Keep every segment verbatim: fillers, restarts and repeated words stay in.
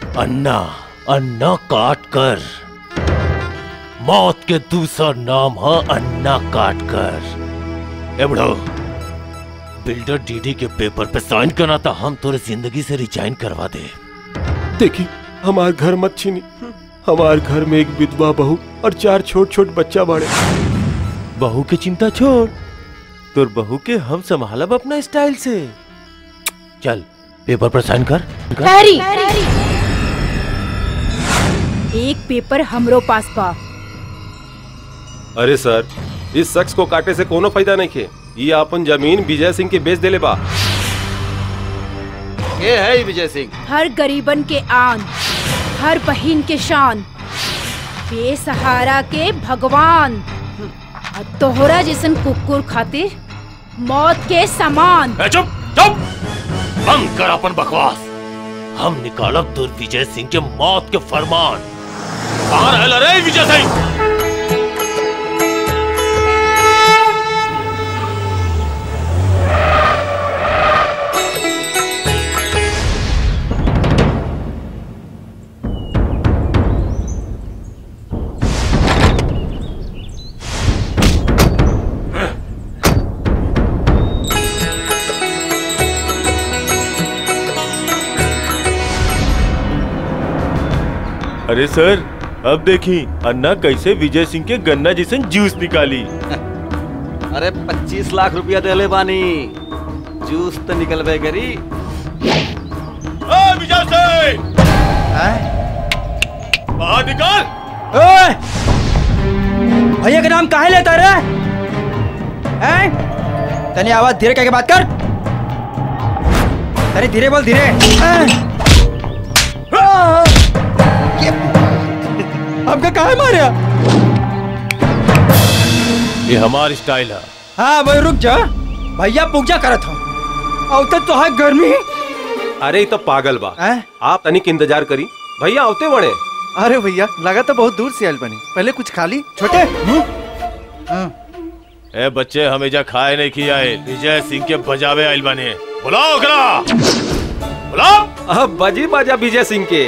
अन्ना अन्ना काट कर, मौत के दूसरा नाम है अन्ना काट कर। ए बुढ़ो, बिल्डर डीडी के पेपर पे साइन करना था, हम तोरे जिंदगी से रिजाइन करवा दे। देखी, हमार घर मत छीनी। हमार घर में एक विधवा बहू और चार छोट छोट बच्चा बड़े। बहू की चिंता छोड़, तोर बहू के हम संभालब अपना स्टाइल से। चल पेपर पर साइन कर। हैरी, एक पेपर हमरो पास बा। अरे सर, इस शख्स को काटे से कोनो फायदा नहीं खे। ये अपन जमीन विजय सिंह के बेच देले बा। ये है विजय सिंह, हर गरीबन के आन, हर बहिन के शान, बेसहारा के भगवान, तोहरा जैसन कुकुर खातिर मौत के समान। चुप चुप, बंद कर अपन बकवास। हम निकालब दूर विजय सिंह के मौत के फरमान। कहाँ रहला रे विजय सिंह? अरे सर, अब देखी अन्ना कैसे विजय सिंह के गन्ना जैसन जूस निकाली। अरे पच्चीस लाख रुपया देले बानी, जूस तो निकलवे करी। विजय सिंह, बाहर निकाल। भैया का नाम काहे लेता रे? तनी आवाज धीरे करके बात कर। तनी धीरे बोल, धीरे। आपका काहे मारा? ये हमारी स्टाइल है। हाँ भाई रुक जा, भैया पूजा करत हो। औते तो है गर्मी। अरे तो पागल बा, आप तनिक इंतजार करी, भैया आवते बड़े। अरे भैया, लगा तो बहुत दूर से आयल बनी, पहले कुछ खा ली। छोटे ए बच्चे, हमेशा खाए नहीं खियाए, विजय सिंह के बजावे आइल बने। बुलाओ करा, बुलाओ। अब बजी बाजा विजय सिंह के।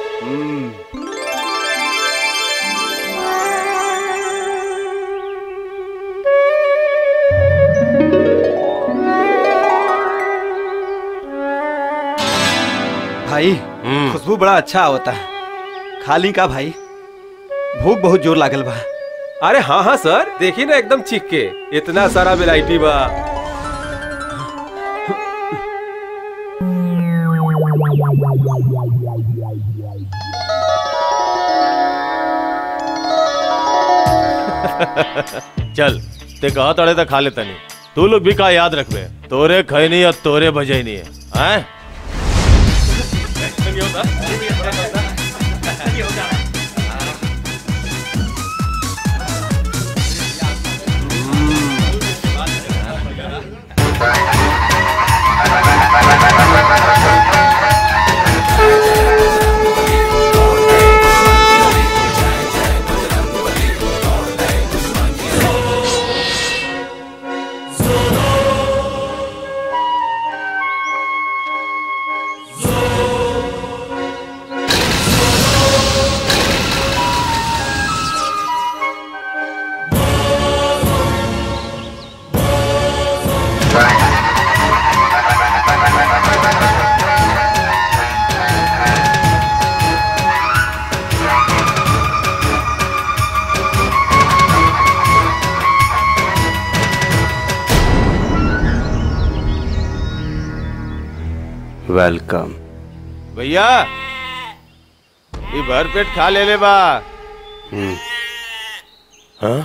भाई खुशबू बड़ा अच्छा होता है, खाली का भाई, भूख बहुत जोर लागल बा। अरे हाँ हाँ सर, देखी ना एकदम चीख के, इतना सारा वेराइटी बा। चल ते कहा तड़े तक खा लेता नहीं। तू लोग भी का याद रखबे, तोरे खैनी और तोरे बजे नहीं है, हैं? वेलकम। भैया ये भर पेट खा ले ले बा। हाँ?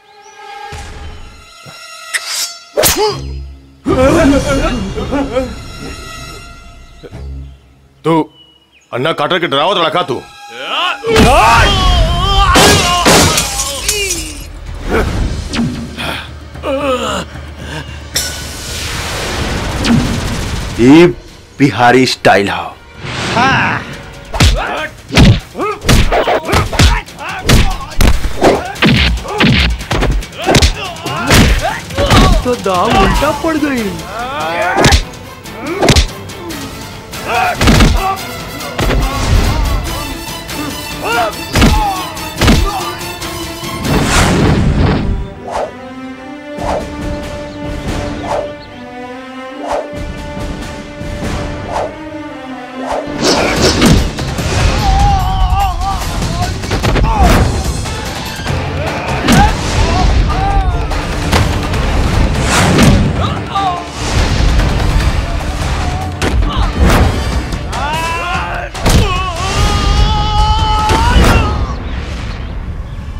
तू अन्ना काटर के डरावत रखा तू। ये बिहारी स्टाइल है। तो दाव उल्टा पड़ गई।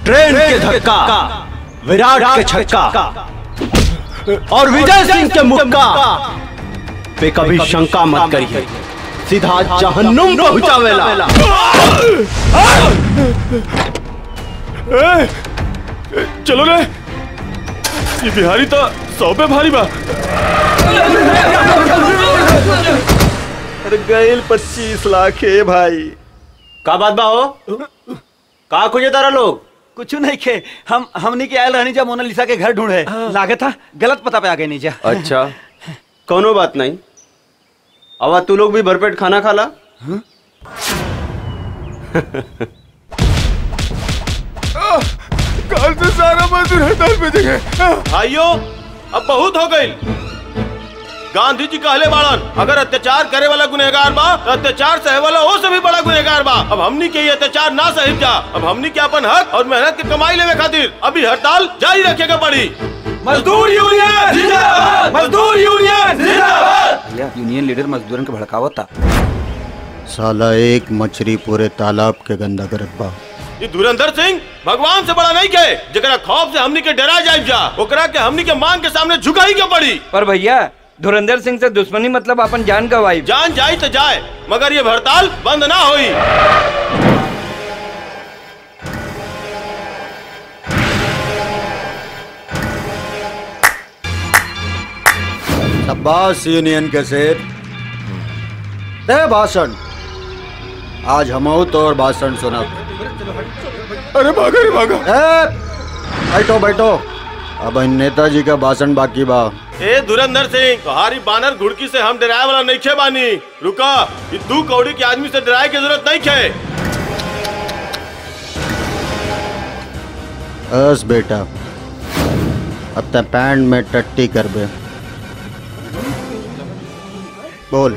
ट्रेन के धक्का, विराट के छक्का और विजय सिंह के मुक्का पे कभी शंका मत करिए, सीधा जहन्नुम पहुंचावेला। ए, चलो रे, ये बिहारी तो सौ पे भारी बा। अरे गैल पच्चीस लाख है भाई। का बात बा हो? का खोजे तारा लोग? कुछ नहीं खे, हम हमनी के आयल रहनी जा मोनालिसा के घर ढूंढे, लागे था गलत पता पे आ गए नीचा। अच्छा, कोनो बात नहीं। अब तू लोग भी भरपेट खाना खा ला। कल से सारा मजदूर हड़ताल पे जगह। भाइयों, अब बहुत हो गई। गांधी जी कहले बाड़न, अगर अत्याचार करे वाला गुनहगार बा तो अत्याचार सहे वाला वो से भी बड़ा गुनहगार बा। अब हमनी के ये अत्याचार ना सहिब जा। अब हमनी के अपन हक और मेहनत की कमाई लेवे खातिर अभी हड़ताल जारी रखेगा पड़ी। मजदूर यूनियन जिंदाबाद, मजदूर यूनियन जिंदाबाद। भैया यूनियन लीडर मजदूरन के भड़कावता। साला एक मछली पूरे तालाब के गंदा करत बा। ये धुरंधर सिंह भगवान से बड़ा नहीं के, जकरा खौफ से हमनी के डरा जाइब जा, ओकरा के हमनी के मांग के सामने झुकाई के पड़ी। पर भैया धुरंधर सिंह से दुश्मनी मतलब अपन जान गवाई। जान जाई तो जाए, मगर ये हड़ताल बंद ना होई। शाबाश यूनियन के शेर, दे भाषण। आज हम तो और भाषण सुना। अरे भागा रे भागा। ए, बैठो बैठो, अब नेताजी का भाषण बाकी बा। ए धुरंधर सिंह, तुम्हारी बानर घुड़की से हम डराए वाला नहीं खे बानी। रुका, ये दू कौड़ी के आदमी से डराए की जरूरत नहीं खे। बस बेटा, अब ते पैंट में टट्टी कर बे। बोल,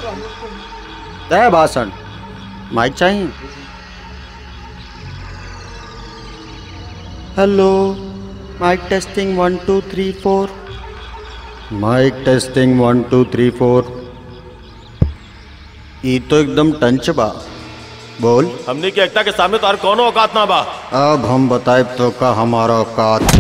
दे भाषण। माइक चाहिए? Hello, mic testing one two three four. Mic testing one two three four. ये तो एकदम टंच बा। बोल। हमने की एकता के सामने तो और कौनो औकात ना बा। अब हम बताए तो का हमारा औकात।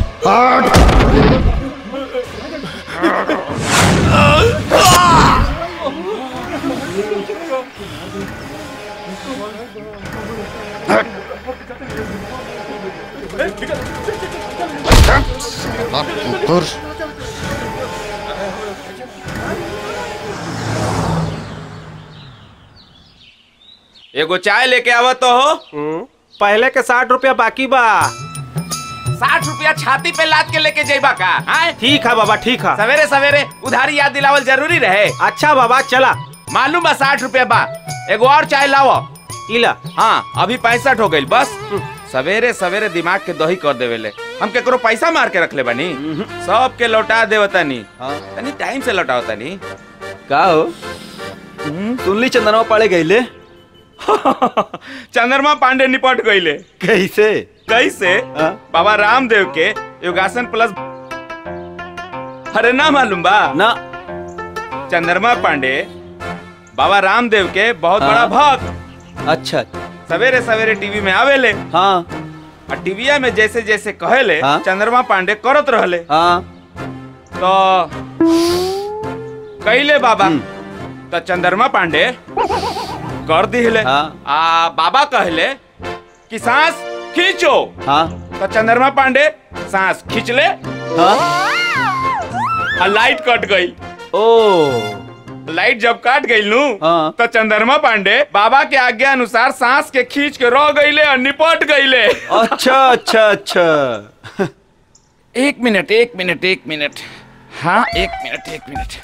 एगो चाय लेके आवा तो हो। पहले के साठ रुपया बाकी बा। साठ रुपया छाती पे लाद के लेके जाइबा का? ठीक है बाबा, ठीक है। सवेरे सवेरे उधारी याद दिलावल जरूरी रहे। अच्छा बाबा, चला। मालूम बा साठ रुपया बा। एगो और चाय लाओ। इला। हाँ, अभी पैंसठ हो गई बस। सवेरे सवेरे दिमाग के दही कर देवेले। हम केकरो पैसा मार के रख ले बनी, सब के लौटा देवतानी। तनी टाइम से लौटाओ तनी। का हो? सुनली चंदनवा पाड़े गईले? चंद्रमा पांडे निपट गईले। कैसे? कैसे? बाबा रामदेव के योगासन प्लस। अरे ना मालूम बा? ना। चंद्रमा पांडे बाबा रामदेव के बहुत बड़ा भक्त। अच्छा। सवेरे सवेरे टीवी में आवेले। हाँ। और टीविया में जैसे जैसे कहेले, हाँ? चंद्रमा पांडे करत रहले। हाँ। तो कहिले बाबा तो चंद्रमा पांडे कर दिले। हाँ। आ बाबा कहले कि सांस खींचो। हाँ। तो चंद्रमा पांडे सांस खींच ले। हाँ। और लाइट कट गई। ओ लाइट जब काट गई नू, हाँ। तो चंद्रमा पांडे बाबा के आज्ञा अनुसार सांस के खींच के रह गईले और निपट गईले। अच्छा अच्छा अच्छा। एक मिनट एक मिनट एक मिनट हाँ एक मिनट एक मिनट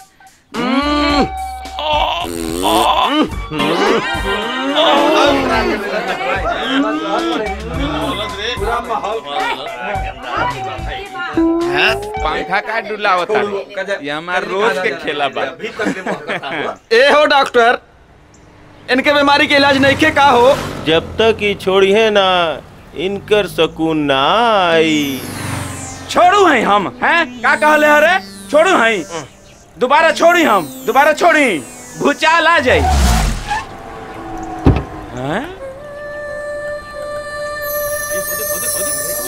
पंखा का डुला होता ये हमारे रोज के खेला बा। ए हो डॉक्टर, इनके बीमारी के इलाज नहीं के का हो? जब तक ही छोड़ी है ना, इनकर सकून ना आई। छोड़ू है हम हैं? का कहले हरे? छोड़ू है? दोबारा छोड़ी हम, दोबारा छोड़ी, भूचाल आ जाई। हैं?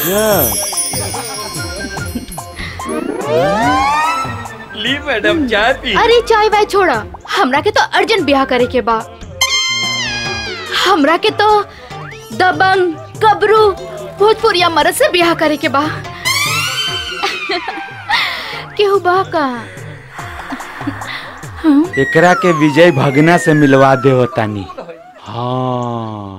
ली मैडम चाय पी। अरे चाय वाय छोड़ा, हमरा के तो अर्जेंट ब्याह करे के बा। हमरा के तो दबंग गबरू भोजपुरिया मर्द से ब्याह करे के बा। केहू बा का? एकरा के विजय भगना से मिलवा दे होतानी। हाँ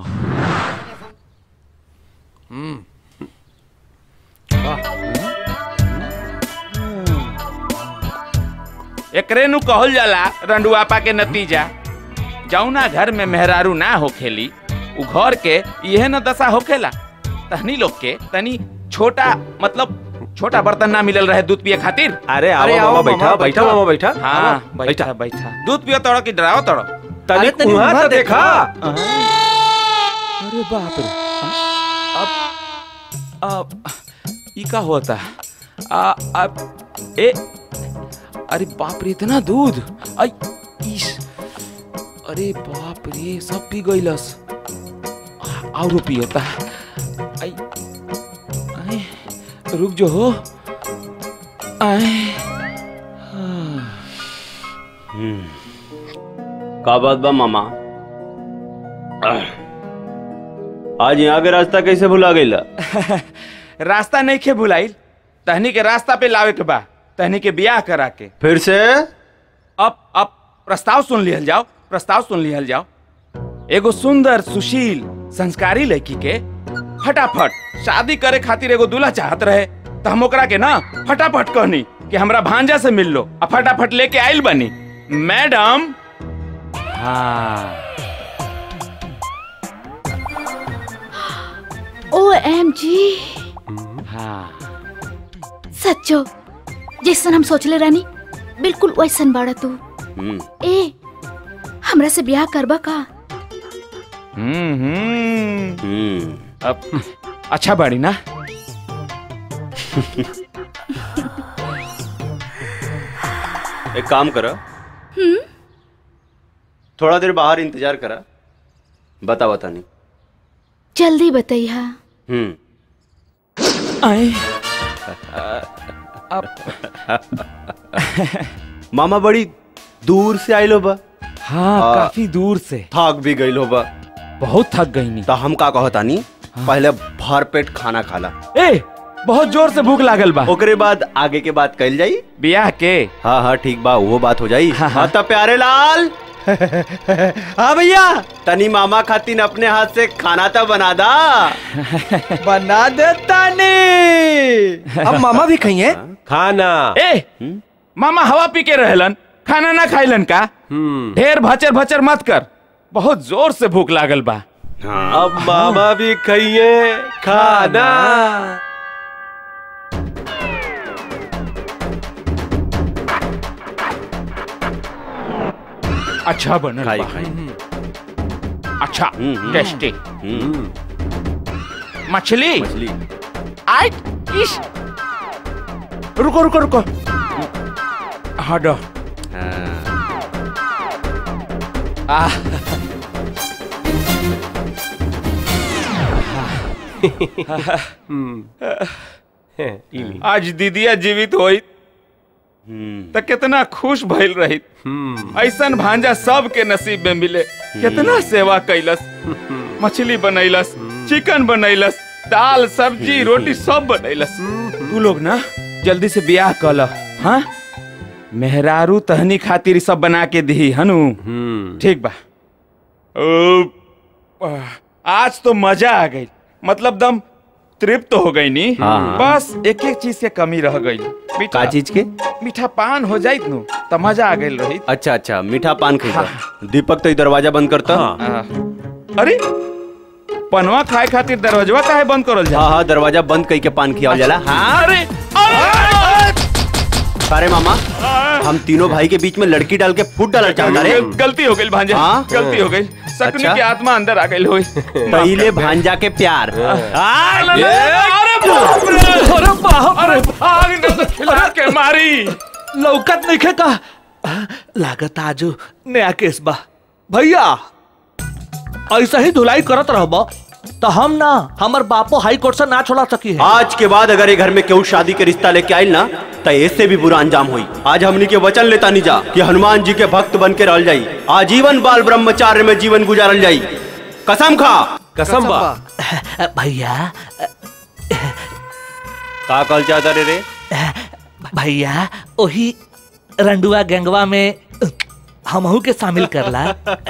एकरे नु कहल जाला रंडुआपा के नतीजा। जौना घर में मेहरारू ना होखेली उ घर के यह न दशा होखेला। तहनी लोग के तनी छोटा मतलब छोटा बर्तन ना मिलल रहे दूध पिए खातिर। अरे आओ मामा बैठा बैठा मामा बैठा। हाँ बैठा बैठा। दूध पियो तोड़ो कि डराओ तोड़ो? तनी कुआं तो देखा। अरे बाप रे। अब अब ई का होता? आ अब ए अरे बाप रे इतना दूध। आई इस अरे बाप रे सब पी गइलस। और पियोता। आई आई रुक जो हो। आई का बात बा मामा? आज यहाँ के रास्ता कैसे भुला गईला? रास्ता नहीं खे भुलाइल, तहनी के रास्ता पे लावे के बा, तहनी के ब्याह करा के। फिर से अब अब प्रस्ताव सुन लिहल जाओ, प्रस्ताव सुन लिहल जाओ। एगो सुंदर सुशील संस्कारी लड़की के फटाफट शादी करे खातिर एगो दूल्हा चाहत रहे, तो हम ओकरा के ना फटाफट कहनी कि हमरा भांजा से मिल लो, अब फटाफट लेके आइल बनी मैडम। हाँ ओ एम जी। हाँ सच्चो जैसन हम सोचले रहनी बिल्कुल वैसन बाड़ा तू। ए हमरा से ब्याह करबा का? हम्म हम्म अब अच्छा बाड़ी ना? एक काम करा, हम्म थोड़ा देर बाहर इंतजार करा, बता बता नहीं। जल्दी बताइया। हम्म आए मामा बड़ी दूर से आइल हो बा। हाँ आ, काफी दूर से। थक भी गइल हो बा। बहुत थक गई नी। तो हम का कहतानी, हाँ। पहले भर पेट खाना खाला। ए बहुत जोर से भूख लागल बा। ओकरे बाद आगे के बात कइल जाई ब्याह के। हाँ हाँ ठीक बा, वो बात हो जाई। हाँ, हाँ। तो प्यारे लाल। हाँ भैया तनी मामा खातिन अपने हाथ से खाना तो बना दा। बना देता नहीं। अब मामा भी खाइए खाना। ए मामा हवा पी के रहलन, खाना ना खाइलन का? ढेर भचर भचर मत कर, बहुत जोर से भूख लागल बा। हाँ। अब मामा भी खाइए खाना। अच्छा बनल खाई बा। खाई। अच्छा टेस्टी। मछली मछली। आई इस रुको रुको रुको। हटो। आ आज दीदिया जीवित होई तो कितना खुश भइल रही। ऐसन भांजा सब के नसीब में मिले। कितना सेवा कैलस, मछली बनैलस, चिकन बनैलस, दाल सब्जी रोटी सब बनैलस। तू लोग ना जल्दी से ब्याह कल। हाँ मेहरारू तहनी खातिर सब बना के दी हनु। ठीक बा। आज तो मजा आ गई, मतलब दम तृप्त हो गई नी। हाँ। बस एक एक चीज के कमी रह गई। का चीज के? मीठा पान हो जाइत नु तो मजा आ गई रही। अच्छा अच्छा मीठा पान खाई। हाँ। दीपक तो दरवाजा बंद करता। हाँ। अरे पनवा खाए खातिर दरवाजा काहे बंद करल जा? हाँ हाँ दरवाजा बंद कई के पान खियावल जाला। हाँ अरे अरे मामा हम तीनों भाई के बीच में लड़की डाल के फूट डालना चाहता रे। गलती हो गई भांजा। हाँ? गलती हो गई। सकनी अच्छा? की आत्मा अंदर आ गई होई। पहले भांजा के प्यार। अरे बाप रे, अरे बाप रे, भाग न खिला के मारी। लौकत नहीं खे का? लागत आजो नया केस बा। भैया ऐसा ही धुलाई करत रहबो तो हम ना हमार बापो हाई कोर्ट से ना छोड़ा सकी है। आज के बाद अगर ये घर में केहू शादी के रिश्ता लेके आयल ना तो ऐसे भी बुरा अंजाम हुई। आज हमनी के वचन लेता नहीं जा कि हनुमान जी के भक्त बन के रह जाई, आजीवन बाल ब्रह्मचार्य में जीवन गुजारल जाई। कसम खा। कसम बा भैया। का कहल चाहता रे रे? भैया वही रंडुआ गंगवा में हमहू के शामिल करला।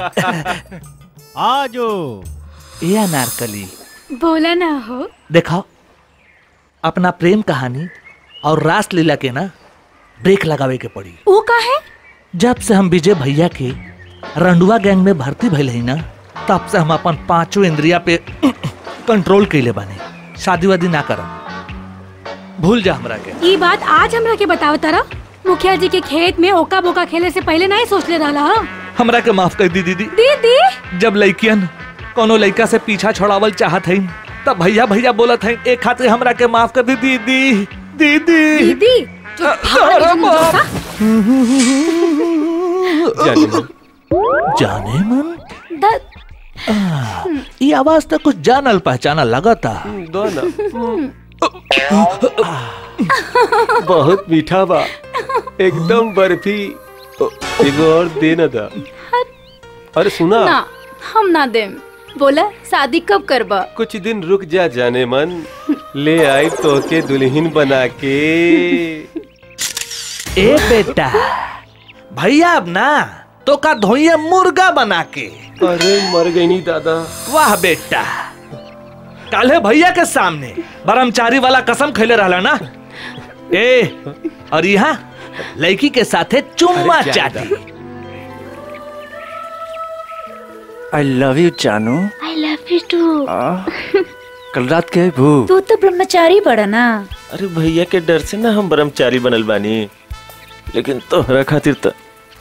आजो ये अनारकली बोला ना हो। देखो अपना प्रेम कहानी और रास लीला के ना ब्रेक लगावे के पड़ी। वो का है? जब से हम विजय भैया के रंडुआ गैंग में भर्ती भइल है ना तब से हम अपन पांचों इंद्रिया पे कंट्रोल कैले बानी। शादी वादी ना करम, भूल जा हमरा के। ये बात आज हमरा के बताओ तारा। मुखिया जी के खेत में ओका बोका खेले से पहले नहीं सोच ले रहा। हमरा के माफ कर दी दीदी। दीदी जब लड़कियन कोनो लड़का से पीछा छोड़ावल चाहत है तब भैया भैया बोलत है एक खातिर हमरा के माफ कर दी दीदी। दीदी दीदी जाने मन ये आवाज तो कुछ जानल पहचाना लगा था। बहुत मीठा बा, एकदम बर्फी। एगो और दे ना दा। अरे सुना ना हम ना देम। बोला शादी कब करबा? कुछ दिन रुक जा जाने मन, ले आई तो के दुल्हन बना के। ए बेटा भैया अब ना तो का धोइया मुर्गा बना के। अरे मर गई नहीं दादा। वाह बेटा काले भैया के सामने ब्रह्मचारी वाला कसम खैले रहला ना। ए और यहाँ लड़की के साथे चुम्मा चाटी। आई लव यू जानू। I love you too. कल रात के भू तू तो ब्रह्मचारी बड़ा ना। अरे भैया के डर से ना हम ब्रह्मचारी बनल बानी, लेकिन तोहरा खातिर तो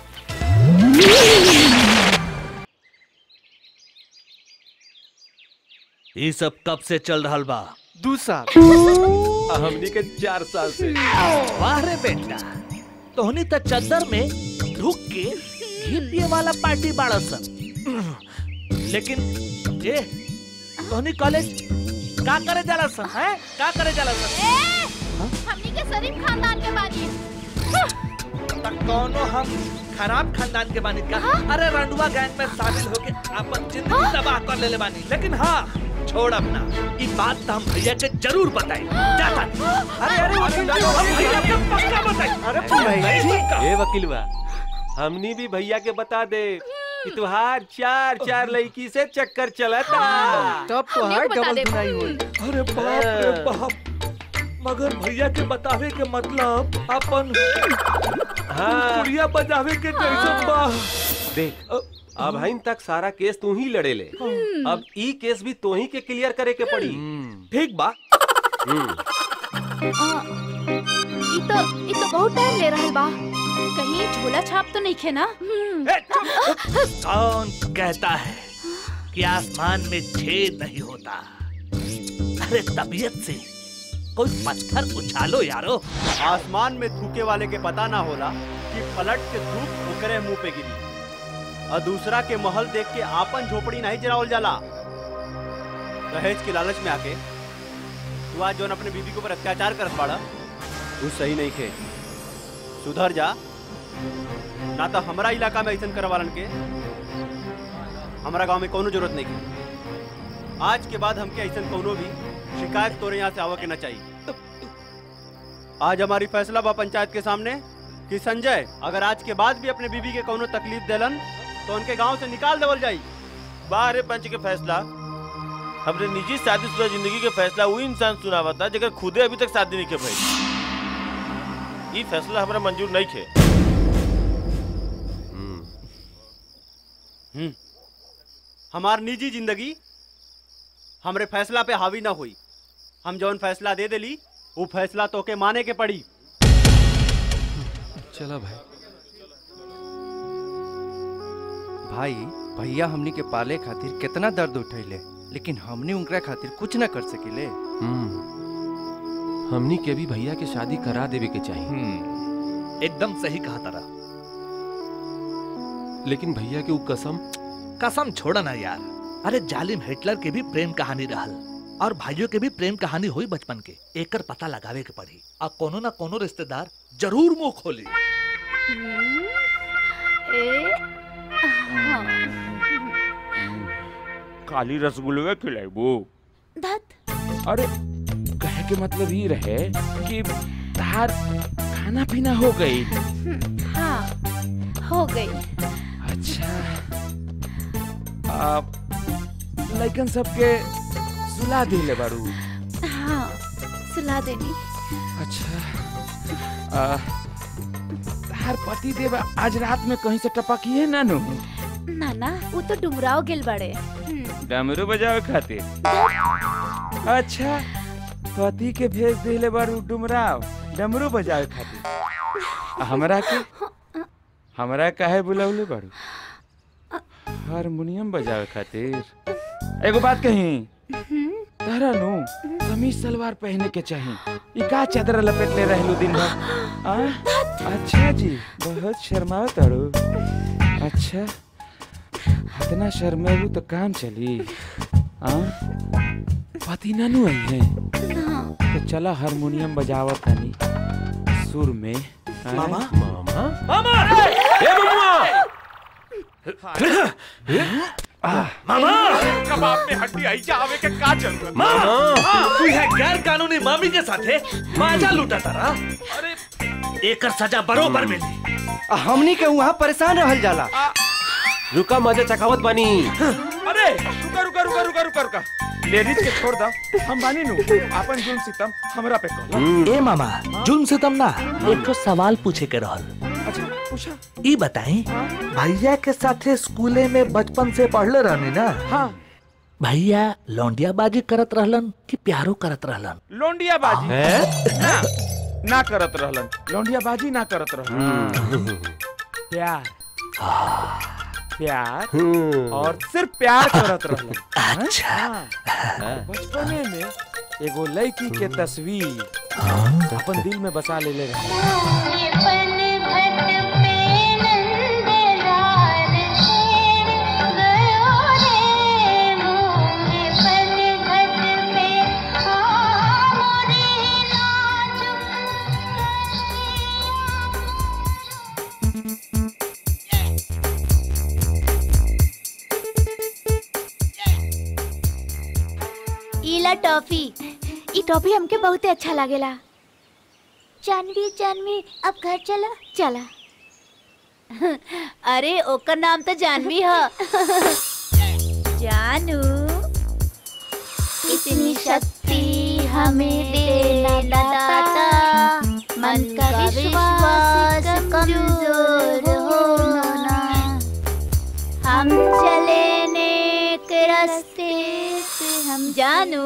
ये सब कब से चल रहा बा? दो साल। हमनी के चार साल से। वाह रे बेटा तोहनी तो चद्दर में ढुक के घी पिए वाला पार्टी बाड़ा सन। लेकिन ए तोहनी कॉलेज का करे जाला सन हैं? का करे जाला सन? हमनी के शरीफ खानदान के बानी। कौनो हम खराब खानदान के बानी का? अरे रंडुआ गैंग में शामिल होके अपन जिंदगी तबाह कर लेले बानी। लेकिन हाँ छोड़ अपना ये बात तो हम भैया के जरूर बताई जाता। अरे अरे भैया के पक्का बताई। अरे ए वकील बा हमनी भी भैया के बता दे कि तुहार चार चार लड़की से चक्कर चलता। तब तो हार डबल सुनाई हुई। अरे बाप रे बाप मगर भैया के बतावे के मतलब अपन हाँ पुड़िया बजावे के जैसे बा। देख अब हइन तक सारा केस तू ही लड़े ले, अब ई केस भी तो ही के क्लियर करे के पड़ी। ठीक बा। ये तो ये तो बहुत टाइम ले रहा बा। कहीं झोला छाप तो नहीं खे ना? कौन कहता है कि आसमान में छेद नहीं होता? अरे तबीयत से कोई पत्थर उछालो यारो। आसमान में थूके वाले के पता ना होला कि पलट के धूप ओकरे मुंह पे गिरी, और दूसरा के महल देख के आपन झोपड़ी नहीं जरावल जाला। दहेज के लालच में आके तू आज जोन अपने बीबी के ऊपर अत्याचार करत बाड़ा तू सही नहीं खे। सुधर जा ना तो हमारा इलाका में ऐसा करवालन के हमारा गांव में कोनो जरूरत नहीं है। आज के बाद हमके ऐसा कोनो भी शिकायत तोरे यहाँ से आवा के ना चाहिए। आज हमारी फैसला बा पंचायत के सामने कि संजय अगर आज के बाद भी अपने बीबी के कोनो तकलीफ देलन तो उनके गांव से निकाल देवल जाई। बाहर पंच के फैसला हमने निजी शादीशुदा जिंदगी के फैसला वो इंसान सुनावा था जगह खुदे अभी तक शादी नहीं के भाई। ये फैसला हमारा मंजूर नहीं खे। हम्म हमार निजी जिंदगी हमरे फैसला पे हावी ना हुई। हम जौन फैसला दे देली वो फैसला तो के माने के पड़ी। चला भाई। भाई भैया हमनी के पाले खातिर कितना दर्द उठैले, लेकिन हमने उनकरा खातिर कुछ न कर सकिले। हमनी के भी भैया के शादी करा देवे के चाहिए। एकदम सही कहा तारा। लेकिन भैया के वो कसम कसम छोड़ा ना यार। अरे जालिम हिटलर के भी प्रेम कहानी रहल और भाइयों के भी प्रेम कहानी हुई बचपन के। एकर पता लगावे के पड़ी और कोनो ना कोनो रिश्तेदार जरूर मुंह खोली। काली रसगुल्ले खिलाबू। धत अरे कहे के मतलब ही रहे कि तार खाना पीना हो गई। हाँ हो गई। अच्छा आप लइकन सबके सुला दिले बारू। हाँ सुला देनी। अच्छा आ, तार पति देव आज रात में कहीं से टपकी है ना नु? ना ना वो तो डुमराव गिल बड़े। डमरू बजावे खातिर। अच्छा पति के भेज दिले बारू डुमराव डमरू बजावे खातिर। हमरा के हमरा काहे बुलावले बारू? हारमोनियम बजावे खातिर। एगो बात कही तारा नु कमीज सलवार पहने के चाहिए। ई का चादर लपेट ले रहलू दिन भर? आ? अच्छा जी बहुत शर्माओ तारू। अच्छा इतना शर्मेलू तो काम चली। आ? पति नानू आई है तो चला हारमोनियम बजावत तनी सुर में। मामा मामा मामा ए मामा मामा कबाब में हड्डी आई जावे के का जरूरत? मामा तू है गैर कानूनी मामी के साथे माजा लूटा तारा। अरे एकर सजा बरोबर मिली। हमनी के वहाँ परेशान रहल जाला। रुका मजा चखावत बानी। अरे रुका रुका रुका रुका रुका रुका लेडीज के छोड़ दा। हम बानी नु अपन जुल्म सितम हमरा पे कहला। ए मामा जुल्म सितम ना एक तो सवाल पूछे के रहल। अच्छा पूछा। ई बताई भैया के साथे स्कूले में बचपन से पढ़ले रहनी ना? हाँ। भैया लौंडिया बाजी करत रहलन कि प्यारो करत रहलन? लौंडिया बाजी ना ना करत रहलन। लौंडिया बाजी ना करत रहलन। प्यार प्यार और सिर्फ प्यार करत रहलन। अच्छा बचपने में एगो लड़की के तस्वीर अपन दिल में बसा ले ले इला टॉफी। ई टॉफी हमके बहुत अच्छा लागेला। जानवी जानवी अब घर चला चला। अरे ओकर नाम तो जानवी है। जानू इतनी शक्ति हमें देना दाता, मन का विश्वास कमजोर होना। हम चले नेक रास्ते से हम जानू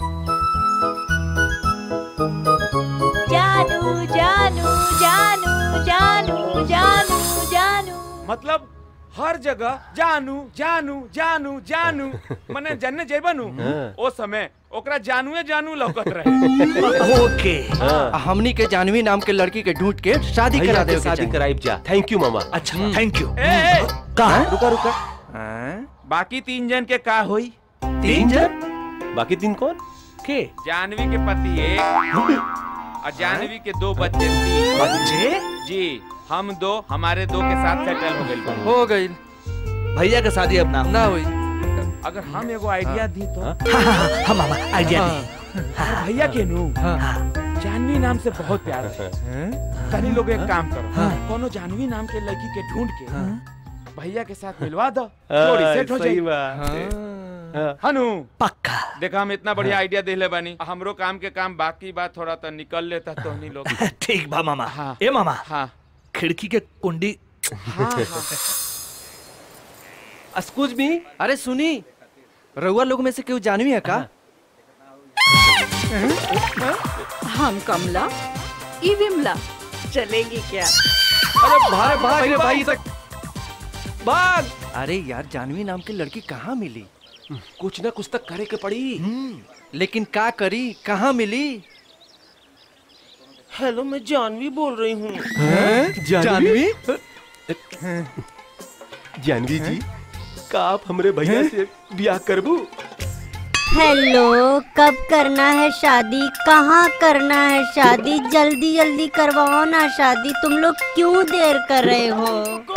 जानू जानू जानू जानू जानू जानू। मतलब हर जगह जानू जानू जानू जानू मने जन्ने जेबनु ओ समय ओकरा जानूए जानू लौकत रहे। ओके हमनी के जानवी नाम के लड़की के ढूंढ के शादी करा दे। शादी कराइब जा। थैंक यू मामा। अच्छा थैंक यू। ए, ए, कहाँ? रुका रुका बाकी तीन जन के का होई? तीन जन? बाकी तीन कौन? के? जानवी के पति एक और जानवी के दो बच्चे तीन। बच्चे? जी हम दो हमारे दो के साथ सेटल हो गई। हो गई। भैया का शादी अब ना ना हुई। अगर हम एगो आइडिया दी तो? हाँ मामा आइडिया दी। भैया के नू जानवी नाम से बहुत प्यार है। तनी लोग एक काम करो कोनो जानवी नाम के लड़की के ढूंढ के भैया के साथ मिलवा दो। जोड़ी सेट हो जाएगी। हनु पक्का। देखा हम इतना बढ़िया आइडिया देले बानी। हमरो काम के काम बाकी बात थोड़ा तो निकल लेता तो नहीं लोग। ठीक बा मामा। हाँ। ए मामा हाँ खिड़की के कुंडी। हाँ, हाँ। अस्कुज भी। अरे सुनी रउआ लोग में से क्यों जानवी है का? हम कमला ई विमला चलेगी क्या? अरे भाग भाग रे भाई तक भाग। अरे यार जानवी नाम की लड़की कहाँ मिली? कुछ ना कुछ तक करे के पड़ी। लेकिन का करी कहाँ मिली? हेलो मैं जानवी बोल रही हूँ। जानवी? जानवी जी का आप हमरे भैया से ब्याह करबू? हेलो, कब करना है शादी? कहाँ करना है शादी? जल्दी जल्दी करवाओ ना शादी। तुम लोग क्यों देर कर रहे हो?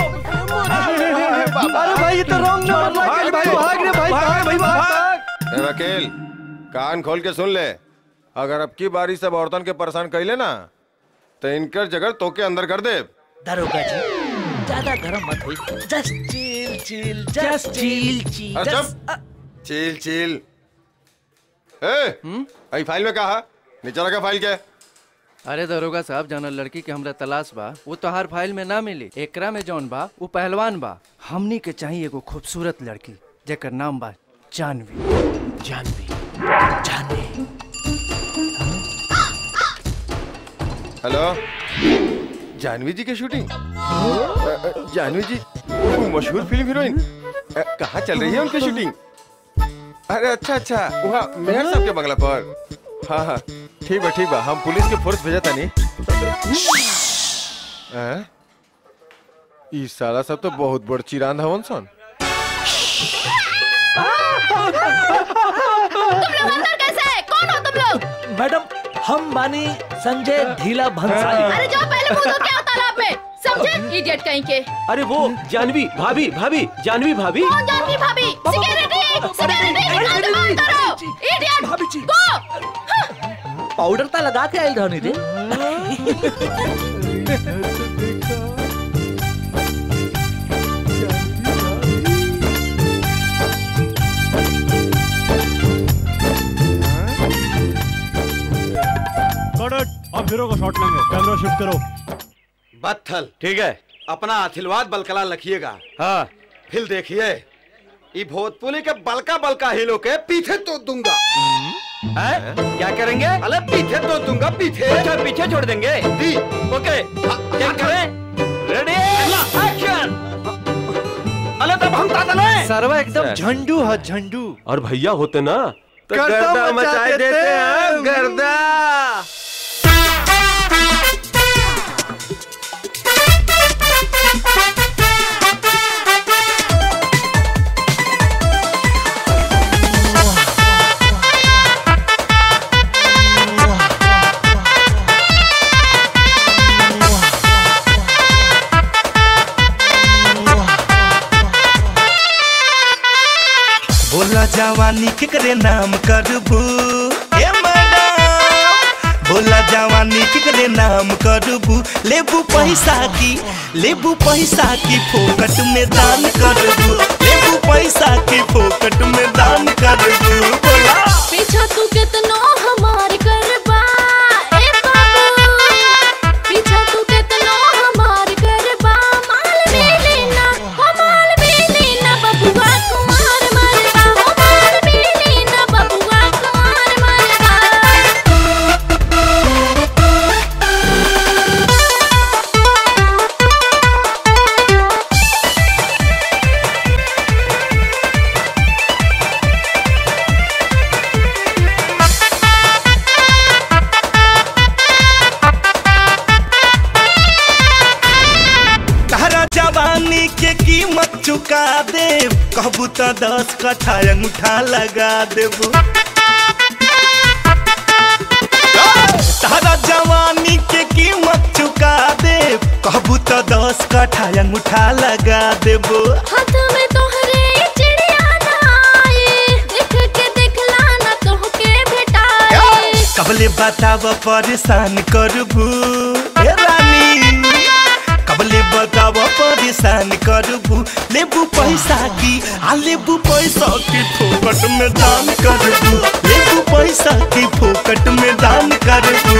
अरे भाई ये तो रॉन्ग नंबर भाई भाई भाग रे भाई भाग भाई भाग। ए वकील, कान खोल के सुन ले। अगर अब की बारी सब औरतन के परेशान कैले ना तो इनकर जगह तो के अंदर कर दे। दरोगा जी ज्यादा गरम मत होई, just chill chill just chill chill अरे चुप, चिल चिल। ए, आई फाइल में कहा नीचे रखा फाइल के। अरे दरोगा साहब, जाना लड़की के हमरा तलाश बा, वो तो हर फाइल में ना मिली। एकरा में जौन बा वो पहलवान बा। हमनी के चाहिए एगो खूबसूरत लड़की जेकर नाम बा जानवी। जानवी जानवी हेलो, जानवी जी की शूटिंग? जानवी जी वो मशहूर फिल्म हीरोइन, कहाँ चल रही है उनकी शूटिंग? अरे अच्छा अच्छा, वहाँ मेयर साहब के बंगला पर। हाँ हाँ ठीक बा ठीक बा, हम पुलिस के फोर्स भेजा था नहीं। इस साला सब तो बहुत बड़ चिरांद हवन सन। तुम लोग अंदर कैसे? कौन हो तुम लोग? मैडम हम बानी संजय ढीला भंसाली। अरे जाओ पहले मुंह धो के आओ तालाब में, समझे? इडियट कहीं के। अरे वो जानवी भाभी भाभी जानवी भाभी। कौन जानवी भाभी? सिक्योरिटी सिक्योरिटी निकाल दो अंदर हो। इडियट भाभी जी गो। पाउडर ता लगा के आई रहनी दे। अब हीरो को शॉट लेंगे, कैमरा शिफ्ट करो। बत्थल ठीक है, अपना आशीर्वाद बलकला रखिएगा। हाँ फिर देखिए ये भोजपुरी के बलका बलका हीरो के पीछे तो दूंगा। है? क्या करेंगे? अरे पीछे तो दूंगा, पीछे। अच्छा पीछे छोड़ देंगे? दी ओके, क्या करें? Ready action. अरे तब हम ताता नहीं। सरवा एकदम झंडू है झंडू। और भैया होते ना तो गर्दा मचा देते हैं, गर्दा। बोला जवानी केकरे नाम करबू ए मैडम, बोला जवानी केकरे नाम करबू। लेबू पैसा की लेबू पैसा की फोकट में दान करबू। लेबू पैसा की फोकट में दान करबू। बोला पीछा तू कितनो हमार करबा ए बाबू, पीछा तू कितनो हमार करबा। माल भी लेना हो, माल भी लेना बबुआ कुमार मरबा। हो माल भी लेना बबुआ कुमार मरबा। तारा जवानी के कीमत चुका दे, कहबू तो दस कट्ठा अंगूठा लगा देबू। तारा जवानी के कीमत चुका दे, कहबू तो दस कट्ठा अंगूठा लगा देबू। हाथ में तोहरे चिड़िया ना आए, देख के देखला ना तोहके भेटाए। कबले बताव परेशान करबू ए रानी, कबले बताव परेशान करबू। लेबू पैसा की आ लेबू पैसा की फोकट में दान करबू। लेबू पैसा की फोकट में दान करबू।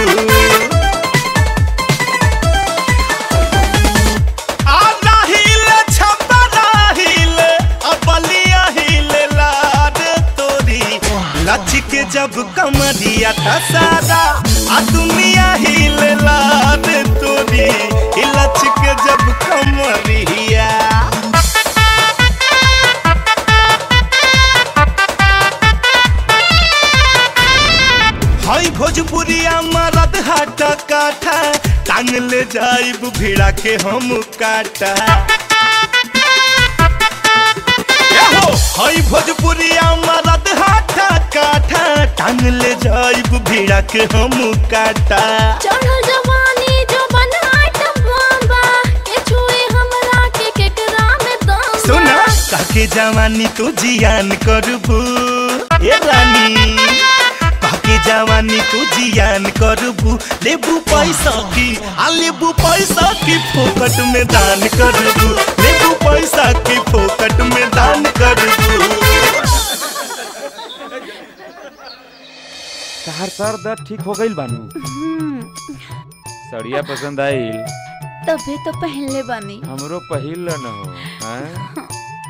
आ राहिले छप्पा राहिले, आ बलिया हिले लाड तोरी। लचक जब कमरिया था सारा, आ दुनिया हिले लाड तोरी। लचक जब कमरिया। हाई भोजपुरिया मरद हाटा काठा, टांग ले जाइब भिड़ा के हम काटा। हई भोजपुरिया मरद हाथा काठा टांग ले जाइब भिड़ा के हम काटा चढ़ल जवानी जो बनाट बाबा के छुए हमरा के केकरा में दम सुना काके जवानी तू जियान करबू ए रानी काके जवानी तू जियान करबू लेबू पैसा की आ लेबू पैसा की फोकट में दान करबू लेबू पैसा की फोकट में दान करबू तहार सर दर्द ठीक हो गइल बानू सड़िया पसंद आइल तबे तो पहनले बानी हमरो पहिल न हो हैं?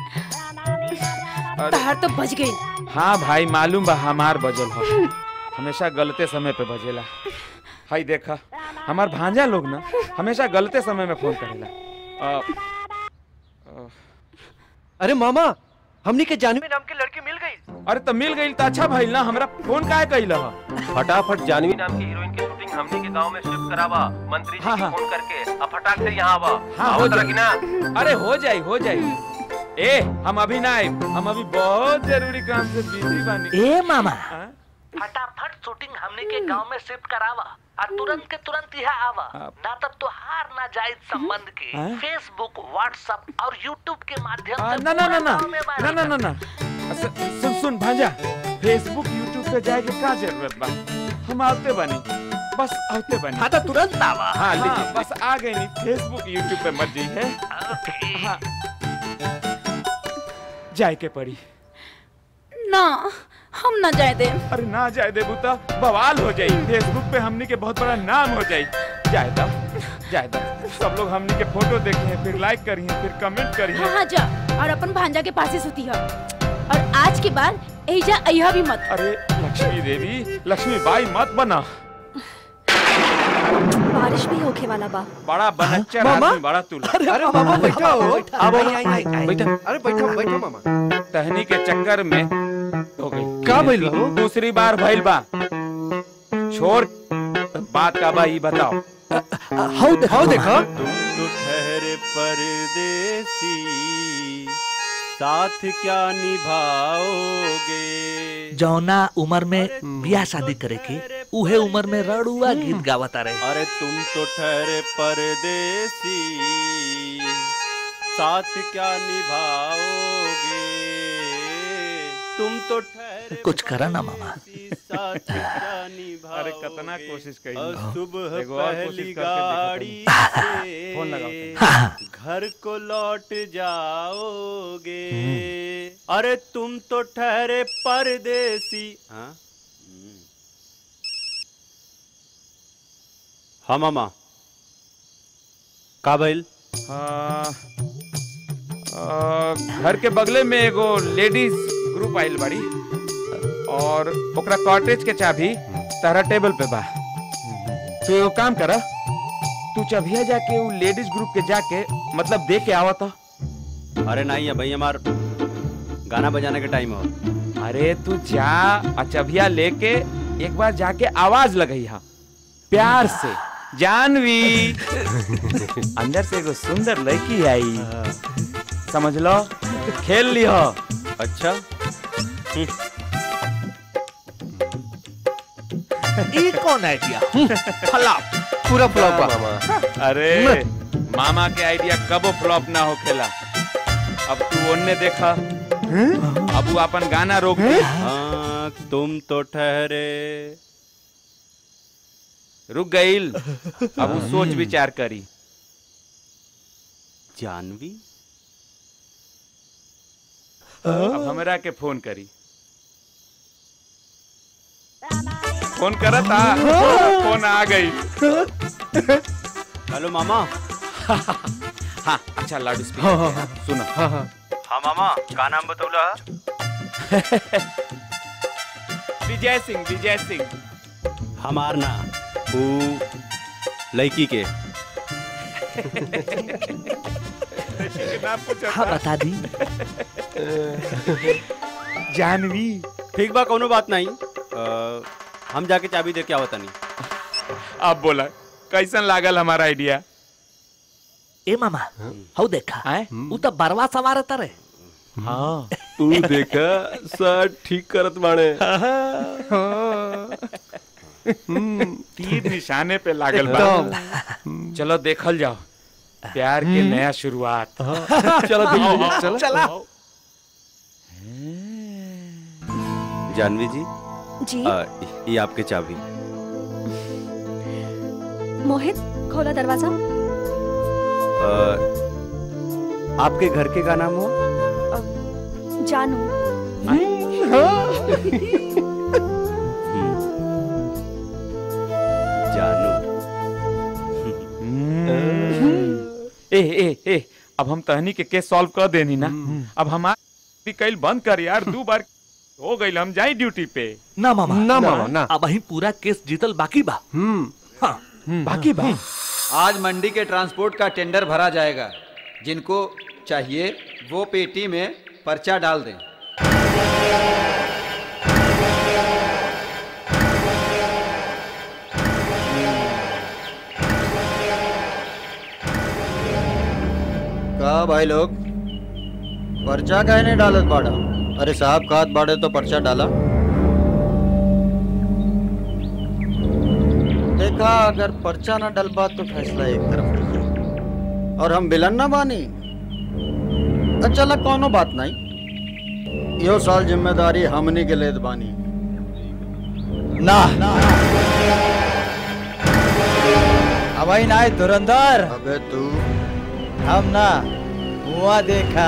तहार तो बज गई। हाँ भाई मालूम बा हमार बजल हो हमेशा गलते समय पे बजेला। हाय देखा हमार भांजा लोग ना हमेशा गलते समय में फोन करेला। आ, आ, अरे मामा हमनी के जानवी नाम की लड़की मिल गई। अरे तो मिल गई तो अच्छा भाई ना हमरा फोन काहे कइला ह फटाफट जानवी नाम की हीरोइन की शूटिंग हमनी के गांव में शिफ्ट करावा मंत्री जी हाँ, की हाँ। फोन करके अब फटाक से यहाँ आवा। हाँ, आओ हो तरह जाई। की ना अरे हो जाई हो जाई। ए हम अभी ना आए हम अभी बहुत जरूरी काम से बिजी बानी। ए मामा हाँ? फटाफट शूटिंग हमने के गांव में शिफ्ट करावा और तुरंत के तुरंत यहाँ आवा ना तब तो हार ना जायज संबंध के हाँ? फेसबुक व्हाट्सएप और यूट्यूब के माध्यम आ, से ना ना ना ना गाँव में ना ना ना ना सु- सुन सुन भांजा फेसबुक यूट्यूब पे जाए के का जरूरत बा हम आते बनी बस आते बनी। हाँ तो तुरंत आवा। हाँ हाँ बस आ गए नहीं फेसबुक यूट्यूब पे मत जी है। हाँ जाए के पड़ी ना हम ना जाए दे। अरे ना जाए दे बुता बवाल हो जाई फेसबुक पे हमनी के बहुत बड़ा नाम हो जाई। जाए दा जाए दा सब लोग हमनी के फोटो देखे फिर लाइक करिए फिर कमेंट करिए। हाँ हाँ जा और अपन भांजा के पास ही सुती है और आज के बाद एजा अइहा भी मत। अरे लक्ष्मी देवी लक्ष्मी बाई मत बना। बारिश भी होके वाला बा। बड़ा बनच्चर मामा? आदमी बड़ा तू। अरे अरे मामा बैठा हो अब आई, आई, आई, आई। बैठा अरे बैठो बैठो मामा। टहनी के चक्कर में हो गई। का भइल बा? दूसरी बार भइल बा। छोड़ बात का बा ई बताओ। हाउ हाउ देखा तो ठहरे परदेसी साथ क्या निभाओगे। जौना उम्र में ब्याह शादी करे के उहे उम्र में रड़ुआ गीत गावता रहे। अरे तुम तो ठहरे परदेसी साथ क्या निभाओगे। तुम तो ठहरे कुछ करा ना मामा। साथ क्या निभाओगे। अरे कितना कोशिश करी सुबह एगो और कोशिश पहली करके गाड़ी देखो से फोन लगाओ। घर को लौट जाओगे। अरे तुम तो ठहरे परदेसी। हाँ हाँ मामा का भइल। हाँ, आ, घर के बगले में एगो लेडीज ग्रुप आइल बाड़ी और ओकरा कॉटेज के चाबी तारा टेबल पे बा। तो एगो काम करा तू चाबिया जाके वो लेडीज ग्रुप के जाके मतलब दे के आवा था। अरे नहीं है भाई हमार गाना बजाने का टाइम हो। अरे तू जा और चाबिया लेके एक बार जाके आवाज लगई हा प्यार से जानवी। अंदर से एगो सुंदर लड़की आई समझ लो खेल लियो। अच्छा ई कौन आइडिया फ्लॉप पूरा फ्लॉप बा। अरे मामा के आइडिया कबो फ्लॉप ना हो खेला। अब तू ओन्ने देखा अब वो अपन गाना रोक दे। हाँ तुम तो ठहरे रुक गईल। अब वो सोच विचार करी। जानवी अब हमरा के फोन करी। फोन करा था फोन आ गई। हेलो मामा। हाँ अच्छा लाउड स्पीकर सुनो। हाँ हाँ हाँ मामा का नाम बतौला। विजय सिंह विजय सिंह। हमार ना वो लड़की के। हाँ बता दी। जानवी ठीक बा कोनो बात नहीं। आ, हम जाके चाबी दे के आवता नहीं। आप बोला कैसन लागल हमारा आइडिया। ए मामा हाउ देखा उ तो बरवा सवार तारे। हाँ तू देखा सब ठीक करत बाणे। तीर निशाने पे लागल बा। चलो देखल जाओ प्यार के नया शुरुआत। चलो देखो, चलो। चला। जानवी जी जी आ, ये आपके चाबी। मोहित खोला दरवाजा। आ, आपके घर के का नाम हो? जानू। जानू। ए ए ए अब हम तहनी के केस सॉल्व कर देनी ना। अब हमारी कल बंद कर यार, दो बार हो गई, हम जाई ड्यूटी पे। ना मामा ना मामा, ना। अब वही पूरा केस जीतल बाकी बा। हाँ बाकी बा। आज मंडी के ट्रांसपोर्ट का टेंडर भरा जाएगा। जिनको चाहिए वो पेटी में पर्चा डाल दें। का भाई लोग पर्चा काहे नहीं डालत बाड़ा? अरे साहब खात बाड़े तो पर्चा डाला। देखा अगर पर्चा ना डलबा तो फैसला एक तरफ रही और हम विलन ना बानी। अच्छा कोनो बात नहीं, यो साल जिम्मेदारी हमनी के लेत बानी। ना अबई ना धुरंधर। अबे तू हम ना हुआ देखा।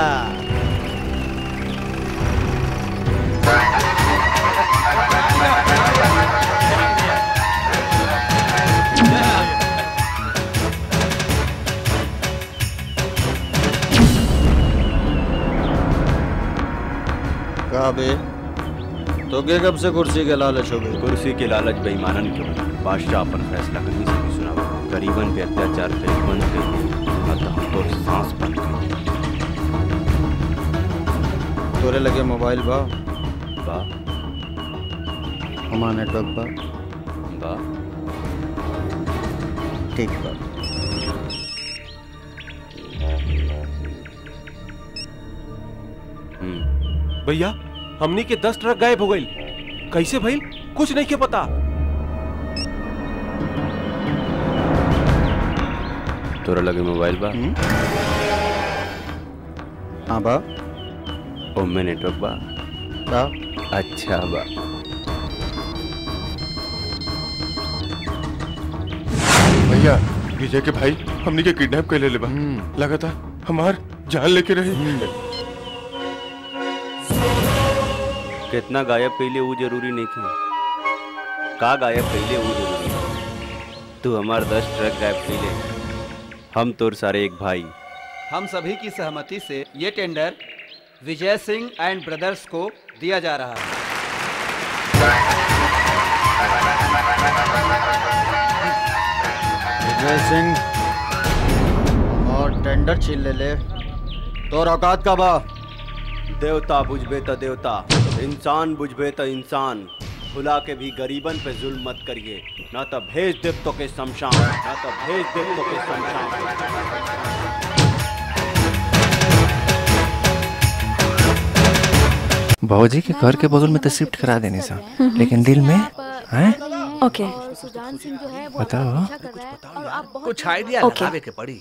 का बे तो के कब से कुर्सी के लालच हो गई? कुर्सी के लालच बेईमानन के बना। बादशाह अपन फैसला कहीं से भी सुनावा। गरीबन पे अत्याचार कहीं बंद कर अतः तो सांस बंद कर। तोरे लगे मोबाइल बा? बा। हमारा नेटवर्क बा? बा। ठीक बा। भैया हमनी के दस ट्रक गायब हो गई। कैसे भइल कुछ नहीं के पता। तोरा लगे मोबाइल बा? हाँ बा। ओमे नेटवर्क बा? बा। अच्छा बा। भैया विजय के भाई हमनी के किडनैप कर ले बा। लगा था हमार जान लेके रहे। कितना गायब कैले वो जरूरी नहीं थी। का गायब कैले वो जरूरी है। तू हमार दस ट्रक गायब कैले, हम तोर सारे एक भाई। हम सभी की सहमति से ये tender Vijay Singh and brothers को दिया जा रहा है। विजय सिंह और टेंडर छीन ले ले तो औकात का बा। देवता बुझबे तो देवता, इंसान बुझबे तो इंसान। भुला के भी गरीबन पे जुल्म मत करिए, ना तो भेज दे तो के शमशान, ना तो भेज दे तो के शमशान। बाबूजी के घर के बगल में तो शिफ्ट करा देने सा, लेकिन दिल में हैं? ओके बताओ। कुछ आइडिया लगावे के पड़ी।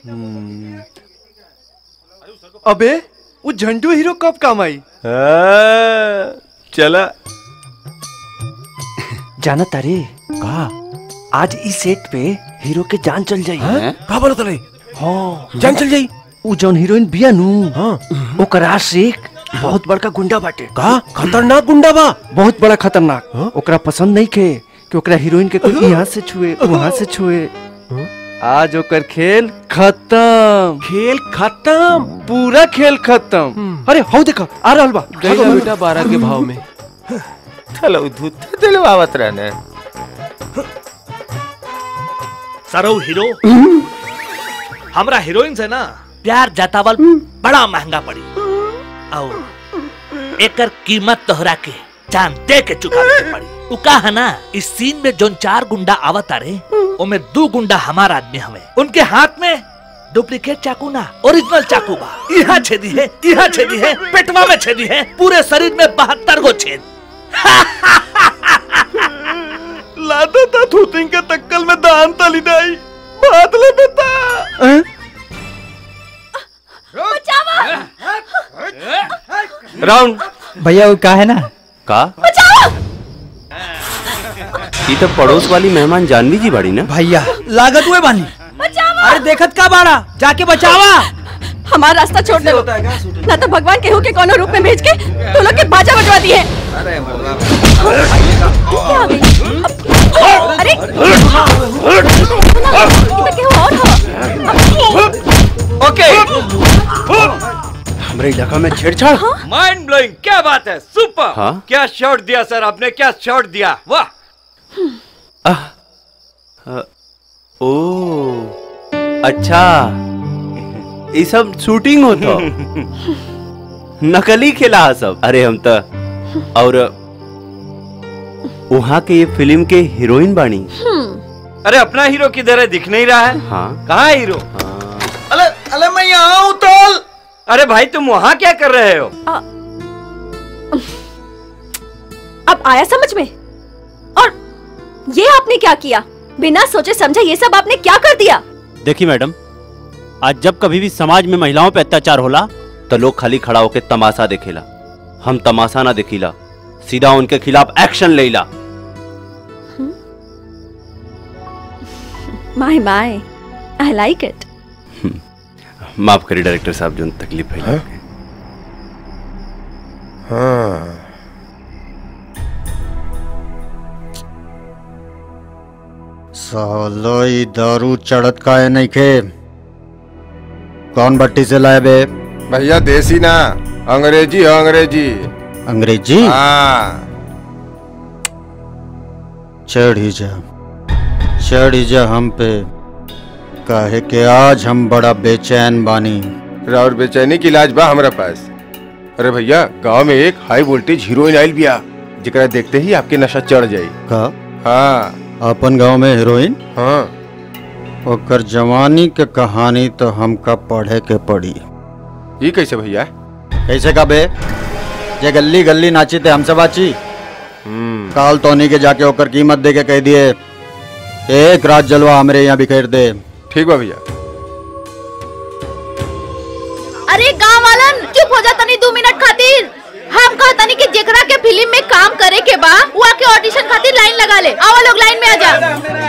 अबे वो झंडू हीरो कब काम आई? चला जाना तारे का आज इस सेट पे हीरो के जान चल जाई। का बोलत रही? हां जान चल जाई। वो जौन हीरोइन बिया नु हां ओकर आशिक बहुत बड़का गुंडा बाटे। का खतरनाक गुंडा बा? बहुत बड़ा खतरनाक। ओकरा पसंद नहीं खे कि ओकरा हीरोइन के कोई यहाँ से छुए वहाँ से छुए। आज ओकर खेल खत्म। खेल खत्म? पूरा खेल खत्म। अरे हो देखा आ रहल बा। गई बेटा बारह के भाव में। चलो दूध दिलवावत रहने। सरो हीरो हमरा हीरोइन से ना प्यार जतावल बड़ा महंगा पड़ी और एकर कीमत तोहरा के जान दे के चुकावे के पड़ी। उ कहा ना इस सीन में जोन चार गुंडा आवत रे ओमे दो गुंडा हमार आदमी हमें। उनके हाथ में डुप्लीकेट चाकू ना ओरिजिनल चाकू बा। यहाँ छेदी है, यहाँ छेदी है, पेटवा में छेदी है, पूरे शरीर में बहत्तर गो छेद। लादा था थूतिंग के तक्कल में दान तली दाई बात ले बेटा। राउंड भैया वो का है ना का ये तो पड़ोस वाली मेहमान जानवी जी बाड़ी ना। भैया लागत हुए बानी। अरे देखत का बाड़ा जाके बचावा। हमारा रास्ता छोड़ दे ना तो भगवान केहू के कोनो रूप में भेज के तू लोग के बाजा बजवा दिए। अरे अरे केहू और हो। ओके हमारे इलाका में छेड़छाड़। माइंड ब्लोइंग, क्या बात है, सुपर। हाँ? क्या शॉट दिया सर आपने, क्या शॉट दिया, वाह। ओ अच्छा ये सब शूटिंग होता नकली खेला सब। अरे हम तो और वहाँ के ये फिल्म के हीरोइन बानी। अरे अपना हीरो किधर है, दिख नहीं रहा है। हाँ कहाँ है हीरो? अरे अरे मैं यहाँ हूँ तोल। अरे भाई तुम वहाँ क्या कर रहे हो? आ, अब आया समझ में? और ये आपने क्या किया, बिना सोचे समझे ये सब आपने क्या कर दिया? देखिए मैडम, आज जब कभी भी समाज में महिलाओं पे अत्याचार होला तो लोग खाली खड़ा होके तमाशा देखेला। हम तमाशा ना देखिला, सीधा उनके खिलाफ एक्शन लेला। My my, I like it. माफ करिए डायरेक्टर साहब, जो तकलीफ है। हाँ? हाँ। सालो ई दारू चढ़त का है नहीं खे। कौन भट्टी से लाए बे? भैया देसी ना, अंग्रेजी है अंग्रेजी। अंग्रेजी? हाँ। चढ़ी जा चढ़ी जा हम पे, काहे के आज हम बड़ा बेचैन बानी। और बेचैनी की इलाज बा हमारा पास। अरे भैया गांव में एक हाई वोल्टेज हीरोइन आइल बिया, जिकरा देखते ही आपके नशा चढ़ जाई। का? हाँ। अपन गांव में हीरोइन? हाँ। ओकर जवानी के कहानी तो हमका पढ़े के पड़ी। ये कैसे भैया? कैसे का बे? जे गली गली नाची थे हमसे बाची। काल तोनी के जाके ओकर कीमत दे के कह दिए एक रात जलवा हमारे यहाँ बिखेर दे। ठीक बा भैया। अरे गांव वालन चुप हो जा तनी दो मिनट खातिर। हम कहता नहीं कि जेकरा के फिल्म में काम करे के बा वो आके ऑडिशन खातिर लाइन लगा ले। आओ लोग लाइन में आ जा।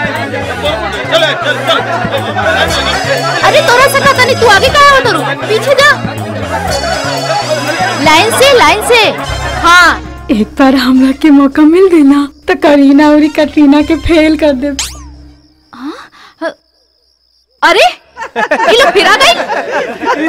अरे तोरा से कहता नहीं, तू आगे कहाँ हो तोरू, पीछे जा। लाइन से लाइन से। हाँ एक बार हमरा के मौका मिल गई ना तो करीना और कटरीना के फेल कर दे। अरे ये लोग फिर आ गई।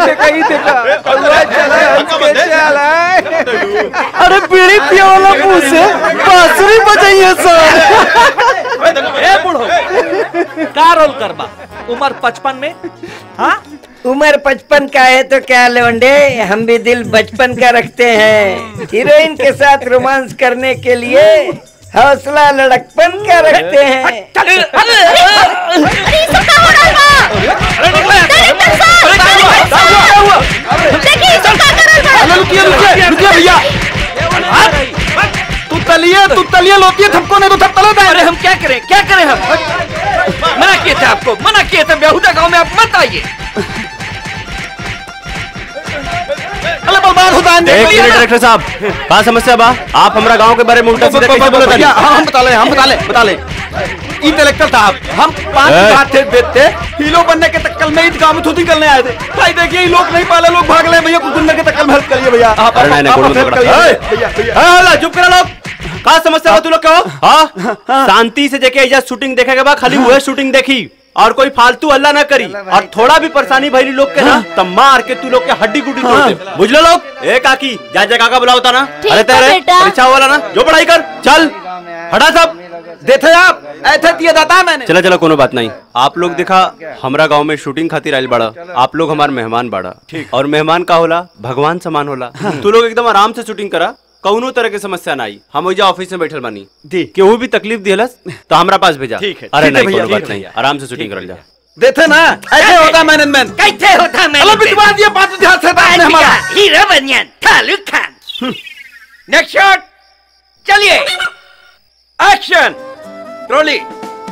अरे बीड़ी पिया वाला मुंह से बांसुरी बजाइए सर। ए बूढ़ो, का रोल करबा उम्र पचपन में? हाँ उम्र पचपन का है तो क्या लौंडे, हम भी दिल बचपन का रखते हैं। हीरोइन के साथ रोमांस करने के लिए हौसला लड़कपन का रखते हैं। तू तलिए तू तलिए लोटिए थपको नहीं तो थप तले दे। अरे हम क्या करें, क्या करें हम? मना किए थे आपको, मना किए थे बेहुदा गांव में आप मत आइए। डायरेक्टर साहब, कहाँ समस्या बा? आप हमारा गांव के बारे में उल्टा सीधा कैसे बोलत तानी? हम बता ले हम बता ले बता ले ई कलेक्टर साहब, हम पांच बात थे देते हीरो बनने के तक्कल में ईद गांव में थूती करने आए थे। भाई देखिए लोग नहीं पाले, लोग भाग ले भैया, कुछ गुंडे के तक्कल में हेल्प करिए भैया। अरे नहीं नहीं भैया, चुप करा लोग। का समस्या हो तू लोग? कहो हाँ, शांति से देखे एजा शूटिंग देखेगा बा, खाली वो शूटिंग देखी और कोई फालतू हल्ला ना करी। और थोड़ा भी परेशानी भइली लोग के ना तो मार के तू लोग के हड्डी गुड्डी तोड़ दे। बुझलो लोग? ए काकी जा जा काका बुलाओ ता ना। अरे तेरे परीक्षा वाला ना, जो पढ़ाई कर चल हटा सब देखे आप ऐसे दिया दाता मैंने। चला चला कोनो बात नहीं। आप लोग देखा हमारा गांव में शूटिंग खातिर आइल बड़ा, आप लोग हमारे मेहमान बड़ा। और मेहमान का होला भगवान समान होला। तू लोग एकदम आराम से शूटिंग करा, कौनो तरह की समस्या ना आई। हम ओइजा ऑफिस में बैठल बानी, केहू भी तकलीफ दिहलस तो हमरा पास भेजा। ठीक है। अरे नहीं कोनो बात नहीं, आराम से शूटिंग करल जा। देते ना ऐसे होता मैनेजमेंट। कैसे होता अल्लाह मैनेजमेंट? बिटवा दिया बात ध्यान से आपने हमारा। हीरो बनियन तालुक खान। नेक्स्ट शॉट चलिए एक्शन ट्रॉली।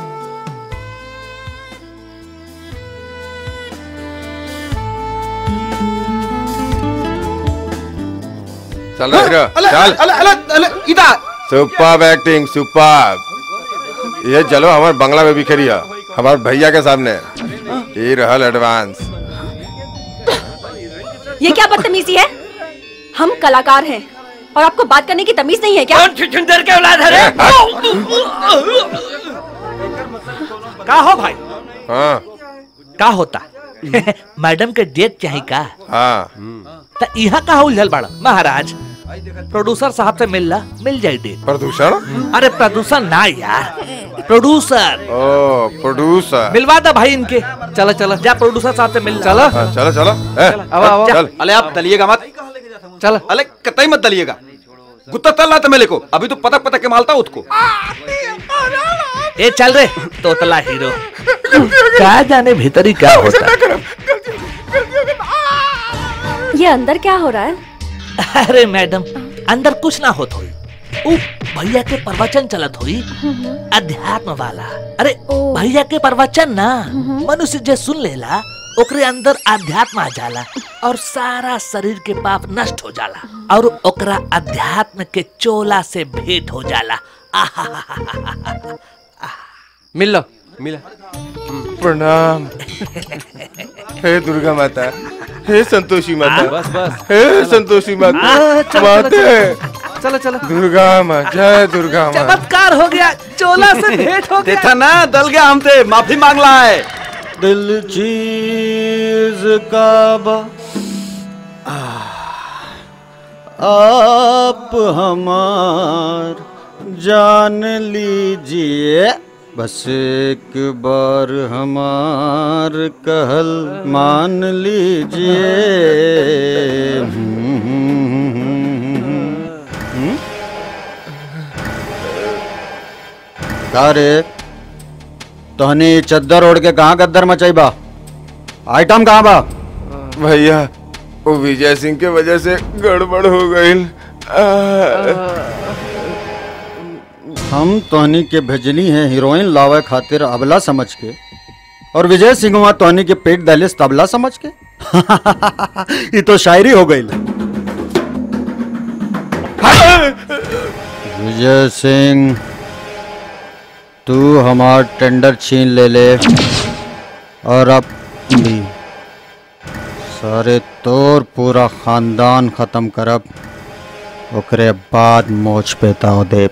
चल रहा चल इधर सुपर्ब एक्टिंग सुपर्ब। ये चलो हमारे बंगला में बिखरिया हमारे भैया के सामने। ये रहल एडवांस। ये क्या बदतमीजी है? हम कलाकार हैं और आपको बात करने की तमीज नहीं है क्या? कौन छुछुंदर के औलाद है रे? का हो भाई? हाँ का होता? मैडम के डेट चाहिए का? हाँ त यहाँ का उलझल बड़ा महाराज? प्रोड्यूसर साहब से मिल ला, मिल जाए डेट। प्रदूषण? अरे प्रदूषण ना यार, प्रोड्यूसर। ओ प्रोड्यूसर। मिलवा दो भाई इनके। चलो चलो जा प्रोड्यूसर साहब से मिल। चलो चलो चलो। अब अब चल। अले आप दलिएगा मत। चल अले कतई मत दलिएगा। गुत्ता तल रहा था मेरे को। अभी तो पतक पतक के मालता उसको। ए चल रे तोतला हीरो। क्या जाने भीतरी क्या होता? ये अंदर क्या हो रहा है? अरे मैडम अंदर कुछ ना होत हुई। उ भैया के प्रवचन चलत हुई अध्यात्म वाला। अरे भैया के प्रवचन ना मनुष्य जे सुन लेला ओकरे अंदर अध्यात्म आ जाला और सारा शरीर के पाप नष्ट हो जाला और ओकरा अध्यात्म के चोला से भेंट हो जाला। मिल लो मिला। प्रणाम। हे दुर्गा माता, हे संतोषी माता, बस बस हे संतोषी माता, माते चलो चलो। दुर्गा माँ, जय दुर्गा माँ। चमत्कार हो गया, चोला से भेंट हो गया। देखा ना दल गया हमसे, माफी मांग रहा है। दिल चीज का आप हमार जान लीजिए, बस एक बार हमार कहल मान लीजिए। का रे तहनी चद्दर ओढ़ के कहाँ गद्दर मचाई बा? आइटम कहाँ बा? भैया वो विजय सिंह के वजह से गड़बड़ हो गई। हम तोहनी के भेजनी है हीरोइन लावे खातिर अबला समझ के, और विजय सिंह तोहनी के पेट दहलीज तबला समझ के। ये तो शायरी हो गई। विजय सिंह तू हमार टेंडर छीन ले ले और अब भी सारे तोर पूरा खानदान खत्म करब, ओकरे बाद मोच पेता हो दे।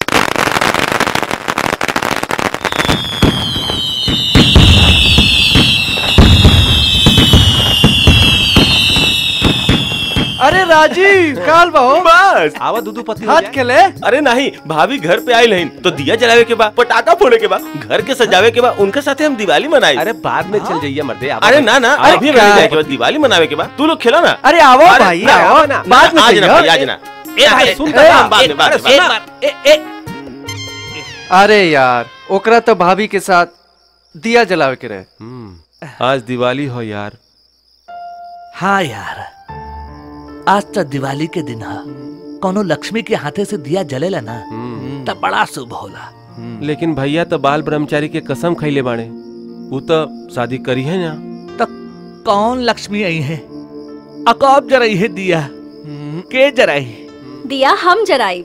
अरे राजीव काल बहु बस आवा दूधू पति हाथ खेले। अरे नहीं, भाभी घर पे आई नहीं तो दिया जलावे के बाद, पटाखा फोड़े के बाद, घर के सजावे के बाद उनके साथ हम दिवाली मनाई। अरे बाद में चल जाइए मर्दे। अरे ना ना, अभी जाए के बाद दिवाली मनावे के बाद तू लोग खेलो ना। अरे आओ भाई आओ, बाद में आज ना भाई आज ना। ए भाई सुन तो बाद में बाद में। अरे यार ओकरा तो भाभी के साथ दिया जलावे के रहे। आज दिवाली हो यार। हाँ यार आज तो दिवाली के दिन है, कोनो लक्ष्मी के हाथे से दिया जलेला ना तब बड़ा शुभ होला। लेकिन भैया तो बाल ब्रह्मचारी के कसम खैले बाड़े, वो तो शादी करी है ना। तो कौन लक्ष्मी आई है? अकब जराई है दिया के जराई? दिया हम जराई।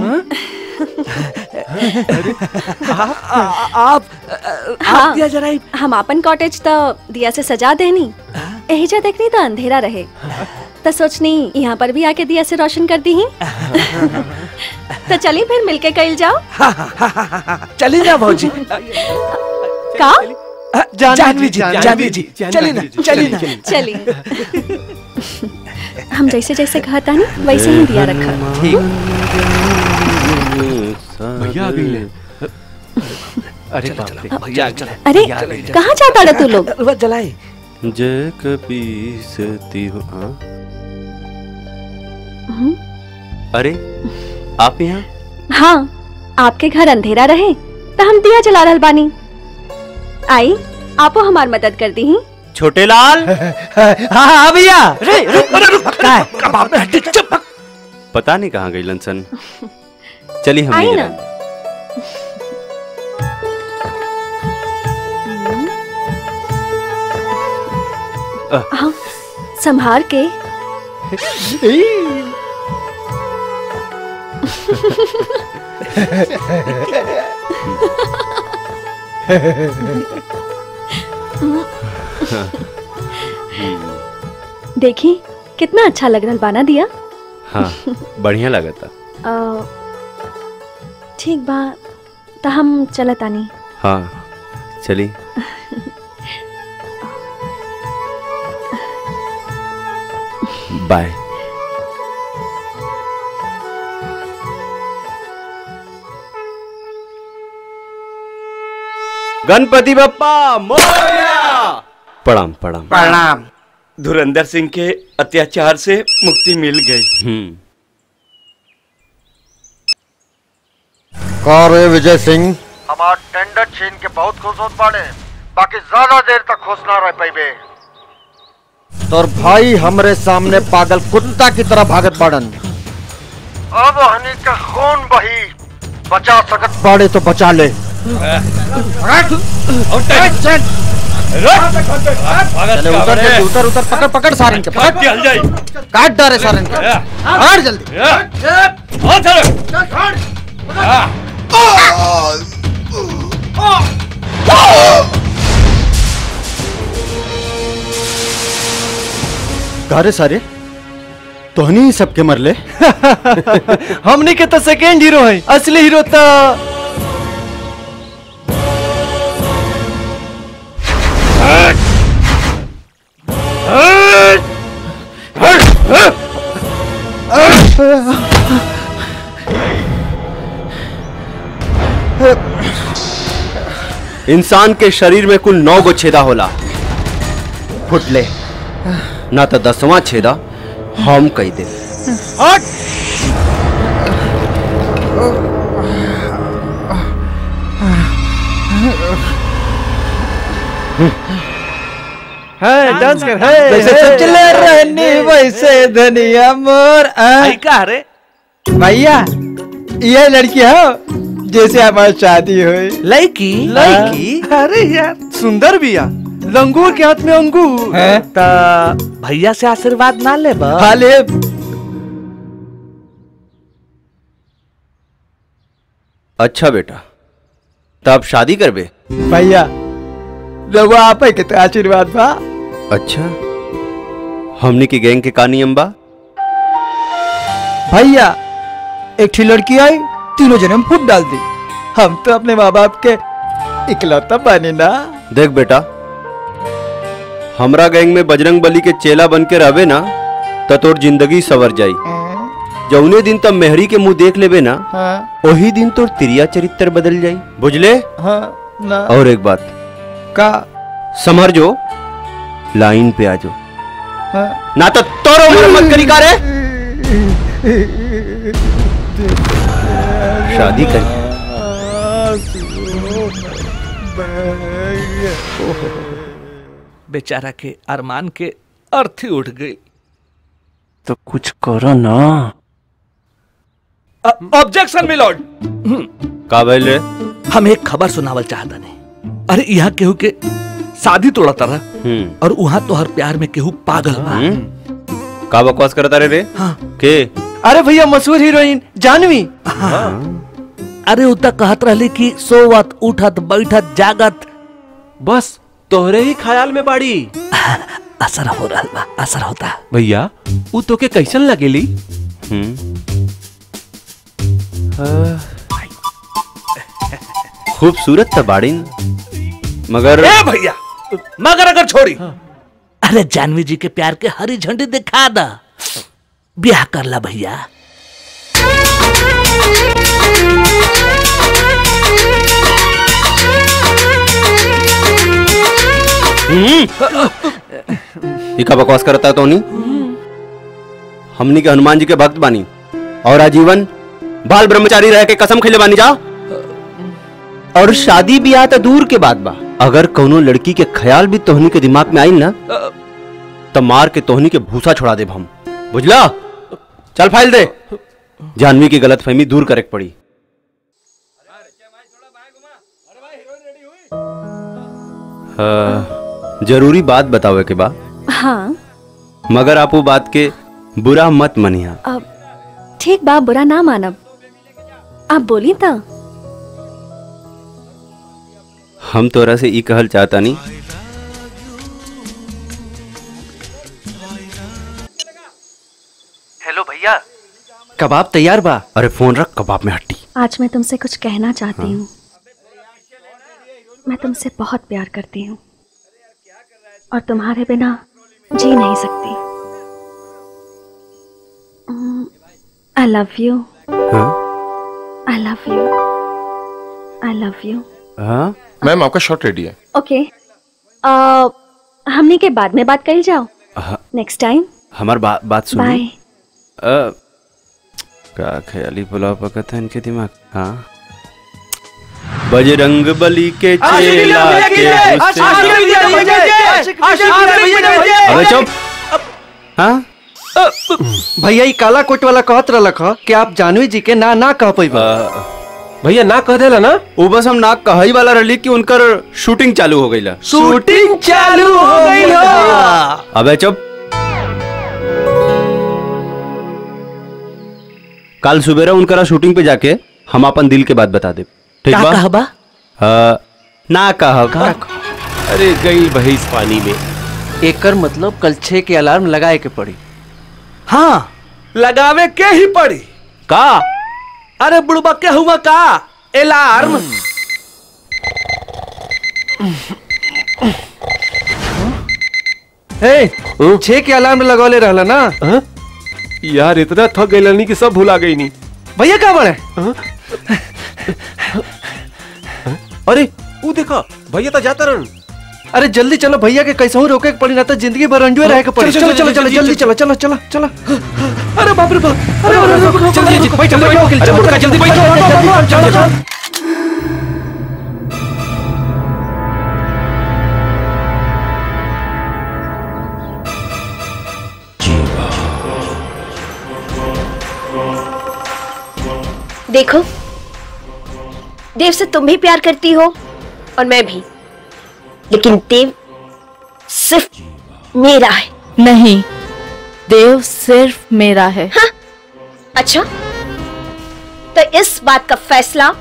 आप आप हाँ, दिया जराई। हम अपन कॉटेज तो दिया से सजा देनी, एहिजा देखनी तो अंधेरा रहे तो सोचनी यहाँ पर भी आके दिया से रोशन कर दी ही। तो चली फिर मिलके कल जाओ। चली ना भौजी। का जानवी जी जानवी जी चली ना चली ना चली। हम जैसे जैसे कहा था ना वैसे ही दिया रखा। भैया आ गई। अरे भैया अरे कहाँ जाता रहा तू लोग? जलाई जय कपीसती हो। अरे आप यहाँ? हाँ आपके घर अंधेरा रहे तो हम दिया जला रहल बानी। आई आपो हमार मदद कर दी ही। छोटे लाल। हाँ हाँ भैया। पता नहीं कहाँ गई लंसन। चली हम आई ना। हाँ, संभाल के। देखी कितना अच्छा लग रहा बाना दिया। हाँ बढ़िया लगा था। अ, ठीक बा तो हम चलत आनी। हाँ चली। बाय। गणपति बप्पा मोरया। प्रणाम प्रणाम प्रणाम। धुरंधर सिंह के अत्याचार से मुक्ति मिल गई। हम्म। का रे विजय सिंह? हमार टेंडर छीन के बहुत खुश होत बाड़े, बाकी ज्यादा देर तक खुश ना रह पाइबे। तोर भाई हमरे सामने पागल कुत्ता की तरह भागत बाड़न। अब हनी का खून बही, बचा सकत बाड़े तो बचा ले। चले उतर जल्दी, उतर उतर, पकड़ पकड़ सारन के, पकड़। काट डारे सारन के, काट जल्दी। गारे सारे तोहनी ही सबके मरले। हमने के तो सेकेंड हीरो है, असली हीरो तो इंसान के शरीर में कुल नौ गो छेदा होला। फुटले ना तो दसवां छेदा हम कही दे। है डांस कर है जैसे सब चले रहनी वैसे धनिया मोर। आई का रे भैया ये लड़की है जैसे हमारी शादी हुई। लड़की लड़की अरे यार सुंदर भी है, लंगूर के हाथ में अंगूर है। ता भैया से आशीर्वाद ना ले बा। हाँ ले। अच्छा बेटा तब शादी करबे। भैया लोग आप है कितना आशीर्वाद बा। अच्छा हमने की गैंग के का नियम बा। भैया एकठी लड़की आई, तीनों जने हम फुट डाल दी। हम तो अपने माँ बाप के इकलौता बने ना। देख बेटा हमरा गैंग में बजरंग बली के चेला बन के रहबे ना तो तोर जिंदगी सवर जाई। जौने दिन तब मेहरी के मुंह देख लेबे ना हाँ। वही दिन तोर तिरिया चरित्र बदल जाई। बुझले? हाँ ना। और एक बात का समझ जो लाइन पे आ जाओ। हाँ। ना तो तोरो उम्र मत करी का रे। शादी कर। बेचारा के अरमान के अर्थी उठ गई। तो कुछ करो ना। Objection milord. का भइल रे? हम एक खबर सुनावल चाहता नहीं। अरे यहाँ केहू के शादी तोड़ा तरह और वहाँ तो हर प्यार में केहू पागल बा। का बकवास करता रे रे? हाँ। के? अरे भैया मशहूर हीरोइन जानवी। हाँ। अरे उतना कहत रहली कि सोवत उठत बैठत जागत बस तोहरे ही ख्याल में बाड़ी। असर हो रहा बा, असर होता। भैया वो तो के कैसन लगेली? खूबसूरत तो बाड़ी मगर ए भैया मगर अगर छोड़ी। अरे जानवी जी के प्यार के हरी झंडी दिखा दा, ब्याह कर ला भैया। ये का बकवास करता है तोनी? हमनी के हनुमान जी के भक्त बानी और आजीवन बाल ब्रह्मचारी रह के कसम खिले बानी जा। और शादी ब्याह तो दूर के बात बा, अगर कौनो लड़की के ख्याल भी तोहनी के दिमाग में आई ना तो मार के तोहनी के भूसा छोड़ा दे हम, बुझला? चल फाइल दे। जानवी की गलतफहमी दूर करे के पड़ी। हाँ, जरूरी बात बतावे के बा। हाँ मगर आप वो बात के बुरा मत मनिया। अब ठीक बा, बुरा ना मानब। आप बोली था। हम तोरा से ई कहल चाहता नहीं। हेलो भैया, कबाब तैयार बा। अरे फोन रख, कबाब में हड्डी। आज मैं तुमसे कुछ कहना चाहती हूँ। मैं तुमसे बहुत प्यार करती हूँ और तुम्हारे बिना जी नहीं सकती। I love you. I love you. I love you. हाँ मैम, आपका शॉट रेडी है। ओके, हमने के बाद में बात करी जाओ। Next time. हमार बा, बात सुनी। बाय। क्या ख्याली पुलाव पकता है इनके दिमाग। हाँ, बजरंग बली के चेला के अबे चुप। हाँ भैया ये काला कोट वाला कहत रहा कि आप जानवी जी के ना ना कह पाई। भैया ना कह देला ना, वो बस हम ना कहई वाला रही कि उनकर शूटिंग चालू हो गईला। शूटिंग चालू हो गई हो। अबे चुप। कल सुबेरा उनकरा शूटिंग पे जाके हम अपन दिल के बात बता दे। ठीक बा? कहा बा? हाँ, ना कहा का? अरे गई भैंस पानी में। एकर मतलब कल छह के अलार्म लगाए के पड़ी। हाँ, लगावे के ही पड़ी। का? अरे बुढ़बा के हुआ का अलार्म। छह के अलार्म लगौले रहला ना। हा? यार इतना थक गई नहीं कि सब भुला गई नहीं। भैया कहाँ बड़े? अरे वो देखा भैया तो जाता रन। अरे जल्दी चलो, भैया के कैसे रोके पड़ी ना तो जिंदगी भर रंजुए रहे के पड़ी। चलो चलो चलो जल्दी चलो चलो चलो चलो। अरे बाप रे बाप। अरे जल्दी जल्दी भाई जल्दी बैठो। अरे मुर्गा जल्दी बैठो। चलो चलो। देखो, देव से तुम भी प्यार करती हो और मैं भी, लेकिन देव सिर्फ मेरा है। नहीं, देव सिर्फ मेरा है। हाँ? अच्छा, तो इस बात का फैसला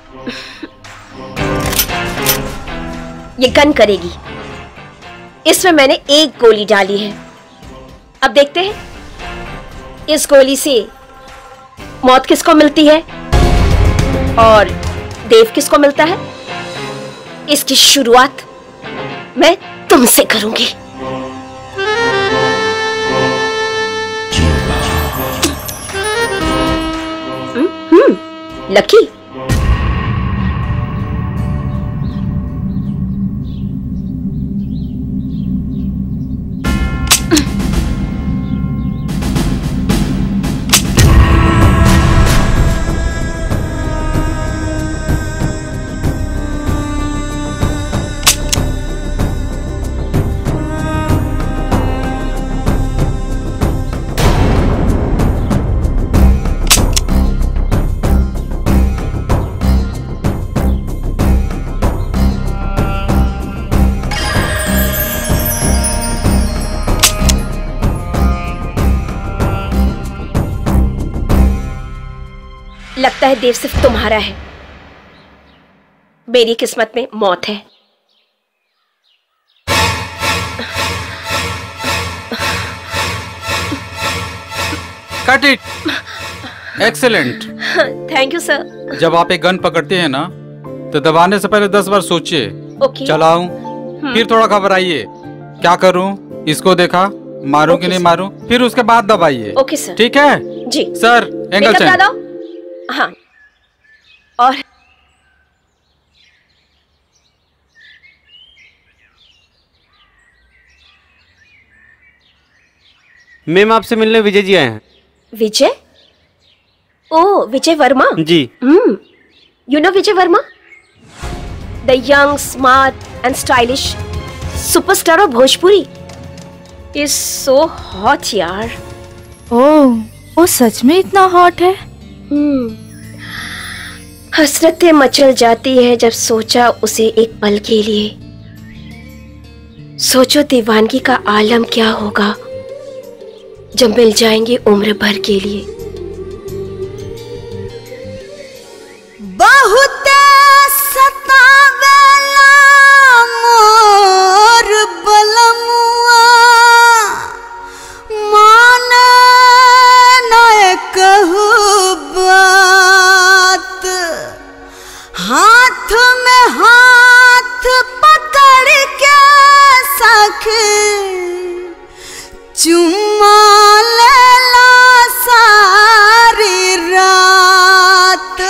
ये गन करेगी। इसमें मैंने एक गोली डाली है। अब देखते हैं इस गोली से मौत किसको मिलती है और देव किसको मिलता है। इसकी शुरुआत मैं तुमसे करूंगी। हम्म, लकी। लगता है देव सिर्फ तुम्हारा है। मेरी किस्मत में मौत है। Cut it. Excellent. Thank you sir. जब आप एक गन पकड़ते हैं ना तो दबाने से पहले दस बार सोचिए। ओके। चलाऊं, फिर थोड़ा घबराइए, क्या करूं, इसको देखा, मारूं कि नहीं मारूं, फिर उसके बाद दबाइए। ओके सर। ठीक है जी सर। Angle change. हाँ, और मैम आपसे मिलने विजय जी आए हैं। विजय? ओ, विजय वर्मा। जी। Hmm, you know Vijay Verma, the young smart and stylish superstar of Bhojpuri is so hot यार। ओह, वो सच में इतना हॉट है? हम्म, हसरतें मचल जाती है जब सोचा उसे एक पल के लिए। सोचो दीवानगी का आलम क्या होगा जब मिल जाएंगे उम्र भर के लिए। बहुत सतावेला मोर बलमुआ, माने न कहू बात, हाथ में हाथ पकड़ के सखी चुम्मा लेला सारी रात।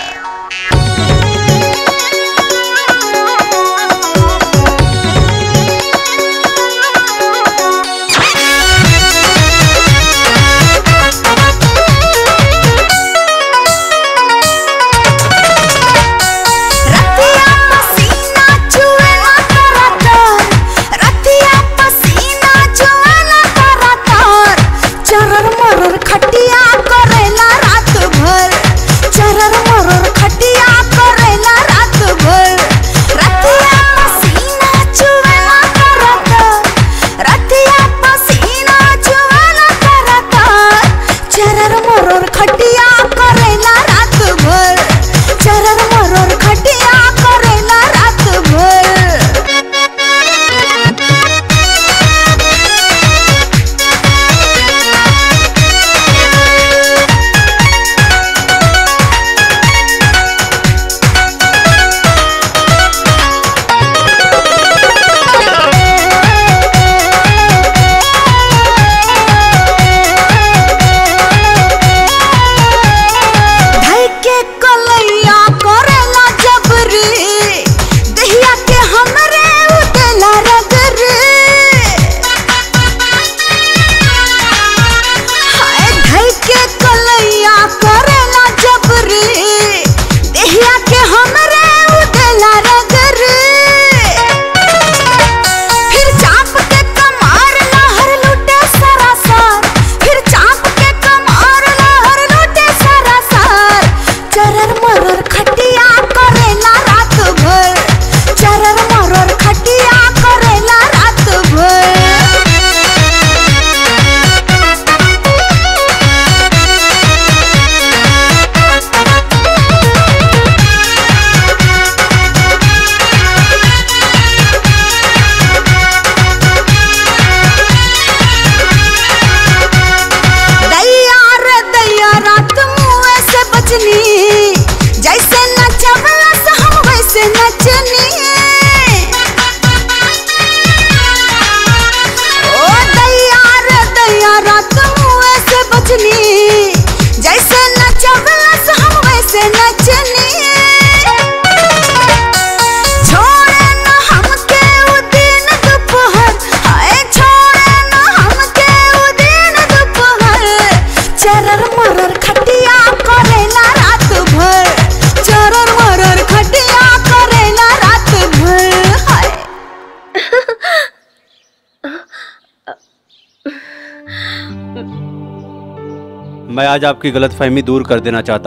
मैं आज आपकी गलतफहमी दूर कर देना चाहता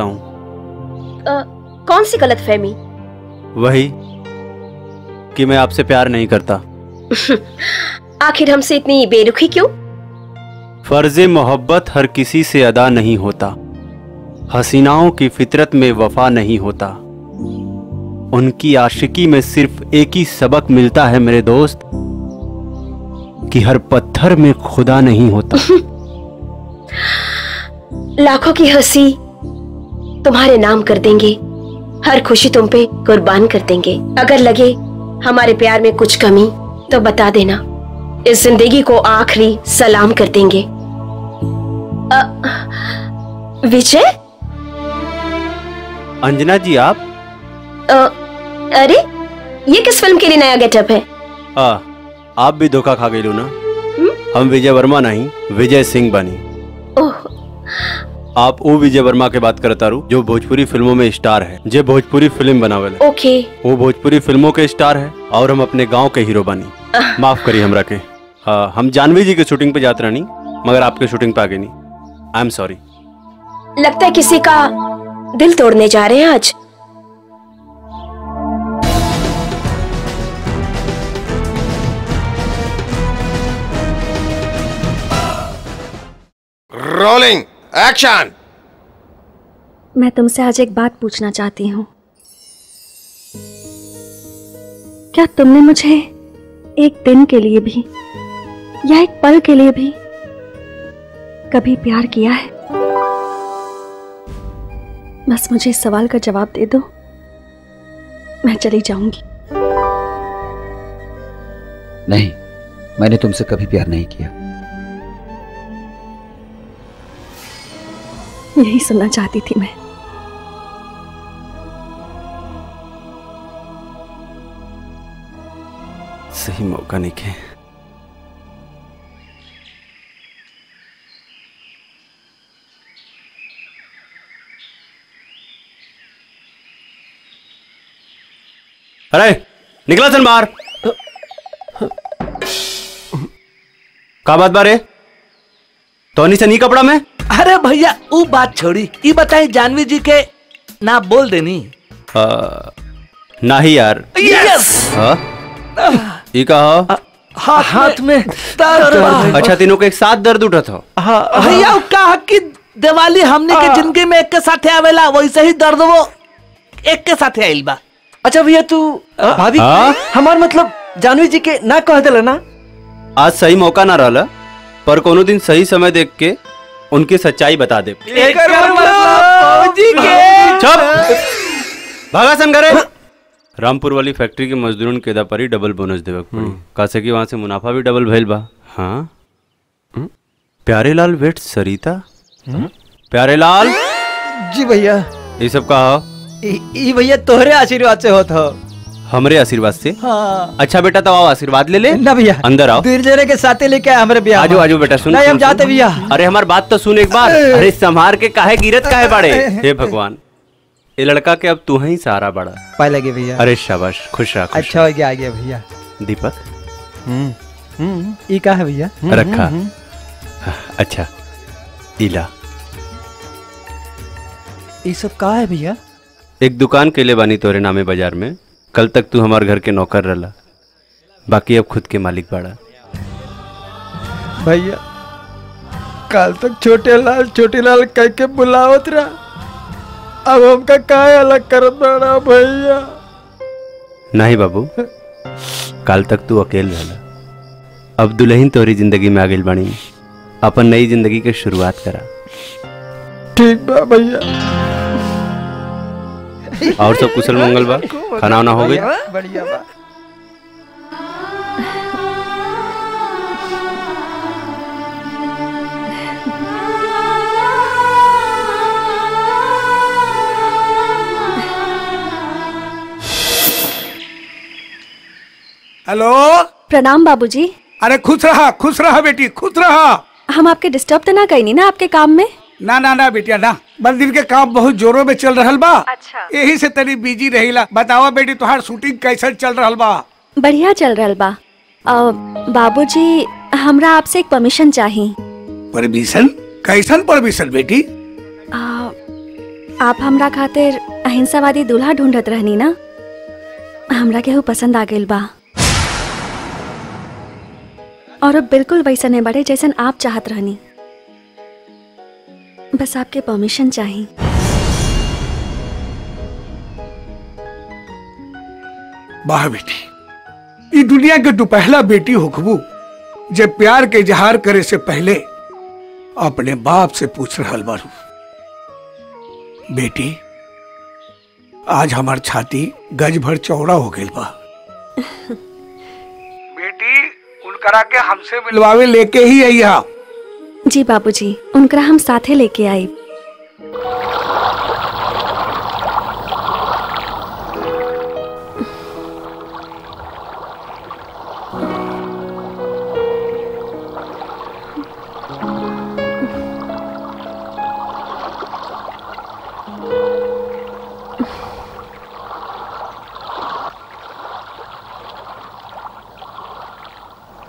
हूँ। कौन सी गलतफहमी? वही कि मैं आपसे प्यार नहीं करता। आखिर हमसे इतनी बेरुखी क्यों? फर्ज़े मोहब्बत हर किसी से अदा नहीं होता, हसीनाओं की फितरत में वफा नहीं होता, उनकी आशिकी में सिर्फ एक ही सबक मिलता है मेरे दोस्त, कि हर पत्थर में खुदा नहीं होता। लाखों की हंसी तुम्हारे नाम कर देंगे, हर खुशी तुम पे कुर्बान कर देंगे। अगर लगे हमारे प्यार में कुछ कमी तो बता देना, इस जिंदगी को आखिरी सलाम कर देंगे। अ, विजय? अंजना जी आप? अ, अरे ये किस फिल्म के लिए नया गेटअप है? आ, आप भी धोखा खा गई लो ना। हम विजय वर्मा नहीं, विजय सिंह बनी। ओह, आप ओ विजय वर्मा के बात करता रू जो भोजपुरी फिल्मों में स्टार है, जे भोजपुरी फिल्म बनावेले। ओके। वो भोजपुरी फिल्मों के स्टार है और हम अपने गांव के हीरो बनी। माफ करिए हमरा के। हाँ, हम जानवी जी के शूटिंग पे जाते रहनी मगर आपके शूटिंग पे आगे नहीं। I am sorry. लगता है किसी का दिल तोड़ने जा रहे हैं आज। Rolling action. मैं तुमसे आज एक बात पूछना चाहती हूँ। क्या तुमने मुझे एक दिन के लिए भी या एक पल के लिए भी कभी प्यार किया है? बस मुझे इस सवाल का जवाब दे दो, मैं चली जाऊंगी। नहीं, मैंने तुमसे कभी प्यार नहीं किया। यही सुनना चाहती थी मैं। सही मौका नहीं के। अरे निकला सन बाहर। का बात बारे तो से नहीं कपड़ा में? अरे भैया वो बात छोड़ी, ये बताई जानवी जी के ना बोल देनी। आ, नहीं यार। यस। हाँ? ये कहा हाथ, हाथ में दर्द। अच्छा, तीनों के एक साथ दर्द उठा था। भैया वो कहा कि दिवाली हमने के जिंदगी में एक के साथ आवेला, वैसे ही दर्द वो एक के साथ आइल बा। अच्छा भैया तू भाभी हमार मतलब जानवी जी के ना कह दिला ना। आज सही मौका ना रहला, पर कोनो दिन सही समय देख के उनकी सच्चाई बता दे। भागा सन घरे। रामपुर वाली फैक्ट्री के मजदूरन के पर ही डबल बोनस देवे पड़ी। कासे कि वहां से मुनाफा भी डबल भइल बा। हाँ, प्यारे लाल वेट सरिता। प्यारे लाल जी भैया। ये सब कहा ई भैया तोहरे आशीर्वाद से होत हो। हमरे आशीर्वाद से? हाँ। अच्छा बेटा, तो आओ आशीर्वाद ले ले। ना भैया, अंदर आओ। दिलजरे के साथे लेके आए हमारे ब्याह। आजो आजो बेटा, सुन। नहीं हम जाते भैया। अरे हमार बात तो सुन एक बार। अरे संभार के काहे गिरत काहे बड़े। हे भगवान, ये लड़का के अब तू ही सहारा बड़ा। पाए लगे भैया। अरे शाबाश, खुश रहा। अच्छा हो गया, आ गया भैया। दीपक हम्म हम्म ई का है भैया? रखा। अच्छा इला ये सब का है भैया? एक दुकान के लिए बानी तोरे नामे बाजार में। कल तक तू हमारे घर के नौकर रला, बाकी अब खुद के मालिक बाड़ा। भैया कल तक छोटे लाल छोटे लाल कह के बुलावत रहा, अब हमका काय अलग करत बड़ा भैया। नहीं बाबू, कल तक तू अकेले रहला, अब दुल्हन तोरी जिंदगी में आ गई बानी। अपन नई जिंदगी की शुरुआत करा। ठीक बा भैया। और सब कुशल मंगल बा? खाना वाना हो गई? बढ़िया बा। हेलो। प्रणाम बाबूजी। अरे खुश रहा खुश रहा बेटी, खुश रहा। हम आपके डिस्टर्ब तो ना कहीं ना आपके काम में? ना ना ना बेटिया ना, मंदिर के काम बहुत जोरों में चल रहल बा। अच्छा। यही से तनी बिजी रहीला। बतावा बेटी, तुहार शूटिंग कैसे चल रहल बा? बढ़िया चल रहल बा। बाबूजी हमरा आपसे एक परमिशन चाहिए। परमिशन? कैसन परमिशन बेटी? आ, आप हमरा खातिर अहिंसावादी दूल्हा ढूंढत रहनी ना, हमरा केहू पसंद आ गइल बा और अब बिल्कुल वैसा नहीं बड़े जैसन आप चाहत रहनी। बस आपके परमिशन चाहिए। वाह बेटी, ये दुनिया के तू पहला बेटी होखबू जब प्यार के इजहार करे से पहले अपने बाप से पूछ रहल बारू। बेटी आज हमार छाती गज भर चौड़ा हो गई बा। बेटी उनकरा के हमसे मिलवावे लेके ही आइया। जी बाबूजी, उनकरा हम साथे लेके आई।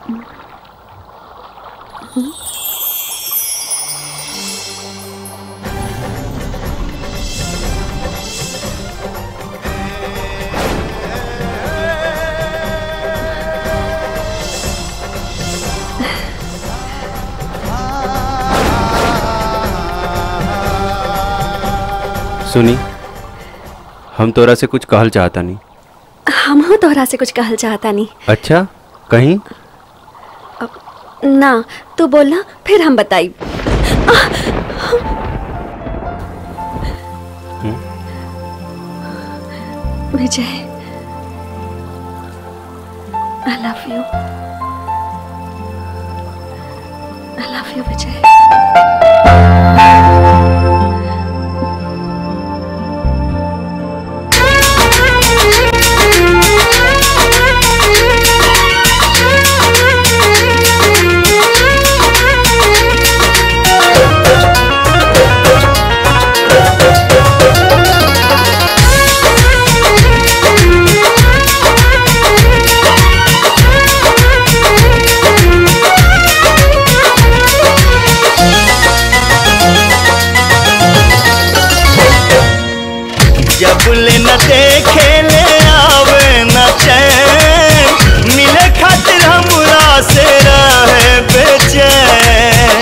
सुनी, हम तोरा से कुछ कहल चाहता नहीं। हम हो तोहरा से कुछ कहल चाहता नहीं। अच्छा, कहीं ना तू बोलना फिर हम बताई। Vijay, I love you. I love you Vijay. जबले न देखे ले आवे न चैन, मिले खातिर हमरा से रहे बेचैन।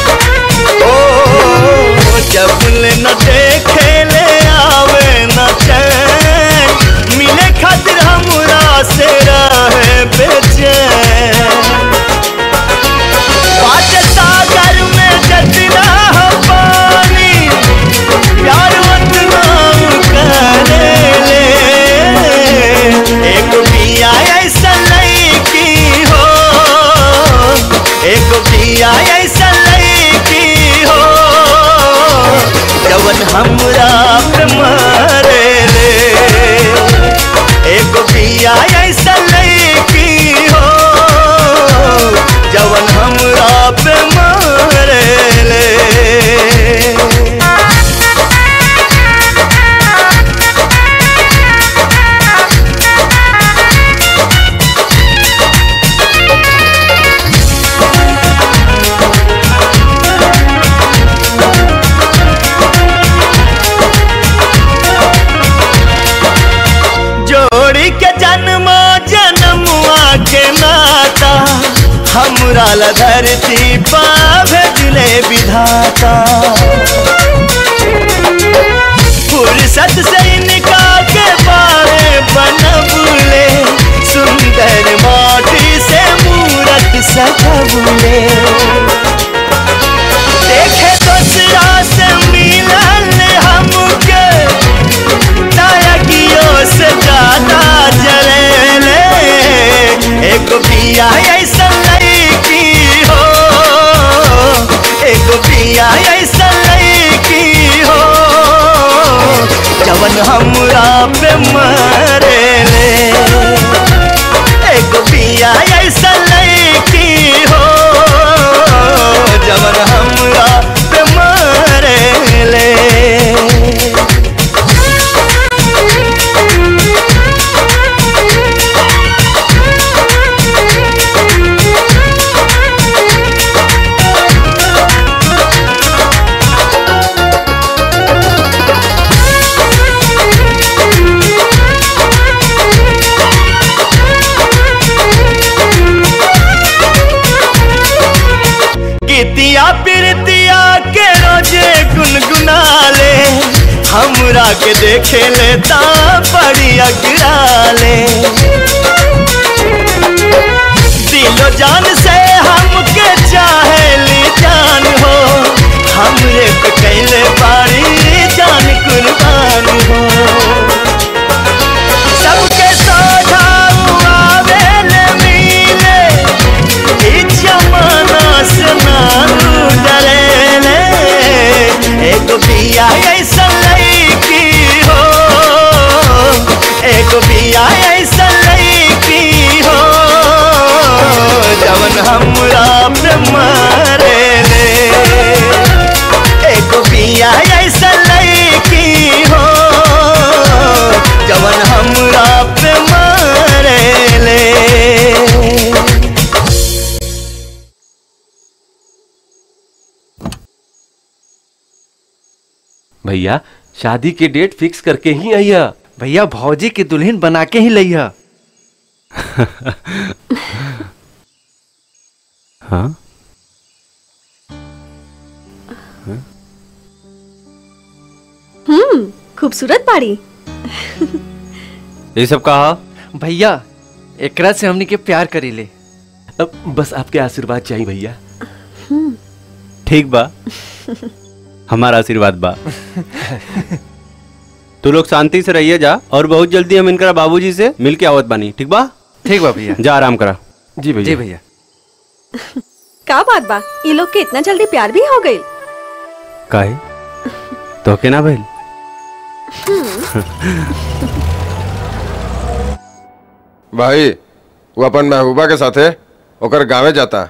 ओ जबले न देखे ले आवे न चैन, मिले खातिर हमरा से रहे बेचैन। बात सागर में जतना हो पानी, प्यार वतना करे ले। एक पिया ऐसा लईकी हो, एक पिया ऐसा लईकी हो, जवन हमरा पे मरे ले। एक पिया ऐसा लईकी हो, जवन हमरा पे मरे ले। जोड़ी के जन्मो जन्मुआ के नाता, हमरा ला धरती पा भेजले विधाता। फुर्सत से इनका के बारे बनबुले, सुंदर माटी से मूरत सजबुले। देखे दूसरा से मिलल हमके, नायकियों से ज्यादा जलेले। एक पिया ऐसा लईकी हो, एक पिया ऐसा लईकी हो, जवन हमरा पे मरे ले। एक पिया ऐसा लईकी हो, जवन हमरा पे मरे ले। गीतिया पिरतिया के रोजे गुनगुनाले, हमरा के देखे लेता बड़ी अगराले। दिलो जान से हमके चाहेली जान हो, हमरे पे कैले बारी जान कुर्बान हो। सबके सोझाऊ आवेले मिले, ई जमाना से नानू डरेले। एक पिया ऐसा लईकी हो, एक पिया ऐसा लईकी भैया शादी के डेट फिक्स करके ही आइया। भैया भौजी की दुल्हन बना के ही लइहा। हाँ हम्म खूबसूरत बाड़ी। ये सब कहा भैया एकरा से हमनी के प्यार करीले। अब बस आपके आशीर्वाद चाहिए भैया। ठीक बा, हमारा आशीर्वाद बा। तू लोग शांति से रहिए जा, और बहुत जल्दी हम इनका बाबूजी से मिल के आवत बानी। ठीक बा? ठीक बा भैया। जा आराम करा। जी भैया। जी भैया। का बात बा, ये लोग के इतना जल्दी प्यार भी हो गई? काहे तो के ना भइल? भाई वो अपन महबूबा के साथे ओकर गाँवे जाता।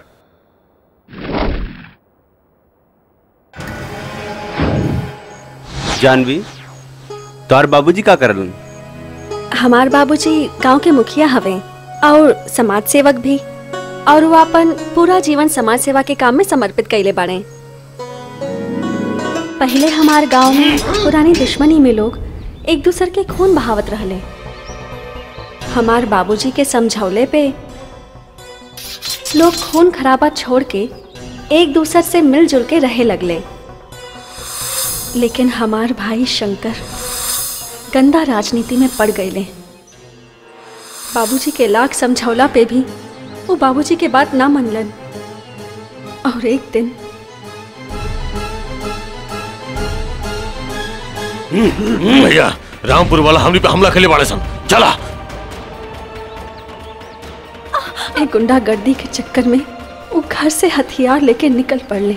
जानवी तोर बाबूजी का करलन? हमार बाबूजी गांव के मुखिया हवे और समाज सेवक भी, और वो अपन पूरा जीवन समाज सेवा के काम में समर्पित कइले बाड़े। पहले हमार गांव में पुरानी दुश्मनी में लोग एक दूसरे के खून बहावत रहले। हमार बाबूजी के समझौले पे लोग खून खराबा छोड़ के एक दूसरे से मिलजुल के रहे लगले। लेकिन हमार भाई शंकर गंदा राजनीति में पड़ गए। बाबूजी के लाख समझौला पे भी वो बाबूजी के बात ना मनलन, और एक दिन भैया रामपुर वाला हमनी पे हमला खेले बाड़े सन। चला। एक गुंडागर्दी के चक्कर में वो घर से हथियार लेके निकल पड़ले,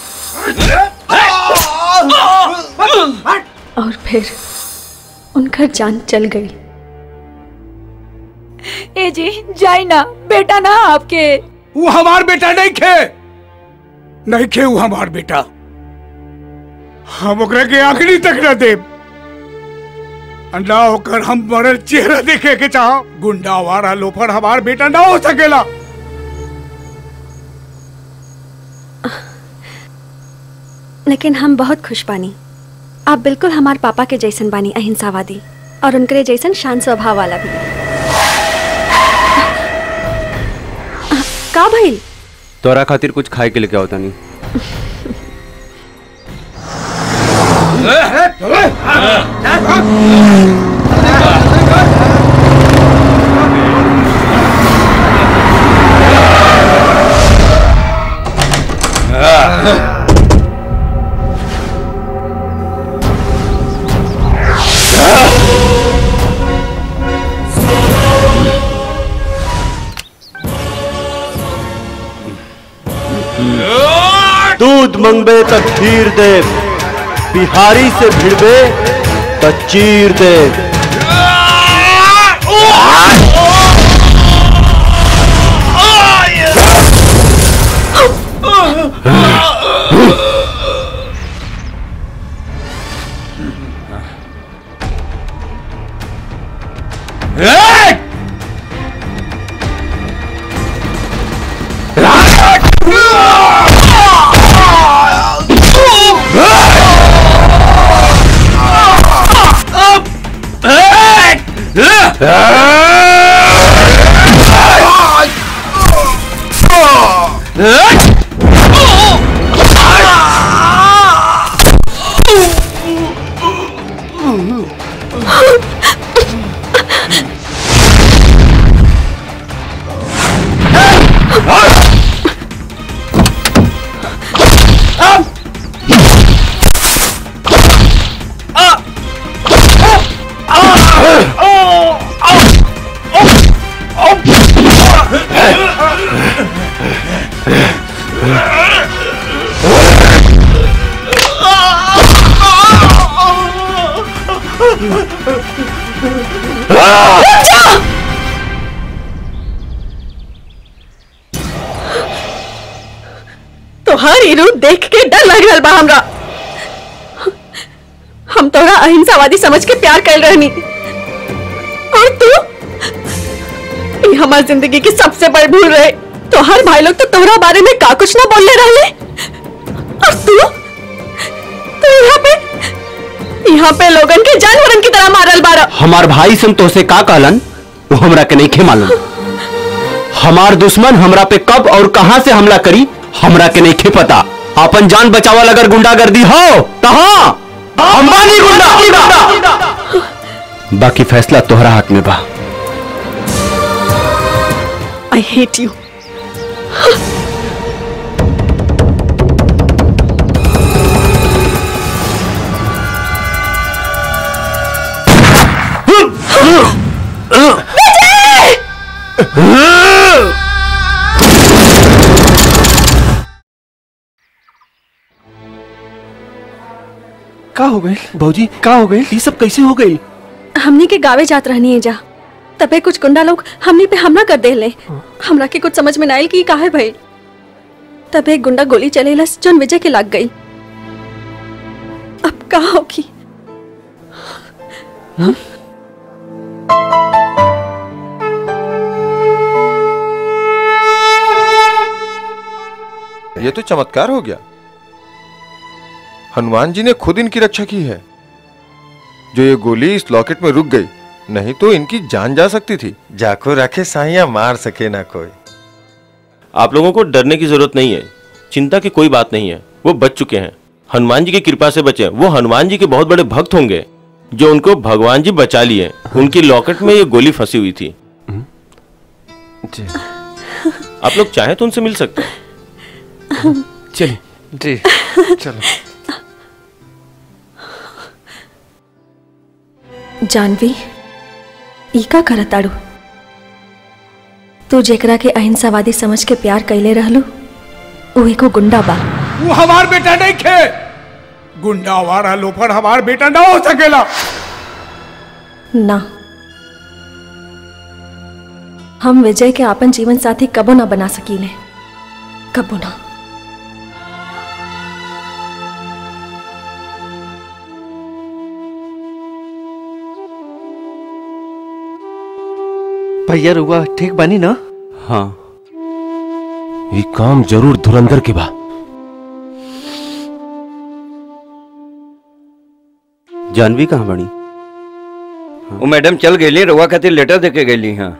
और फिर उनका जान चल गई। ए जी जाई ना, बेटा ना आपके। वो हमार बेटा नहीं खे, नहीं खे वो हमार बेटा। हम ओकरा के आखिरी तक न दे, ना होकर हम मरल चेहरा देखे के चाह। गुंडा वारा लोफर हमार बेटा ना हो सकेला। लेकिन हम बहुत खुश बानी, आप बिल्कुल हमार पापा के जैसन बानी, अहिंसावादी, और उनके जैसन शांत स्वभाव वाला भी। का भइल? तोरा खातिर कुछ खाए के लेके आवता नहीं। दूध मंगबे त खीर दे, बिहारी से भिड़बे त चीर दे। तोहारी रूप देख के डर लग रहा बा हमरा। हम तोरा अहिंसावादी समझ के प्यार कर रहनी, और तू ये हमारी जिंदगी की सबसे बड़ी भूल रहे। तोहार भाई लोग तो तोहरा बारे में का कुछ ना बोलने रहे, और तू तो यहाँ पे यहाँ पे लोगन के जानवरन की तरह मारल बारा। हमार भाई सन तो से का कहलन वो हमरा के नहीं खे मालूम। हमार दुश्मन हमरा पे कब और कहां से हमला करी हमरा के नहीं खे पता। अपन जान बचावल अगर गुंडागर्दी हो तो हाँ अंबानी गुंडा। बाकी फैसला तोहरा हाथ में बा। I hate you. का हो गई भौजी? का हो गई? ये सब कैसे हो गई? हमनी के गावे जात रहनी है जा, तबे कुछ गुंडा लोग हमनी पे हमला कर देले। हमरा के कुछ समझ में ना आइल कि काहे भइल। तबे एक गुंडा गोली चलेलस जोन विजय के लग गई। अब का होगी? ये तो चमत्कार हो गया। हनुमान जी ने खुद इनकी रक्षा की है। जो ये गोली इस लॉकेट में रुक गई, नहीं तो इनकी जान जा सकती थी। जाको रखे साइया मार सके ना कोई। आप लोगों को डरने की जरूरत नहीं है, चिंता की कोई बात नहीं है। वो बच चुके हैं, हनुमान जी की कृपा से बचे। वो हनुमान जी के बहुत बड़े भक्त होंगे जो उनको भगवान जी बचा लिए। उनकी लॉकेट में ये गोली फंसी हुई थी। आप लोग चाहे तो उनसे मिल सकते हैं। चलिए जी चलो। जानवी ई का करताड़ू? तू जेकरा के अहिंसावादी समझ के प्यार कैले रहलू वो एको गुंडा बा। वो हमार बेटा नहीं खे। गुंडा वारा लोफर हमार बेटा ना हो सकेला। ना, हम विजय के आपन जीवन साथी कबो ना बना सकीले, कबो ना। भैया रुआ ठीक बनी ना? हाँ, ये काम जरूर धुरंधर के बा। जानवी कहाँ बनी? वो मैडम चल गई, रुआ खातिर लेटर देके गई। हाँ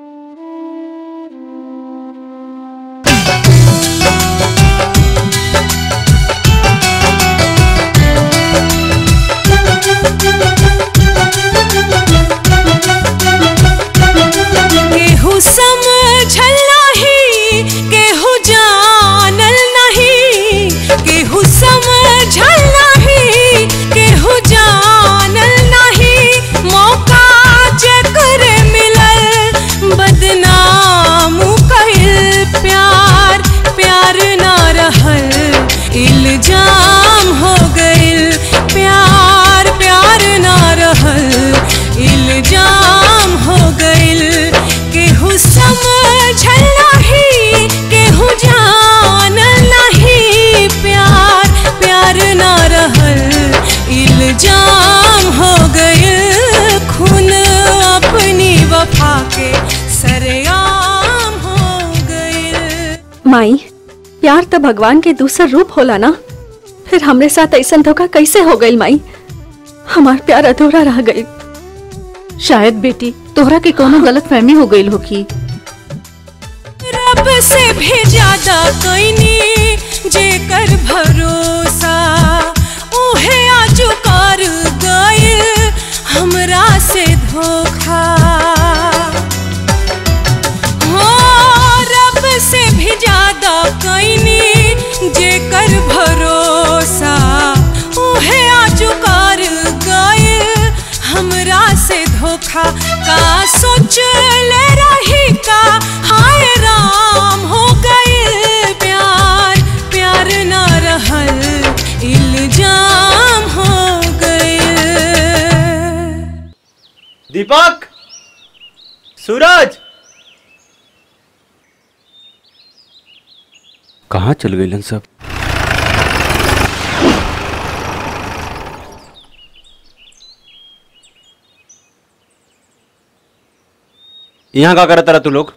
केहू समझल नहीं, केहू जानल नहीं, केहू समझल नहीं, केहू जानल नहीं। मौका जेकर मिलल बदनाम कइल। प्यार प्यार ना रहल, इल्जाम हो गइल। प्यार प्यार ना रहल, इल्जाम हो गइल। केहू समझल नहीं, केहू जानल नहीं। प्यार प्यार ना रहल, इल्जाम हो गइल। खून अपनी वफा के सरेआम हो गइल। माई, प्यार तो भगवान के दूसरा रूप होला ना, फिर हमरे साथ ऐसा धोखा कैसे हो गई माई? हमार प्यार अधूरा रह गई। शायद बेटी तोहरा के कोनो गलत फहमी हो गई होगी। रब से भी ज्यादा कईनी जेकर भरोसा, उहे आजू कर गइल हमरा से धोखा। हो रब से भी ज्यादा कईनी जेकर भरोसा, उहे आजू कर गइल हमरा से धोखा। का सोच ले रही का हाय राम हो गइल। प्यार प्यार ना रहल, इल्जाम हो गइल। दीपक, सूरज, कहाँ चल गए सब? यहाँ का करता रहा तू लोग?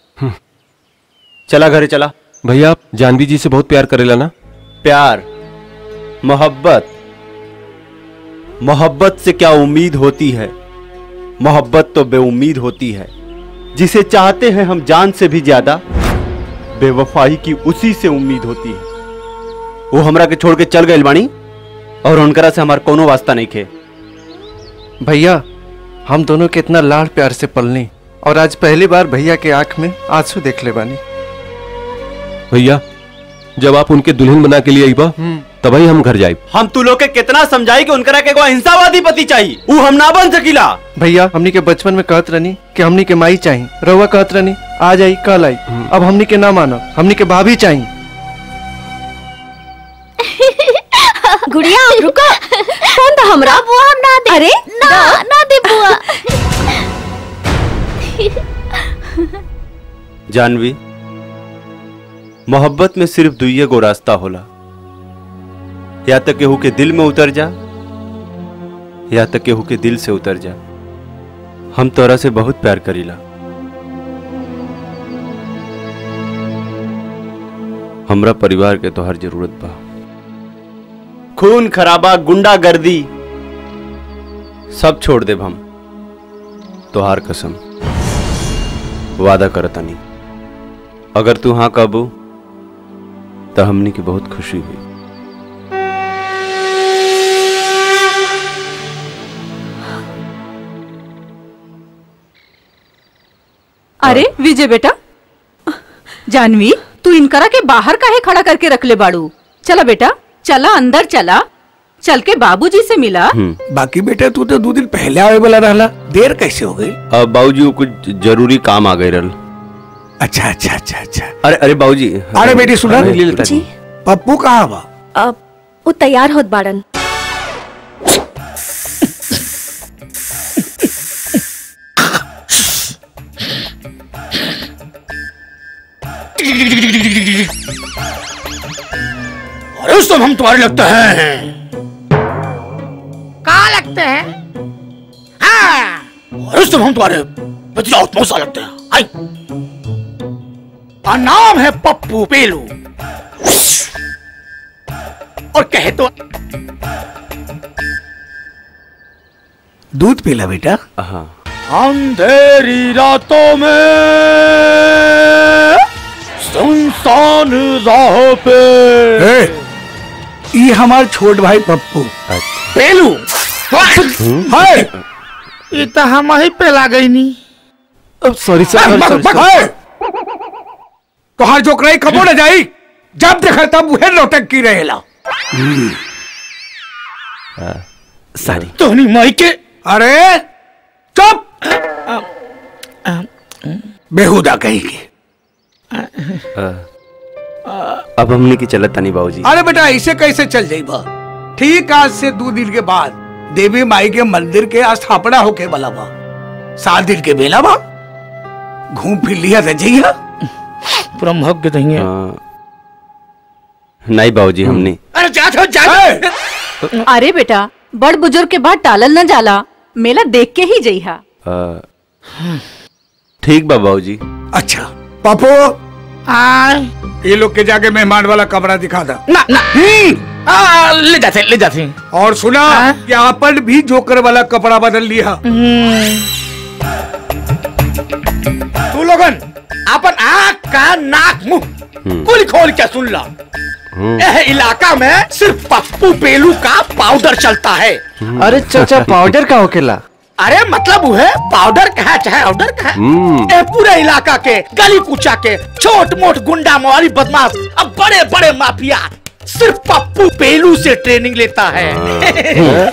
चला घरे चला। भैया आप जानवी जी से बहुत प्यार करेला ना? प्यार मोहब्बत मोहब्बत से क्या उम्मीद होती है, मोहब्बत तो बेउम्मीद होती है। जिसे चाहते हैं हम जान से भी ज्यादा, बेवफाई की उसी से उम्मीद होती है। वो हमरा के छोड़ के चल गए बानी और उनकरा से हमार कोनो वास्ता नहीं खे। भैया हम दोनों के इतना लाड़ प्यार से पलनी और आज पहली बार भैया के आंख में आंसू देख ले बानी। भैया जब आप उनके दुल्हन बना के लिए आई बा तभी हम घर जाए। हम तू लोग के कितना समझाई कि उनकरा के को अहिंसावादी पति चाहिए, वो हम ना बन सकीला। भैया हमनी के बचपन में कहत रहनी कि हमनी के माई चाहिए, रउआ कहत रहनी आज आई कल आई, अब हमनी के ना मानो, हमनी के भाभी चाहिए। गुड़िया रुको, कौन था हमरा? बुआ हम ना दे। अरे ना ना दे बुआ। जानवी, मोहब्बत में सिर्फ दुइये गो रास्ता होला, या तो केहू के दिल में उतर जा या तो केहू के दिल से उतर जा। हम तोरा से बहुत प्यार करीला। हमरा परिवार के तोहर जरूरत बा। खून खराबा, गुंडागर्दी सब छोड़ देब हम, तोहार कसम वादा करतानी। अगर तू हाँ कहबू तो हमनी की बहुत खुशी हुई। अरे विजय बेटा, जानवी तू इनकरा के बाहर काहे खड़ा करके रख ले बाड़ू? चला बेटा चला, अंदर चला, चल के बाबूजी से मिला। बाकी बेटा तू तो दो दिन पहले आवे वाला रहला, देर कैसे हो गई? अब बाबूजी को कुछ जरूरी काम आ गए रहल। अच्छा अच्छा अच्छा अच्छा। अरे अरे बाबूजी। अरे बेटी सुना, पप्पू कहाँ बा? अब वो तैयार होत बाड़न। अरे उस हम तुम्हारे लगते हैं। कहाँ लगते हैं? हाँ। अरे उस हम तुम्हारे भतीजा और मौसा लगते हैं। आई का नाम है पप्पू पेलू, और कहे तो दूध पीला बेटा। हाँ। अंधेरी रातों में सुनसान राह पे ये हमार छोट भाई पप्पू पेलू है। ये तो हम ही पेला गई नहीं। अब सॉरी सर। तोहार जो कराई कबो न जाई, जब देखा तब वह लौटक की रहेला। सारी तोहनी माई के। अरे चुप, बेहुदा कहेगी। अब हमने की चलत नहीं बाबूजी। अरे बेटा ऐसे कैसे चल जाइबा? ठीक आज से दो दिन के बाद देवी माई के मंदिर के स्थापना होके वाला बा। सात दिन के बेला बा, घूम फिर लिया था जइया ब्रह्मज्ञ नहीं है। नहीं बाबूजी हमने। अरे जा जा जा। अरे बेटा बड़ बुजुर्ग के बाद टालल न जाला, मेला देख के ही जइहा। ठीक बा बाबूजी। अच्छा पापू, ये लोग के जाके मेहमान वाला कमरा दिखा दा। ना ना आ, ले जाते ले जाते। और सुना कि आपन भी जोकर वाला कपड़ा बदल लिया। तू लोगन अपन आँख का नाक मुंह कुल खोल के सुन ला। यह इलाका में सिर्फ पप्पू पेलू का पाउडर चलता है। अरे चाचा पाउडर का होकेला? अरे मतलब वो है पाउडर कहा चाहे ऑर्डर कहा, ए पूरे इलाका के गली कूचा के छोट मोट गुंडा मवाली बदमाश अब बड़े बड़े माफिया सिर्फ पप्पू पेलू से ट्रेनिंग लेता है।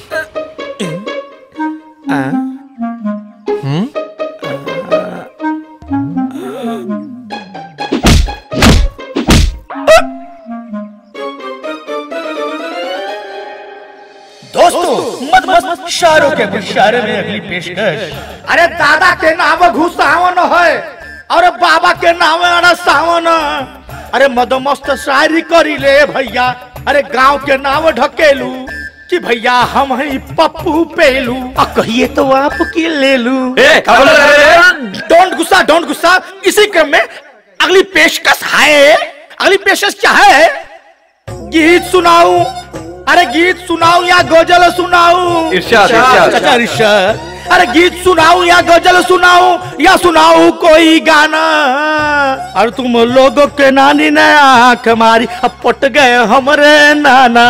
दोस्तों मत मत शारों के इशारे में अगली पेशकश। अरे दादा के नाम घुस सावन है और बाबा के नाम अड़ा सावन। अरे मदमस्त शायरी करी ले भैया। अरे गांव के नाम ढकेलू कि भैया हम ही पप्पू पेलू, और कहिए तो आप की ले लू। डोंट गुस्सा डोंट गुस्सा। इसी क्रम में अगली पेशकश है। अगली पेशकश क्या है? गीत सुनाऊं अरे गीत सुनाऊं या गजल सुनाऊं? इरशाद, इरशाद। अच्छा इरशाद। अरे गीत सुनाऊं या गजल सुनाऊं या सुनाऊं कोई गाना? और तुम लोगों के नानी ने आंख मारी अब पट गए हमरे नाना।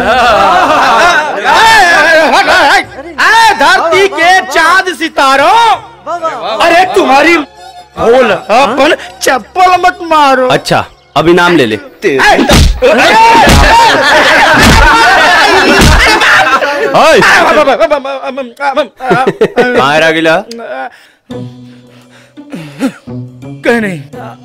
धरती के चांद सितारों, अरे तुम्हारी भूल अपन चप्पल मत मारो। अच्छा अब इनाम ले ले। कहाँ रह गिला? कहीं नहीं,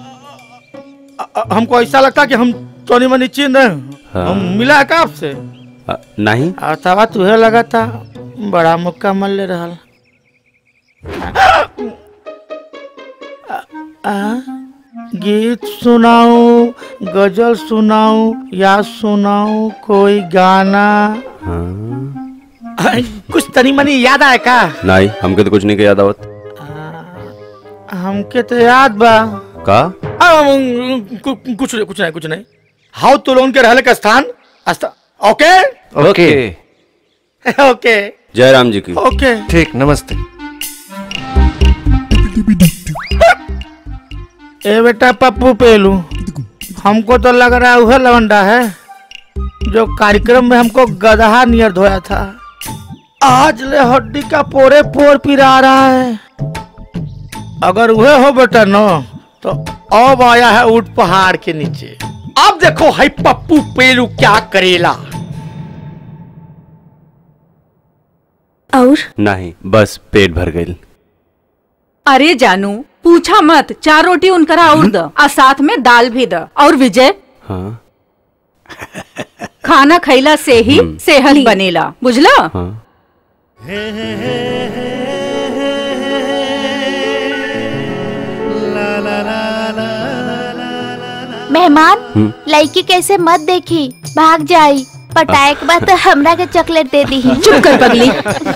हमको ऐसा लगता कि हम चोनी मनी चिन्ह हाँ। हम मिला है का आपसे? नहीं अथवा तुहे लगा था बड़ा मुक्का मल ले रहा। गीत सुनाऊं, गजल सुनाऊं या सुनाऊं कोई गाना? हाँ। कुछ तनी मनी याद आए का? नहीं हमके तो कुछ नहीं के याद आवत। हमके तो याद बा का? आ, कु, कुछ नहीं कुछ नहीं कुछ नहीं। हाउ तो लोन के रहले का स्थान अस्था, ओके ओके ओके जय राम जी की। ओके ठीक, नमस्ते। ए बेटा पप्पू पेलू, हमको तो लग रहा है वह लवंडा है जो कार्यक्रम में हमको गदहा नियर धोया था। आज ले हड्डी का पोरे पोर पिरा रहा है। अगर वह हो बेटा न तो अब आया है ऊंट पहाड़ के नीचे। अब देखो है पप्पू पेलू क्या करेला। और नहीं बस पेट भर गई। अरे जानू पूछा मत, चार रोटी उनकरा और द आ साथ में दाल भी द। और विजय हाँ खाना खैला से ही सेहत बनेला, बुझला? हाँ। मेहमान लड़की कैसे मत देखी, भाग जाई। पटाए के बाद तो हमरा के चॉकलेट दे दी। चुप कर पगली।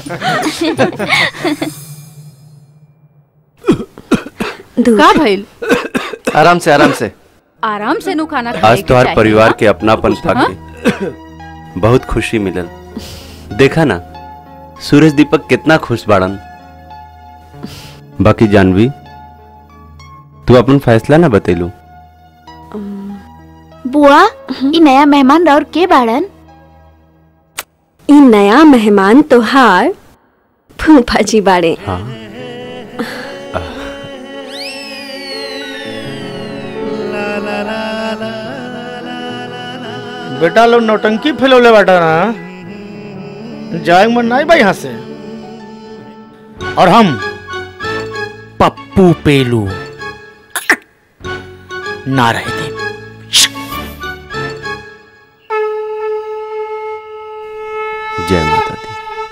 का भइल? आराम से आराम से आराम से नु खाना खाए आज तो हर परिवार के अपनापन पाके बहुत खुशी मिलल। देखा ना सूरज दीपक कितना खुश बाड़न। बाकी जानवी तू अपन फैसला ना बतेलू। बुआ ई नया मेहमान और के बाड़न? ई नया मेहमान तोहार फूफा जी बाड़े। हाँ। बेटा लोग नौटंकी फैलौले बाटा ना, जाएंगे मन नहीं भाई यहाँ से। और हम पप्पू पेलू ना रहे थे। जय माता दी।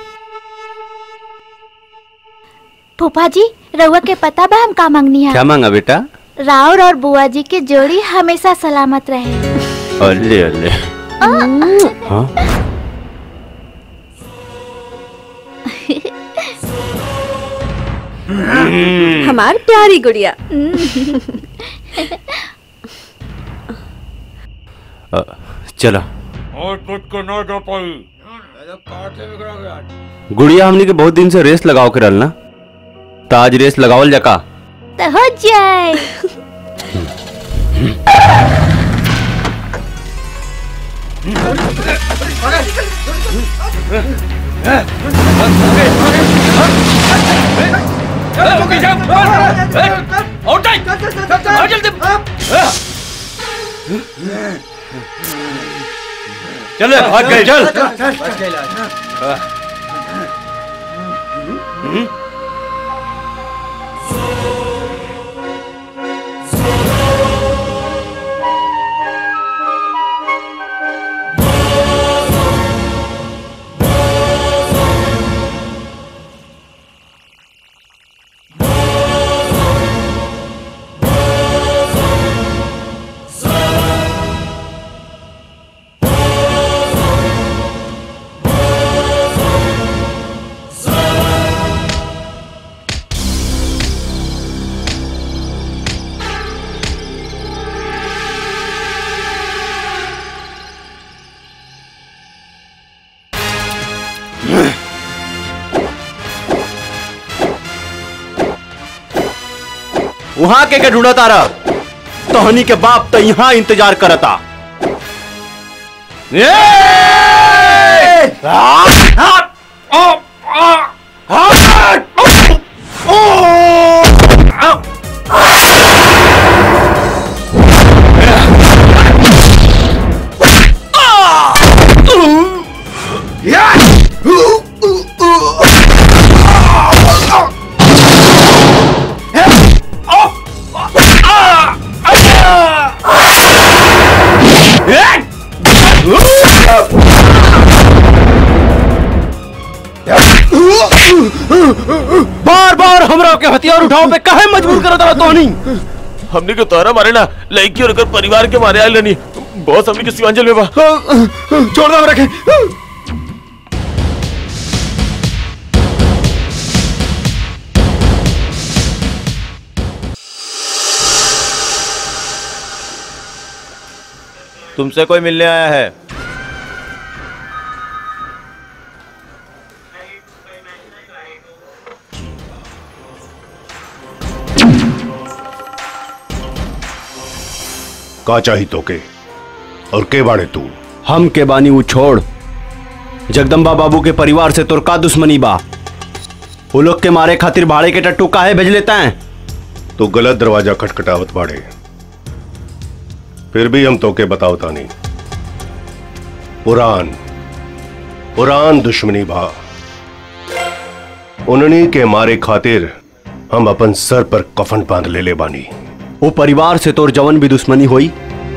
फूफा जी रउआ के पता बा हम का मांगनी है? क्या मांगा बेटा? राउर और बुआ जी की जोड़ी हमेशा सलामत रहे। अल्ले अल्ले। हाँ? हमार प्यारी गुड़िया। चलो और कुछ को ना दो पाई। गुड़िया हमनी के बहुत दिन से रेस लगाओ के रहल ना, तो आज रेस लगावल जका तो हो जाए। चल भाग गए चल। वहां के के ढूंढा तारा तोहनी के बाप तो यहाँ इंतजार करता। बार बार हमरा के हथियार उठाओ पे काहे मजबूर करत रहा तोहनी? हमने को तोहरा मारे ना लड़की और अगर परिवार के मारे आयल नहीं बहुत हमने के सीमांचल में बा। छोड़ दो रखे। तुमसे कोई मिलने आया है? का चाही तो के और के बाड़े तू? हम के बानी वो छोड़। जगदम्बा बाबू के परिवार से तोर का दुश्मनी बा? वो लोग के मारे खातिर भाड़े के टट्टू काहे भेज लेता है? तो गलत दरवाजा खटखटावत बाड़े। फिर भी हम तो के बतावता नहीं। पुरान पुरान दुश्मनी बा। उन्हीं के मारे खातिर हम अपन सर पर कफन बांध ले ले बानी। वो परिवार से तोर जवन भी दुश्मनी हुई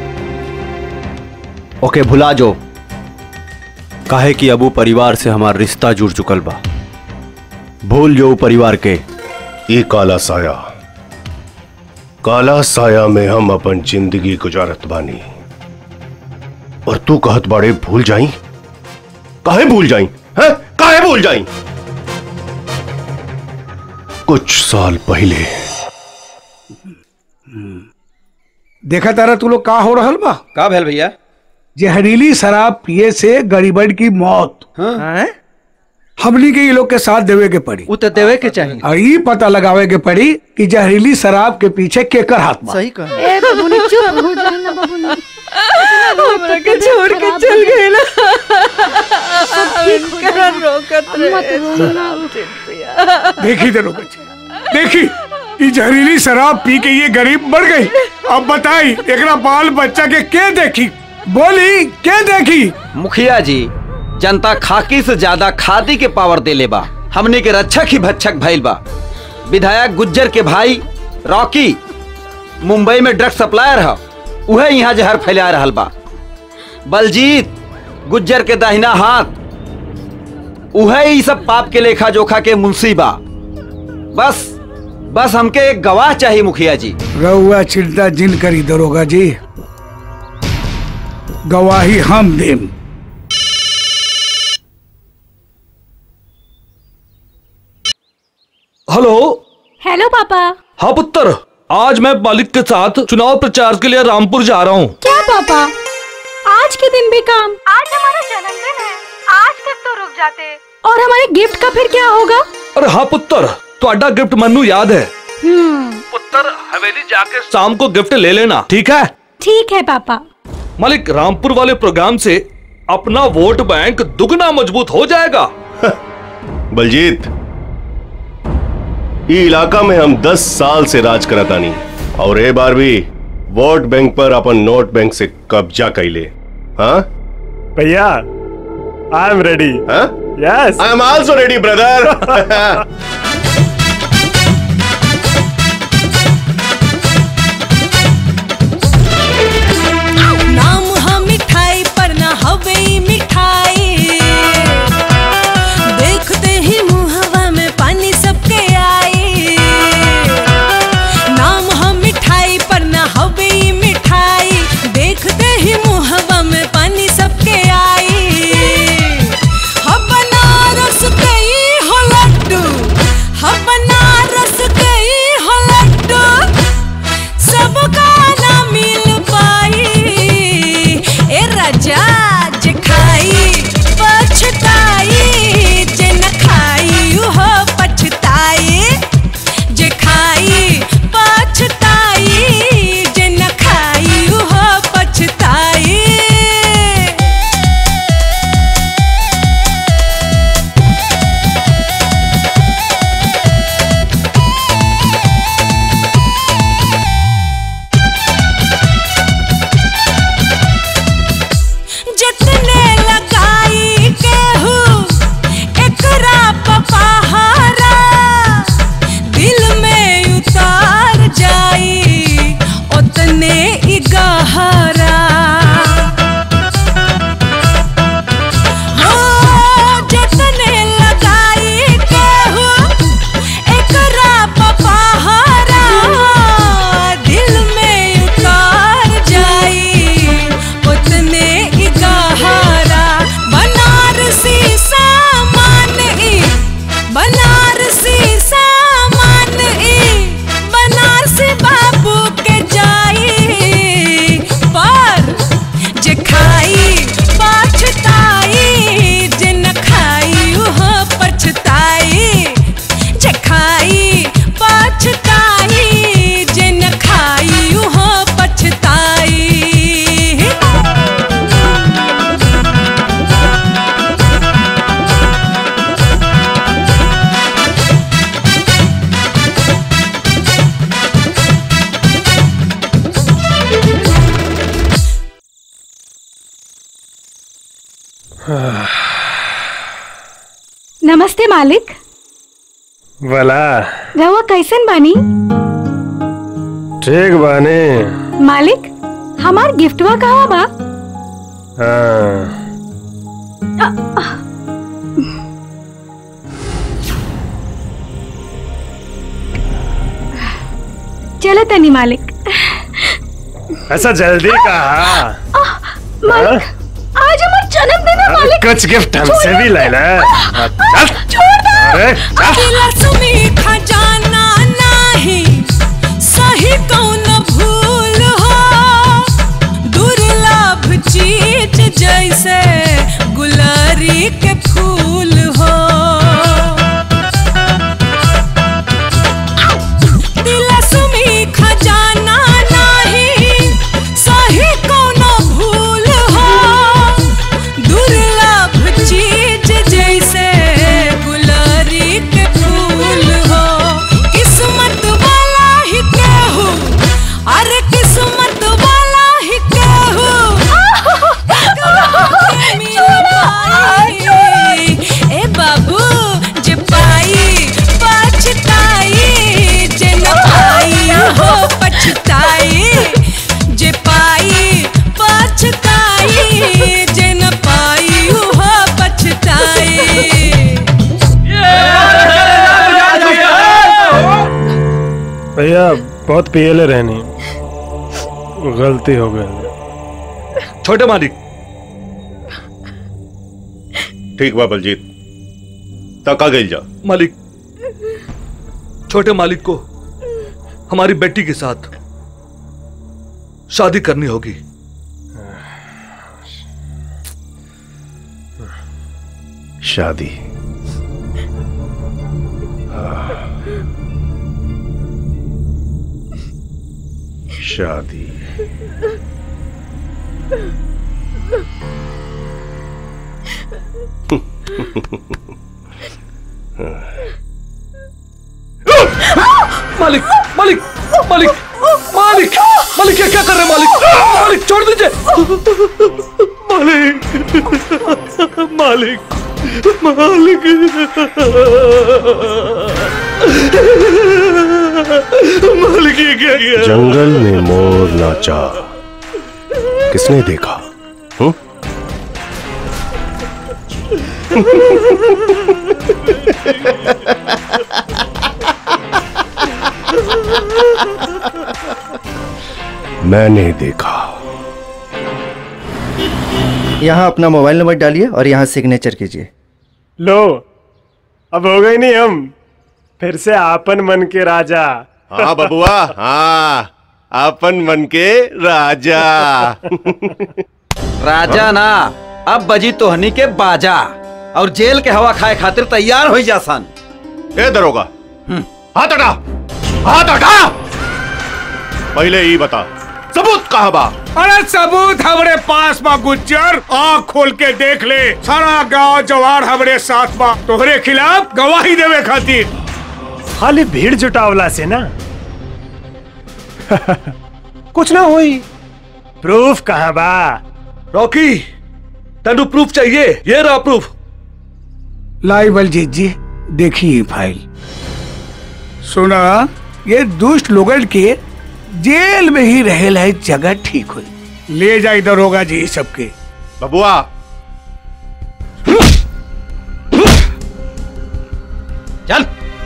ओके भुला जो। काहे कि अब वो परिवार से हमारा रिश्ता जुड़ चुकल बा। भूल जो परिवार के। ये काला साया काला साया में हम अपन जिंदगी गुजारत बानी और तू कहत बाड़े भूल जाई? काहे भूल जाई? हैं? काहे भूल जाई? कुछ साल पहले देखा तारा तू लोग का हो रहल बा? का भेल भैया? जहरीली शराब पिए से गरीबन की मौत। हाँ? हमनी के ये लोग के साथ देवे के पड़ी। वो तो देवे के चाहिए। और ये पता लगावे के पड़ी कि जहरीली शराब के पीछे केकर हाथ बा। सही कहा। ए बबुनी चुप हो जा ना बबुनी। हमरा के छोड़ के चल गए ना। इनका रोकत रहे। देखी तेरे बच्चे देखी ये जहरीली शराब पी के ये गरीब मर गई। अब बताई एकरा बाल बच्चा के के देखी? बोली के देखी? मुखिया जी जनता खाकी से ज्यादा खादी के पावर दे ले बा। हमने के रक्षक ही भक्षक भइल बा। विधायक गुज्जर के भाई रॉकी मुंबई में ड्रग सप्लायर है। उहे यहाँ जहर फैला रहल बा। बलजीत गुज्जर के दाहिना हाथ उहे ही सब पाप के लेखा जोखा के मुंशी बा। बस बस हमके एक गवाह चाहिए मुखिया जी। रहुआ चिंता जिन करी दरोगा जी, गवाही हम देम। हेलो हेलो पापा। हाँ पुत्र, आज मैं मालिक के साथ चुनाव प्रचार के लिए रामपुर जा रहा हूँ। क्या पापा आज के दिन भी काम? आज हमारा जन्मदिन है, आज तक तो रुक जाते। और हमारे गिफ्ट का फिर क्या होगा? अरे हाँ पुत्र, ਤੁਹਾਡਾ गिफ्ट मन्नू याद है। हम्म पुत्र हवेली जाके शाम को गिफ्ट ले लेना, ठीक है? ठीक है पापा। मालिक रामपुर वाले प्रोग्राम से अपना वोट बैंक दुगना मजबूत हो जाएगा। बलजीत, ये इलाका में हम दस साल से राज करता नहीं और ए बार भी वोट बैंक पर अपन नोट बैंक से कब्जा कैले। हाँ भैया, I am ready. Yes, I am also ready brother. नाम हम मिठाई पर ना हवे मिठाई, देखते ही मुहवा में पानी सबके आई। नाम हम मिठाई पर ना हवे मिठाई, देखते ही मुहवा में पानी सबके आई। हो बनारस के ही हो लड्डू, ई गहरा हो जतने लगाई केहू एकरा पपहरा दिल में उतार जाई उतने ई गहरा बनारसी सामान ई बनारसी सामान ई बनारसी बाबू के जाई पर जे खाई पछताई जे न खाई उह पछताई जे खाई पछताई जे न खाई उह पछताई नमस्ते मालिक। वाला रहुआ कैसन बानी? ठीक बानी। मालिक हमार गिफ्टवा कहाँ बा? हाँ। अ- अ- चलो तनी मालिक। ऐसा जल्दी कहा? मालिक आज हमार जन्मदिन है मालिक। कुछ गिफ्ट हमसे भी ले ले। छोड़ दो। अरे चल। अकेला सुमी खजाना नाही सही कौन भूल हो दुर्लभ चीज जैसे गुलारी के फूल हो दिला सुमी खजाना नाही सही कौन भूल हो दुर्लभ चीज जैसे गुलारी के फूल हो किस्मत वाला ही केहू अरे किस्मत वाला ही केहू ए बाबू जे पाई पछताई जे न पाई हो पछताई जे पाई पछताई जे न पाई हो पछताई भैया बहुत पियले रहनी, गलती हो गई। छोटे मालिक। ठीक बा बलजीत, तका गई जा। मालिक छोटे मालिक को हमारी बेटी के साथ शादी करनी होगी। शादी? शादी मालिक मालिक मालिक मालिक मालिक क्या क्या कर रहे हैं मालिक? मालिक छोड़ दीजिए। मालिक मालिक मालिक मालिक ये क्या किया? जंगल में मोर नाचा, किसने देखा? हुँ? मैंने देखा। यहाँ अपना मोबाइल नंबर डालिए और यहाँ सिग्नेचर कीजिए। लो, अब हो गई नहीं हम फिर से आपन मन के राजा। हाँ बबुआ, हाँ अपन मन के राजा। राजा ना, अब बजी तोहनी के बाजा और जेल के हवा खाए खातिर तैयार हो जा सन। ए दरोगा, हाथ हटा, हाथ हटा। पहले ही बता, सबूत कहाँ बा? अरे सबूत हमारे पास बा गुज्जर, आँख खोल के देख ले। सारा गांव जवार हमारे साथ बा तोहरे खिलाफ गवाही देवे खातिर। खाली भीड़ जुटावला से ना कुछ ना हुई। प्रूफ कहाँ बा? रॉकी, तेनू प्रूफ चाहिए? ये रहा प्रूफ। लाई बलजीत जी, देखिए फाइल। सुना, ये दुष्ट लोगन के जेल में ही रहेला है जगह ठीक हुई। ले जाए दरोगा जी सबके। बबुआ चल।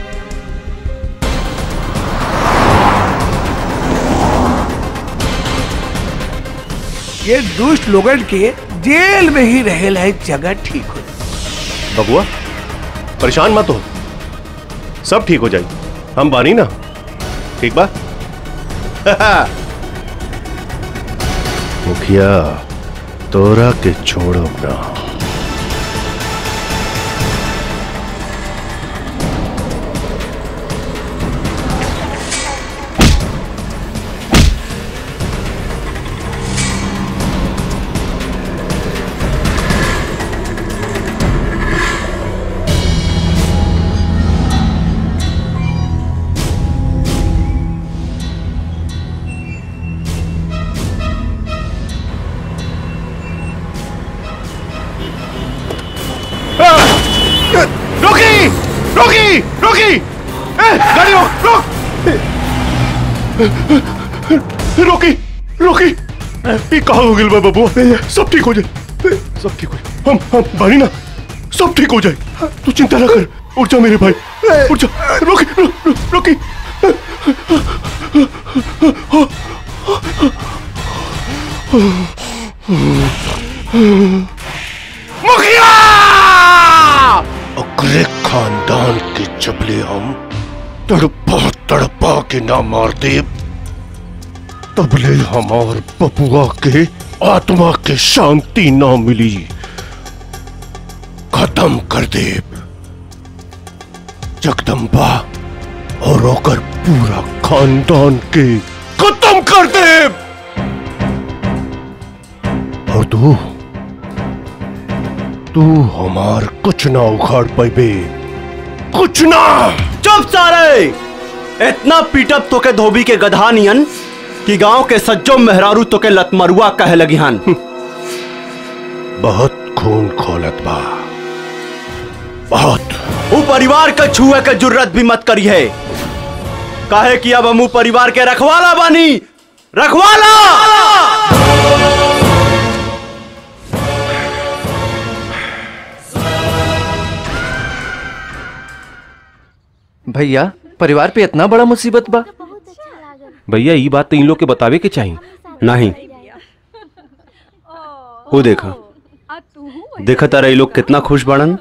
ये दुष्ट लोगन के जेल में ही रहेला है जगह ठीक हुई। बबुआ परेशान मत हो, सब ठीक हो जाए। हम बानी ना, ठीक बा? मुखिया तोरा के छोड़ो ना। रोकी रोकी रोकी ए, गाड़ी रोक रोक रोकी रोकी ये कहाँ हो गया बबुआ? सब ठीक हो जाए, सब ठीक हो जाए। हम हम बानी ना, सब ठीक हो जाए। तू चिंता ना कर। उठ जा मेरे भाई, उठ जा। रोकी रो, रो, रोकी मुखिया अगले खानदान के जबले हम तड़पा तड़पा के ना मार दे, तबले हमार बबुआ के आत्मा के शांति ना मिली। खत्म कर दे जगदम्बा और ओकर पूरा खानदान के खत्म कर दे। और तू तू हमार कुछ ना उखाड़ पाइबे, कुछ ना। चुप सारे! इतना पीटअप तो के धोबी के गधा नियन कि गांव के सज्जो मेहरारू तो के लतमरुआ कहे लगी हन। बहुत खून खोलत बा, बहुत। वो परिवार का छुए के जुर्रत भी मत करी है, काहे कि अब हम परिवार के रखवाला बानी, रखवाला। भैया परिवार पे इतना बड़ा मुसीबत बा। भैया ये बात तो इन लोग के बतावे के चाहिए। नहीं, वो देखा देखा तारा ये लोग कितना खुश बाड़न।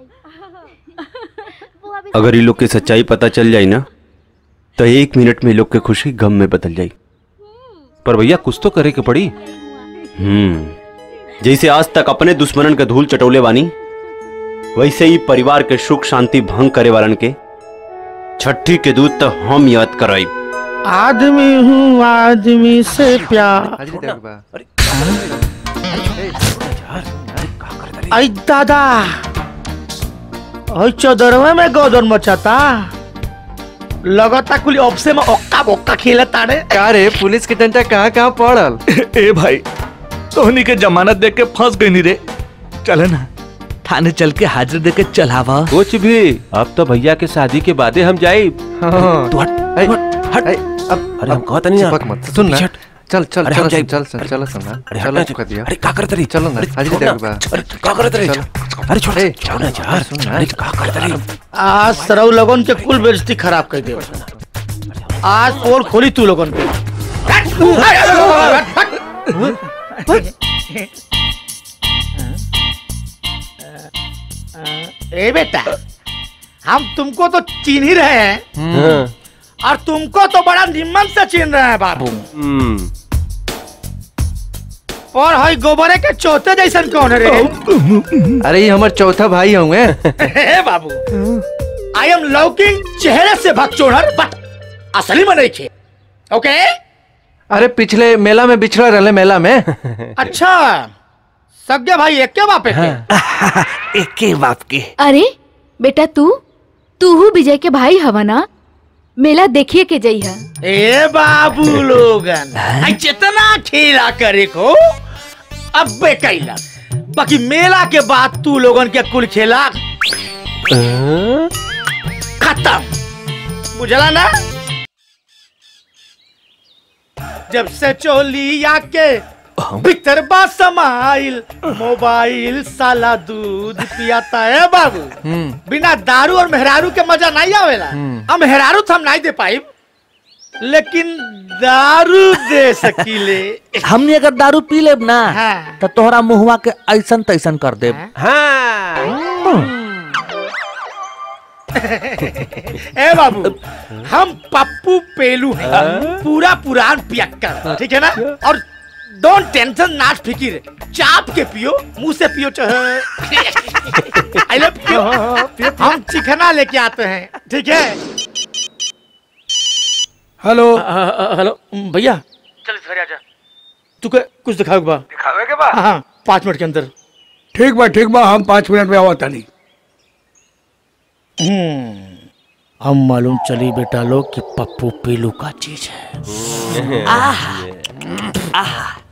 अगर ये लोग की सच्चाई पता चल जाए ना तो एक मिनट में लोग की खुशी गम में बदल जाए। पर भैया कुछ तो करे के पड़ी। हम्म जैसे आज तक अपने दुश्मनन के धूल चटोले बानी, वैसे ही परिवार के सुख शांति भंग करे वालन के छठी के दूध तो हम याद कराई। आदमी हूँ आदमी से प्यार। आई दादा, आई चौदरवे में गोदन मचाता लगता कुल ऑप्से में ओक्का बोक्का खेला तारे। का रे पुलिस के डंडा कहाँ कहाँ पड़ल? ए भाई तोहनी के जमानत देख के फंस गई नी रे। चले ना थाने चल के हाजिर देके चलावा। कुछ भी, अब तो भैया के शादी के बादे हम जाए। हाँ। तू हट हट हट। अब अरे हम कहता नहीं चिपक मत। सुन ना, चल चल अरे चल हम चल जाए। चल चल चल सुन ना। अरे चलो हटना चुका दिया। अरे का करत रही? चलो ना हाजिर देके बा। अरे का करत रही? अरे छोड़ ए, छोड़ ना यार। सुन ना। अरे का करत रही? आज सरऊ लोगन के कुल बेइज्जती खराब कर दे। आज पोल खोली तू लोगन के। ए बेटा, हम तुमको तो चिन्ह ही रहे हैं और तुमको तो बड़ा निम्न से चिन्ह रहे हैं बाबू। और हई गोबरे के चौथे जैसन कौन है रे? अरे ये हमारे चौथा भाई होंगे। हे बाबू, आई एम लौकिंग चेहरे से भगचोड़र बट असली में नहीं खे। ओके? अरे पिछले मेला में बिछड़ा रहे मेला में। अच्छा, सगे भाई एक के बाप के? एक के बाप के। अरे बेटा, तू तू हूँ विजय के भाई हवा ना? मेला देखिए के जई है। ए बाबू लोगन, आई जितना खेला करे को अब बे कैला, बाकी मेला के बाद तू लोगन के कुल खेला खत्म। बुझला ना? जब से चोली आके भीतर बा समाइल मोबाइल साला दूध पियाता है बाबू। बिना दारू और मेहरारू के मजा नहीं आवेला। हम मेहरारू तो हम नहीं दे पाई लेकिन दारू दे सकीले। हमने अगर दारू पी लेब ना तो तोहरा मुहवा के ऐसन तैसन कर देब। ए बाबू हम पप्पू पेलू हैं पूरा पुरान पियक्कर ठीक है ना। और डोंट टेंशन नाट फिकिर चाप के पियो मुंह से पियो चाहे आई लव पियो। हम चिकना लेके आते हैं ठीक है। हेलो हेलो भैया चल इस घर आजा। तू कुछ दिखाओगे बा दिखावे के बा? हाँ पाँच मिनट के अंदर। ठीक बा ठीक बा हम पाँच मिनट में आवत नहीं। हम मालूम चली बेटा लोग कि पप्पू पीलू का चीज है। आहा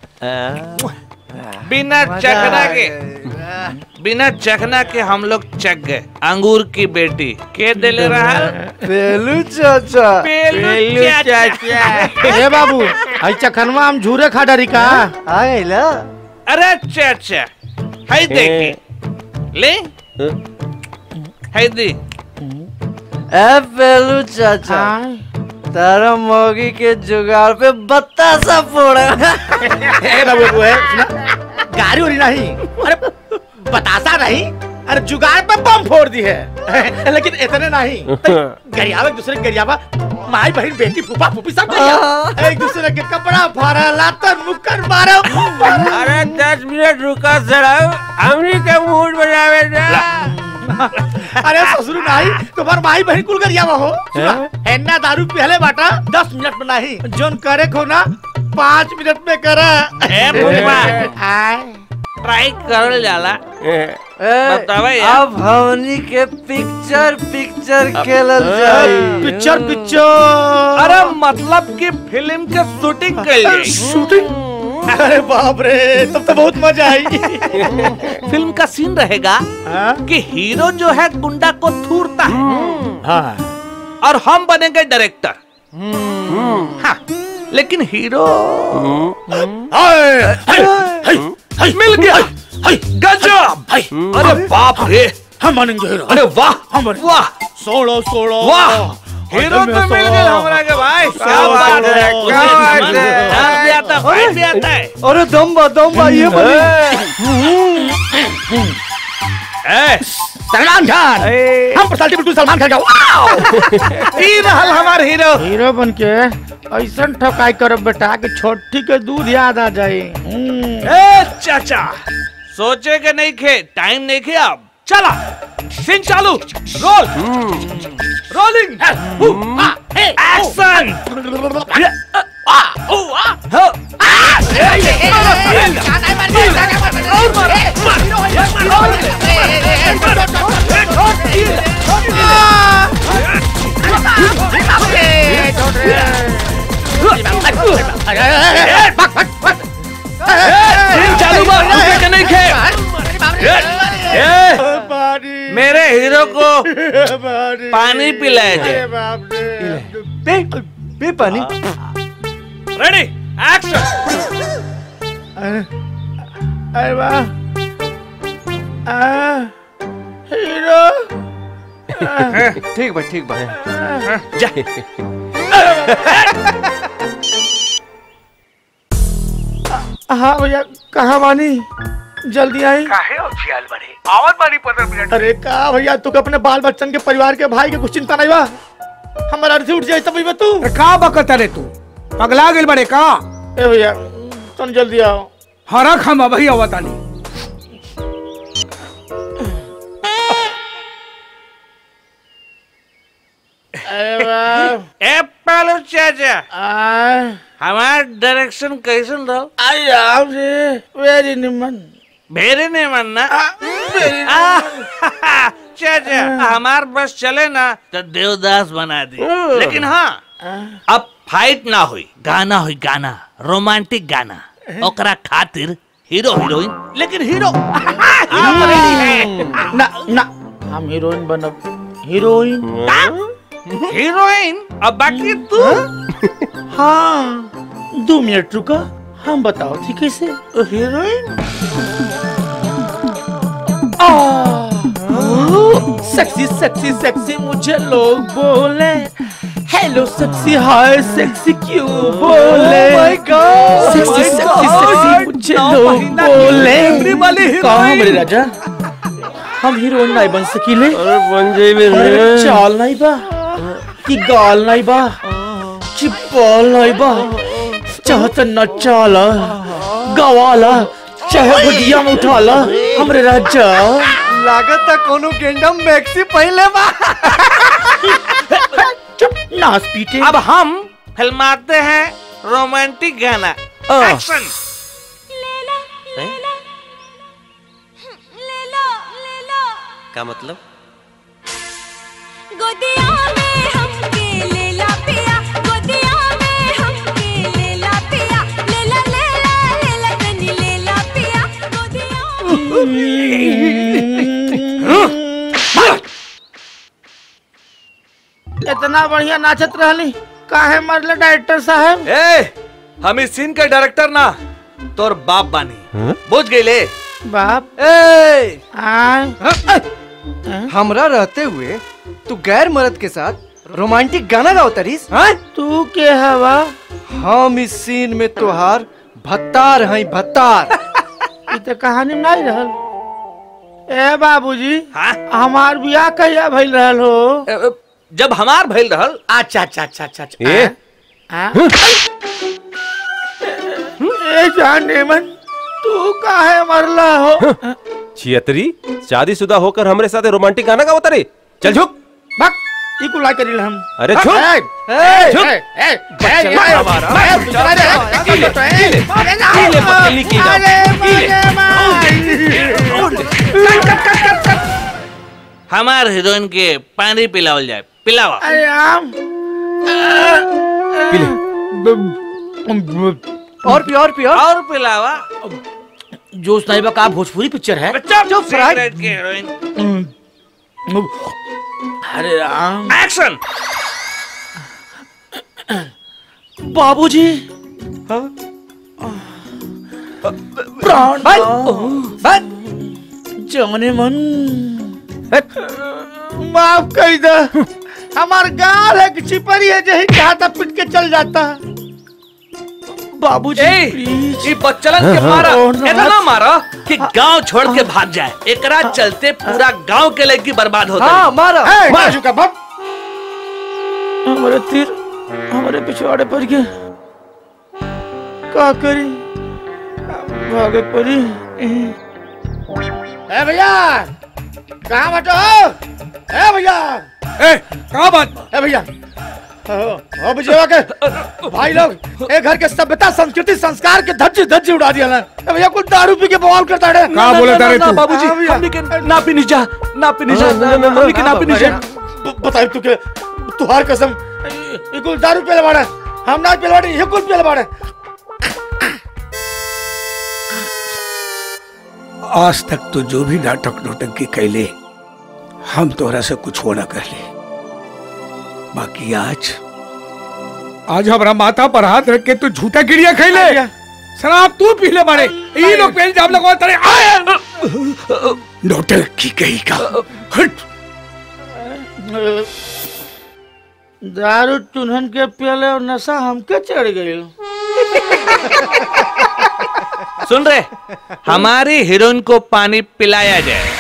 बिना चखना के बिना चखना के हम लोग चख गए। अंगूर की बेटी के दिले रहा पेलू चाचा पेलू चाचा। ए बाबू आई चखनवा हम झूरे खा डरी का आइला। अरे चाचा हाय देखी ले हाय दी। ए पेलू चाचा तारा मोगी के जुगाड़ पे बतासा फोड़ा। ए बाबू है गाड़ी उड़ी नहीं अरे बतासा नहीं अरे जुगाड़ पे बम फोड़ दी है लेकिन इतने नहीं गरियावा एक दूसरे गरियावा माई बहन बेटी फूफा फूफी सब एक दूसरे के कपड़ा फाड़ा लातन मुक्कर मारो। अरे दस मिनट रुका जरा हमनी के मूड बनावे जा। अरे ससुर नहीं तुम्हार माई बहन कुल गरियावा हो एन्ना दारू पहले बाटा दस मिनट में नहीं जोन करे खो ना पाँच मिनट में करा। ए ट्राई कर जाला बतावा यार। अब हमनी के पिक्चर पिक्चर खेलल जाए। पिक्चर पिक्चर अरे मतलब कि फिल्म के शूटिंग कर शूटिंग। अरे बाप रे तब तो बहुत मजा आई। फिल्म का सीन रहेगा कि हीरो जो है गुंडा को थूरता है हाँ। और हम बनेंगे डायरेक्टर। हाँ। लेकिन हीरो मिल गया गजब। अरे बाप रे हम बनेंगे हीरो। अरे वाह हम वाह सोलो सोलो वाह हीरो तो मिल गए हमरा के भाई। क्या बात है क्या बात है। डांस भी आता फाइट भी आता है। अरे दम बा दम बा ये बनी। सलमान खान हम पर्सनालिटी बिल्कुल सलमान खान का। ई रहल हमार हीरो। हीरो बन के ऐसा ठकाई करब बेटा कि छोटी के दूध याद आ जाए। ए चाचा सोचे के नहीं खे टाइम नहीं खे अब चला सीन चालू रोल रोलिंग एक्शन। चालू के नहीं खे। मेरे हीरो को पानी पिलाए पे पे पानी। Ready action. अरे वाह हीरो ठीक बा ठीक बा जा। हाँ भैया कहाँ बानी जल्दी आई। काहे उछियाल बड़े आवत बानी पंद्रह मिनट। अरे का भैया तू अपने बाल बच्चन के परिवार के भाई के कुछ चिंता नहीं बा हमारा अर्थी उठ जाए तब तू का बकत रे तू पगला गेल बड़े का। ए भैया तुम जल्दी आओ। हरा खम अभी आवत आनी। ए पालो चाचा हमार डायरेक्शन कैसन रहो। आई आप रे वेरी निमन भेरे निमन ना चाचा हमार बस चले ना तो देवदास बना दी। लेकिन हाँ अब फाइट ना हुई गाना हुई गाना रोमांटिक गाना ओकरा खातिर हीरो हीरोइन लेकिन हीरो ना ना हम हीरोइन बनब हीरोइन हीरोइन अब बाकी तू हाँ दो मिनट रुका, हम बताओ थी कैसे हीरोइन। सेक्सी सेक्सी सेक्सी मुझे लोग बोले, हेलो सेक्सी हाय सेक्सी क्यों बोले। Oh my God, sexy oh my sexy God, sexy मुझे नौ लोग महीना की बोले। डिलीवरी वाली कहाँ हीरोइन। मेरे राजा, हम हीरोइन नहीं बन सकीले। अरे बन जाई मेरे। अरे चाल नहीं बा, कि गाल नहीं बा, कि बाल नहीं बा, चाहत न चाला, गवाला, चाहे बुढ़िया में उठाला, हमरे राजा। लागत था कोनो गेंडम मैक्सी पहले बा। चुप नाच पीटे। अब हम फिल्माते हैं रोमांटिक गाना। एक्शन। क्या मतलब? गोदिया में हमके लेला पिया, गोदिया में हमके लेला पिया, लेला लेला लेला तनी लेला पिया, इतना बढ़िया नाचत रहली, काहे मरले डायरेक्टर साहब? ए, हम इस सीन के डायरेक्टर ना, तोर बाप बानी। बुझ गई ले। बाप? ए, आय हमरा रहते हुए तू गैर मर्द के साथ रोमांटिक गाना गाओ तरीस? हाँ? तू के हवा? हम इस सीन में तोहार भत्तार हैं भत्तार। ये तो कहानी में नहीं रहल। ए बाबूजी, हमार बियाह कहिया भइल रहल हो? जब हमार भइल रहल। अच्छा अच्छा अच्छा अच्छा अच्छा। ए? हाँ? ए जानेमन, तू काहे मरला हो? छियतरी, शादीशुदा होकर हमरे साथ रोमांटिक गाना गावत रे। चल झुक। भाग, ई कुल लाई करिल हम। अरे झुक। ए, ए, झुक। ए, ए, बच्चा ए, हमारा। ए, बच्चा बेचारा रे, हमारा। की ले, की ले, की ले, पकड़नी की जाओ। अरे की ले। माय। हमार हीरोइन के पानी पिलावल जाए। पिलावा। अरे आम। और भी और भी और और पिलावा। जोश नहीं बा, का भोजपुरी पिक्चर है? जो सिगरेट की हीरोइन। अरे राम। एक्शन। बाबूजी। प्राण भाई, भाई, जाने मन माफ कर दे। हमार गाल है कि चिपरी है, जही चाहता पिट के चल जाता। बाबूजी ये बच्चलन के मारा, इतना मारा कि गांव छोड़ के भाग जाए। एकरा चलते पूरा गांव के लड़की बर्बाद होता हाँ, मारा। मार चुका बाप। हमारे तीर हमारे पिछवाड़े पड़ गए, क्या करी? भागे पड़ी। ए भैया, कहाँ बैठो? ए भैया, ए कहाँ बात? ए भैया, ओ बुझेवा के भाई लोग एक घर के सभ्यता संस्कृति संस्कार के धज्जी धज्जी उड़ा दिया ना। ए भैया कुछ दारू पी के बवाल करता है। कहाँ बोले तारे तू? बाबूजी, हमनी के ना पीनी जा, ना पीनी जा, हमनी के ना पीनी जा। बताई तू के, तुहार कसम, ये कुल दारू पीले बाड़े, हम ना पीले बाड़े, ये कुल पीले बाड़े। आज तक तो जो भी नाटक नोटंकी कैले, हम तोरा से कुछ हो ना कहले। बाकी आज आज हमारा माथा पर हाथ रख के तू झूठा गिरिया खैले। शराब तू पी ले बाड़े, ये लोग पे इल्जाम लगाओ तारे। नोटंकी कहीं का। हट। दारू चुनहन के पियले और नशा हमके चढ़ गई। सुन रहे, हमारी हीरोइन को पानी पिलाया जाए।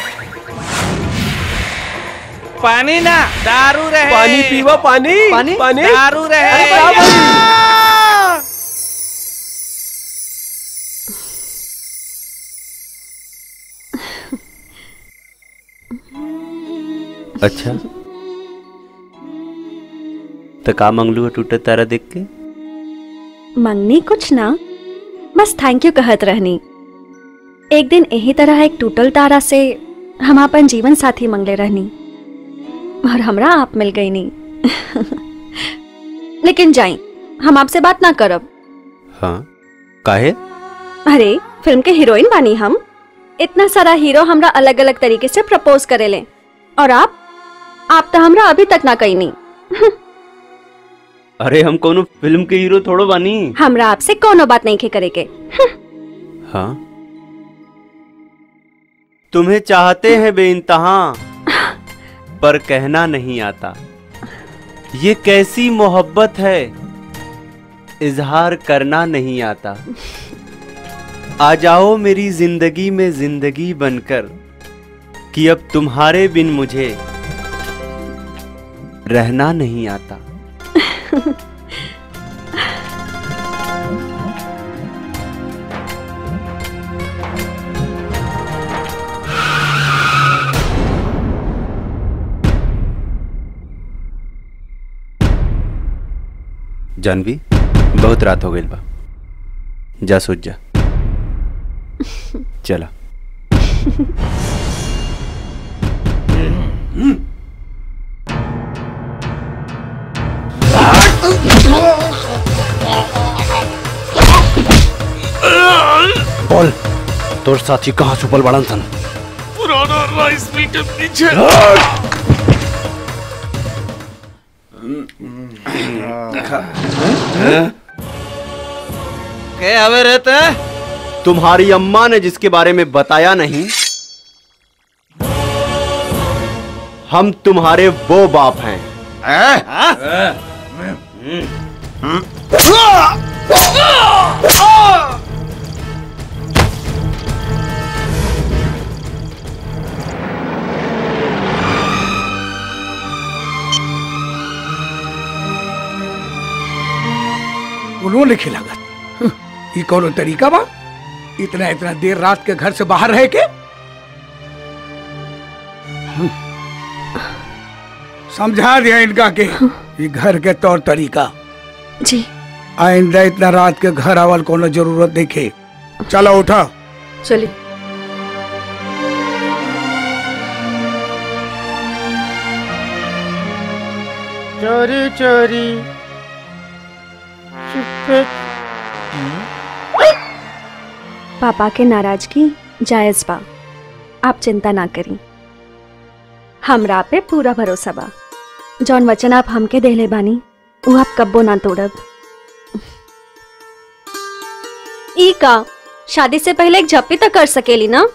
पानी ना, दारू रहे। पानी पीवा, पानी पानी पानी दारू रहे। अच्छा, तो का मंगलू टूटे तारा देख के? मंगनी कुछ ना, बस थैंक यू कहत रहनी। एक दिन यही तरह एक टूटल तारा से हम अपन जीवन साथी मंगले रहनी, और हमरा आप मिल गई नी। लेकिन जाई, हम आपसे बात ना करब। हाँ, काहे? अरे फिल्म के हीरोइन बानी हम। इतना सारा हीरो हमरा अलग अलग तरीके से प्रपोज करेले, और आप आप तो हमरा अभी तक ना कही नहीं। अरे हम कोनो फिल्म के हीरो थोड़ो बानी। हमरा आपसे कोनो बात नहीं खे करे के। हाँ तुम्हें चाहते हैं बेइंतहा पर कहना नहीं आता। ये कैसी मोहब्बत है इजहार करना नहीं आता। आ जाओ मेरी जिंदगी में जिंदगी बनकर कि अब तुम्हारे बिन मुझे रहना नहीं आता। जानवी बहुत रात हो गई बा, जा सोच जा। चला। बोल तोर साथी कहाँ छुपल बड़न सन? पुराना राइस मिल के पीछे। क्या हवे रहते हैं? तुम्हारी अम्मा ने जिसके बारे में बताया नहीं, हम तुम्हारे वो बाप हैं। उन्होंने खिलागत ये कौन तरीका बा? इतना इतना देर रात के घर से बाहर रह के समझा दिया इनका के ये घर के तौर तरीका। जी आइंदा इतना रात के घर आवल कोनो जरूरत देखे। चलो उठा। चलिए। चोरी चोरी चुपे। पापा के नाराजगी जायज बा, आप चिंता ना करी। हमरा पे पूरा भरोसा बा। जौन वचन आप हमके देले बानी वो आप कब्बो ना तोड़ब। ई का शादी से पहले एक झप्पी तो कर सकेली ना?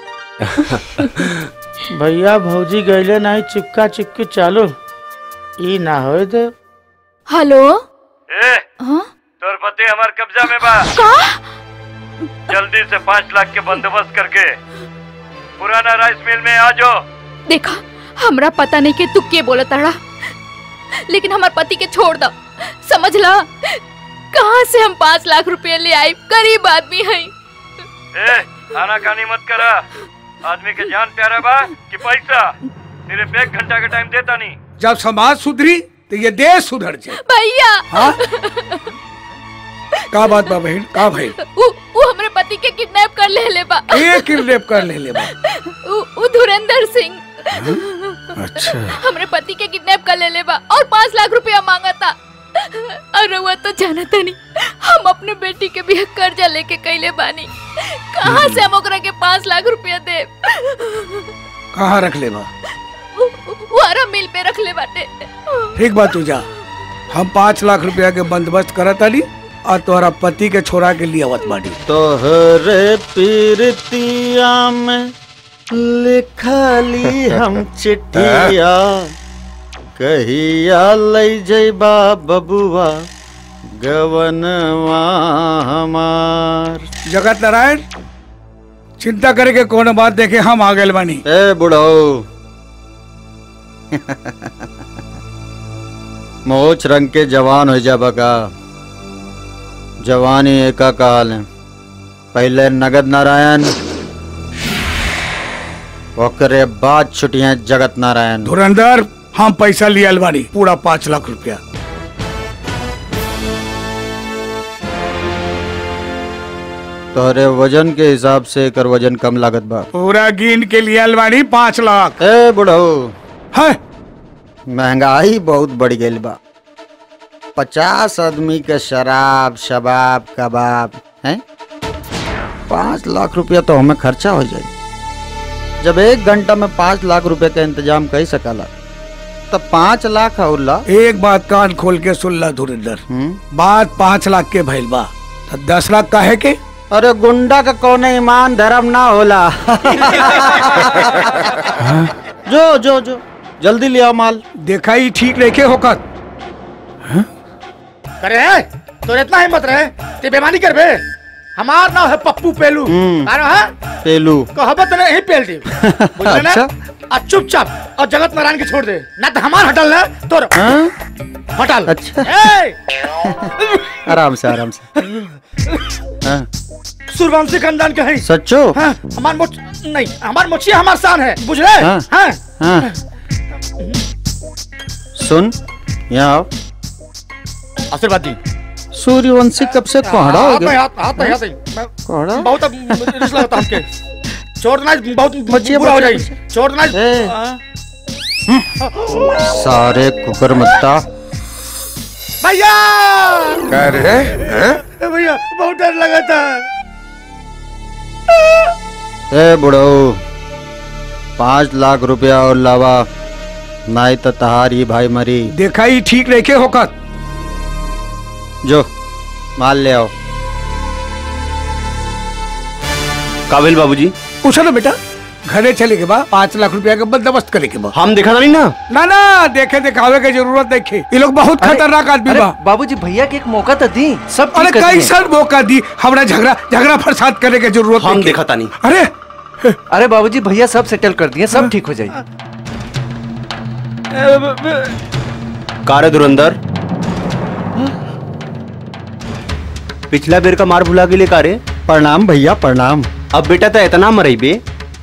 भैया भौजी गईले नहीं, चिपका चिपकी चालू ई ना होए दे। हेलो ए, तोर पति हमार कब्जा में बा। जल्दी से पाँच लाख के बंदोबस्त करके पुराना राइस मिल में आ जाओ। देखा हमरा पता नहीं कि तू के बोला तड़ा, लेकिन हमारे पति के छोड़ दो। समझ ला कहाँ से हम पाँच लाख रुपए ले आई? गरीब आदमी है। ए, खाना खानी मत करा। आदमी के जान प्यारा बा कि पैसा? सिर्फ एक घंटा का टाइम देता नहीं। जब समाज सुधरी तो ये देश सुधर जाए। भैया हाँ? का बात बा बहन? का भाई? वो वो हमरे पति के किडनैप कर ले ले बा। ये किडनैप कर ले ले बा। वो वो धुरंधर सिंह अच्छा। हमरे पति के किडनैप कर ले ले बा और पाँच लाख रुपया मांगा था। अरे वो तो जाना था नहीं, हम अपने बेटी के भी कर्जा लेके कैले बानी। कहाँ से हम ओकरा के पाँच लाख रुपया दे? कहाँ रख ले बा? वो हरा मिल पे रख ले बाटे। ठीक बात तू जा, हम पाँच लाख रुपया के बंदोबस्त करत आली और तोहरा पति के छोड़ा के लिए आवत बाड़ी। तोहरे पीरतिया में लिखली हम चिट्ठिया, कहिया लई जइबा बबुआ गवनवा हमार। जगत नारायण चिंता करे के कौन बात देखे, हम आ गए बानी। ए बुढ़ऊ मोच रंग के जवान हो जा बका। जवानी एका काल है। पहले नगद नारायण, ओकरे बाद छुट्टियां जगत नारायण। धुरंधर हम पैसा लिया बानी पूरा पाँच लाख रुपया। तोहरे वजन के हिसाब से एकर वजन कम लागत बा। पूरा गिन के लिया बानी पाँच लाख। ए बुढ़ऊ है महंगाई बहुत बढ़ गई बा। पचास आदमी के शराब शबाब कबाब है, पाँच लाख रुपया तो हमें खर्चा हो जाए। जब एक घंटा में पाँच लाख रुपए का इंतजाम कर सकला तो पाँच लाख और ला। एक बात कान खोल के सुन ला धुरिंदर, बात पाँच लाख के भइल बा तो दस लाख का है के? अरे गुंडा का कौन ईमान धर्म ना होला। जो जो जो जल्दी ले आओ माल। देखा ही ठीक लेके होकर करे है तो इतना हिम्मत रहे ते बेमानी कर बे। हमार नाम है पप्पू पेलू। आरो है पेलू कहबत नहीं पेल दी बुझले ना। आ चुपचाप और जगत नारायण के छोड़ दे ना तो हमार हटल ना तोर हटल। अच्छा ए! आराम से आराम से। हाँ। सूर्यवंशी खानदान के हैं। सच्चो? हाँ, हमार मोच नहीं हमार मोचिया हमार शान है बुझले। हाँ। हाँ। हाँ। सुन यहाँ आओ। आशीर्वाद दी। सूर्यवंशी कब से कोहड़ा हो गया? हाथ हाथ हाथ मैं कोहड़ा बहुत रिस्क लगता हमके। छोड़ना बहुत बुरा हो जाएगी। छोड़ना सारे कुकर मत्ता। भैया क्या रे? भैया बहुत डर लगा था। ए बुढ़ो पाँच लाख रुपया और लावा नहीं तो तहारी भाई मरी। देखा ही ठीक लेके होकर जो माल ले आओ। काबिल बाबूजी पूछो ना बेटा, घरे चले के बाद पाँच लाख रुपया का बंदोबस्त करे के बाद हम देखा नहीं ना। ना ना देखे दिखावे की जरूरत देखे। ये लोग बहुत खतरनाक आदमी बा। बाबूजी भैया के एक मौका तो दी सब। अरे कई साल मौका दी, हमरा झगड़ा झगड़ा फसाद करे की जरूरत हम देखा था नहीं। अरे अरे बाबूजी भैया सब सेटल कर दिए, सब ठीक हो जाएगी। कारे धुरंधर पिछला बेर का मार भुला गेले कारे। प्रणाम भैया प्रणाम। अब बेटा तो इतना मरई बे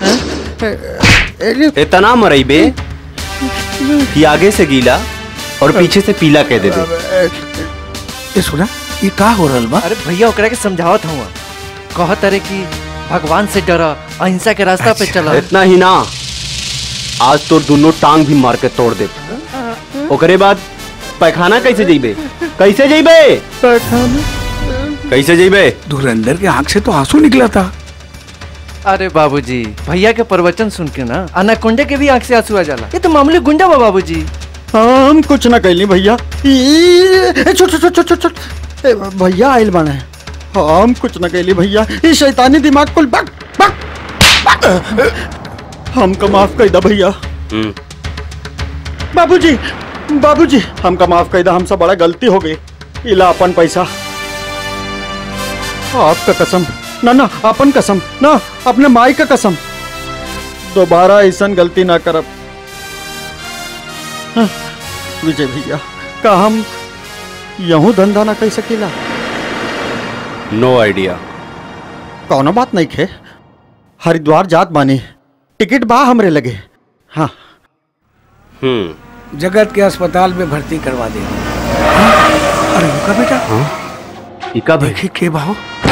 इतना मरई बे कि आगे से गीला और पीछे से पीला कह दे दे। ये सुना ये का हो रहल बा? अरे भैया ओकरा के समझावत हूँ, कहत अरे कि भगवान से डरा, अहिंसा के रास्ता पे चला। इतना ही ना, आज तो दोनों टांग भी मार के तोड़ दे। ओकरे बाद पैखाना कैसे जइबे? कैसे जइबे? पैखाना कैसे जइबे? धुरंधर के आंख से तो आंसू निकला था। अरे बाबूजी भैया के प्रवचन सुन के ना अनाकोंडे के भी आंख से आंसू आ जाला। ये तो मामूली गुंडा बा बाबूजी। हम कुछ ना कहली भैया। छोट छोट छोट छोट भैया आइल बने। हम कुछ ना कहली भैया। ये शैतानी दिमाग कुल बक बक हमका माफ कर दा भैया। बाबूजी बाबूजी हमका माफ कर दा, हमसे बड़ा गलती हो गई। इला अपन पैसा। आपका कसम ना ना अपन कसम ना अपने माई का कसम दोबारा ऐसा गलती ना करब। हाँ, विजय भैया का हम यहूं धंधा ना कर सकीला? No idea. कौनो बात नहीं खे, हरिद्वार जात बानी, टिकट बा हमरे लगे। हाँ हम्म जगत के अस्पताल में भर्ती करवा दे। अरे रुका बेटा। हाँ? इका देखी के बाहो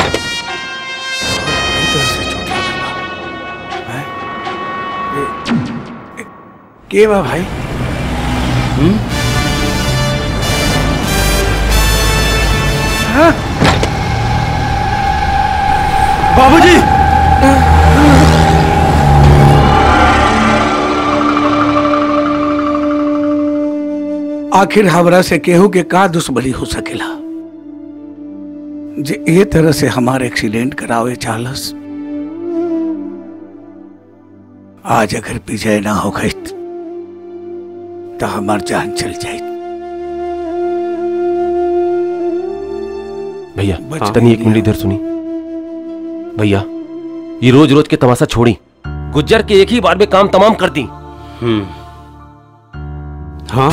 के बा भाई? हम्म हाँ? बाबूजी आखिर हमरा से केहू के का दुश्मनी हो सकेला जे ये तरह से हमारे एक्सीडेंट करावे चालस। आज अगर विजय ना हो गई तो हमार जान चल जाए। भैया तनी एक मिनट इधर सुनी। भैया ये रोज रोज के तमाशा छोड़ी, गुज्जर के एक ही बार में काम तमाम कर दी। हम्म हाँ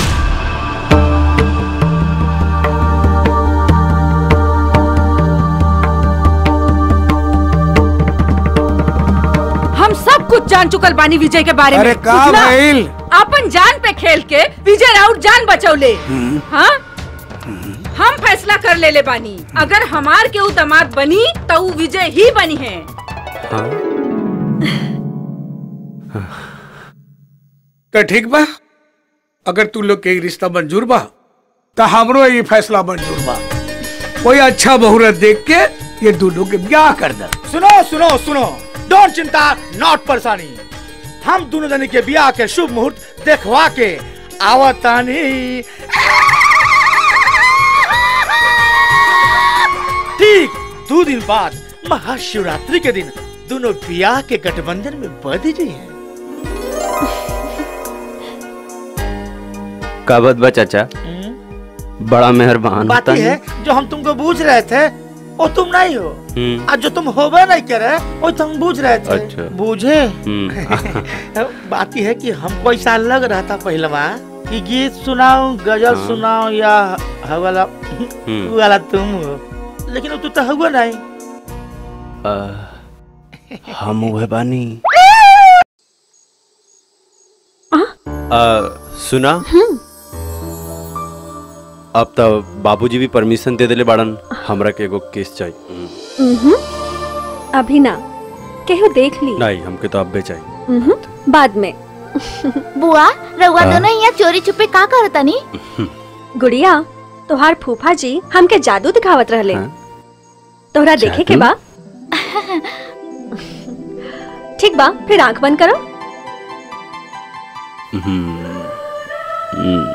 हम सब कुछ जान चुकल बानी विजय के बारे में। अरे का भइल? अपन जान पे खेल के विजय राउत जान बचौले। हाँ हम फैसला कर ले ले बानी, अगर हमार के उ दामाद बनी तो उ विजय ही बनी है। हाँ? तो ठीक बा, अगर तू लोग के रिश्ता मंजूर बा तो हमरो ये फैसला मंजूर बा। कोई अच्छा मुहूर्त देख के ये दोनों के ब्याह कर दे। सुनो सुनो सुनो, डोंट चिंता नॉट परेशानी। हम दोनों जने के ब्याह के शुभ मुहूर्त देखवा के आवतानी। ठीक दो दिन बाद महाशिवरात्रि के दिन दोनों ब्याह के गठबंधन में बंध गए हैं। का बात बा चाचा? बड़ा मेहरबान बात होता है जो हम तुमको पूछ रहे थे वो तुम नहीं हो, हम्म, आज जो तुम होबे नहीं करे वो तुम पूछ रहे थे। अच्छा। बूझे? हम्म, बात यह है कि हमको ऐसा लग रहा था पहलवा कि गीत सुनाओ, गजल हाँ। सुनाओ या हवाला हम्म। वाला तुम हो, लेकिन तू तो हुआ नहीं। आ, हम वह बानी। आ, सुना? अब तो बाबूजी भी परमिशन दे देले बाड़न, हमरा के एगो केस चाहिए। उहुं, अभी ना, केहू देख ली। नहीं, हमके तो अब चाहिए। उहुं, बाद में। बुआ रउआ हाँ? दोनों यहाँ चोरी छुपे का करतानी? गुड़िया, तोहार फूफा जी हमके जादू दिखावत रहले। तोहरा देखे के बा? ठीक बा, फिर आंख बंद करो। हम्म, हम्म।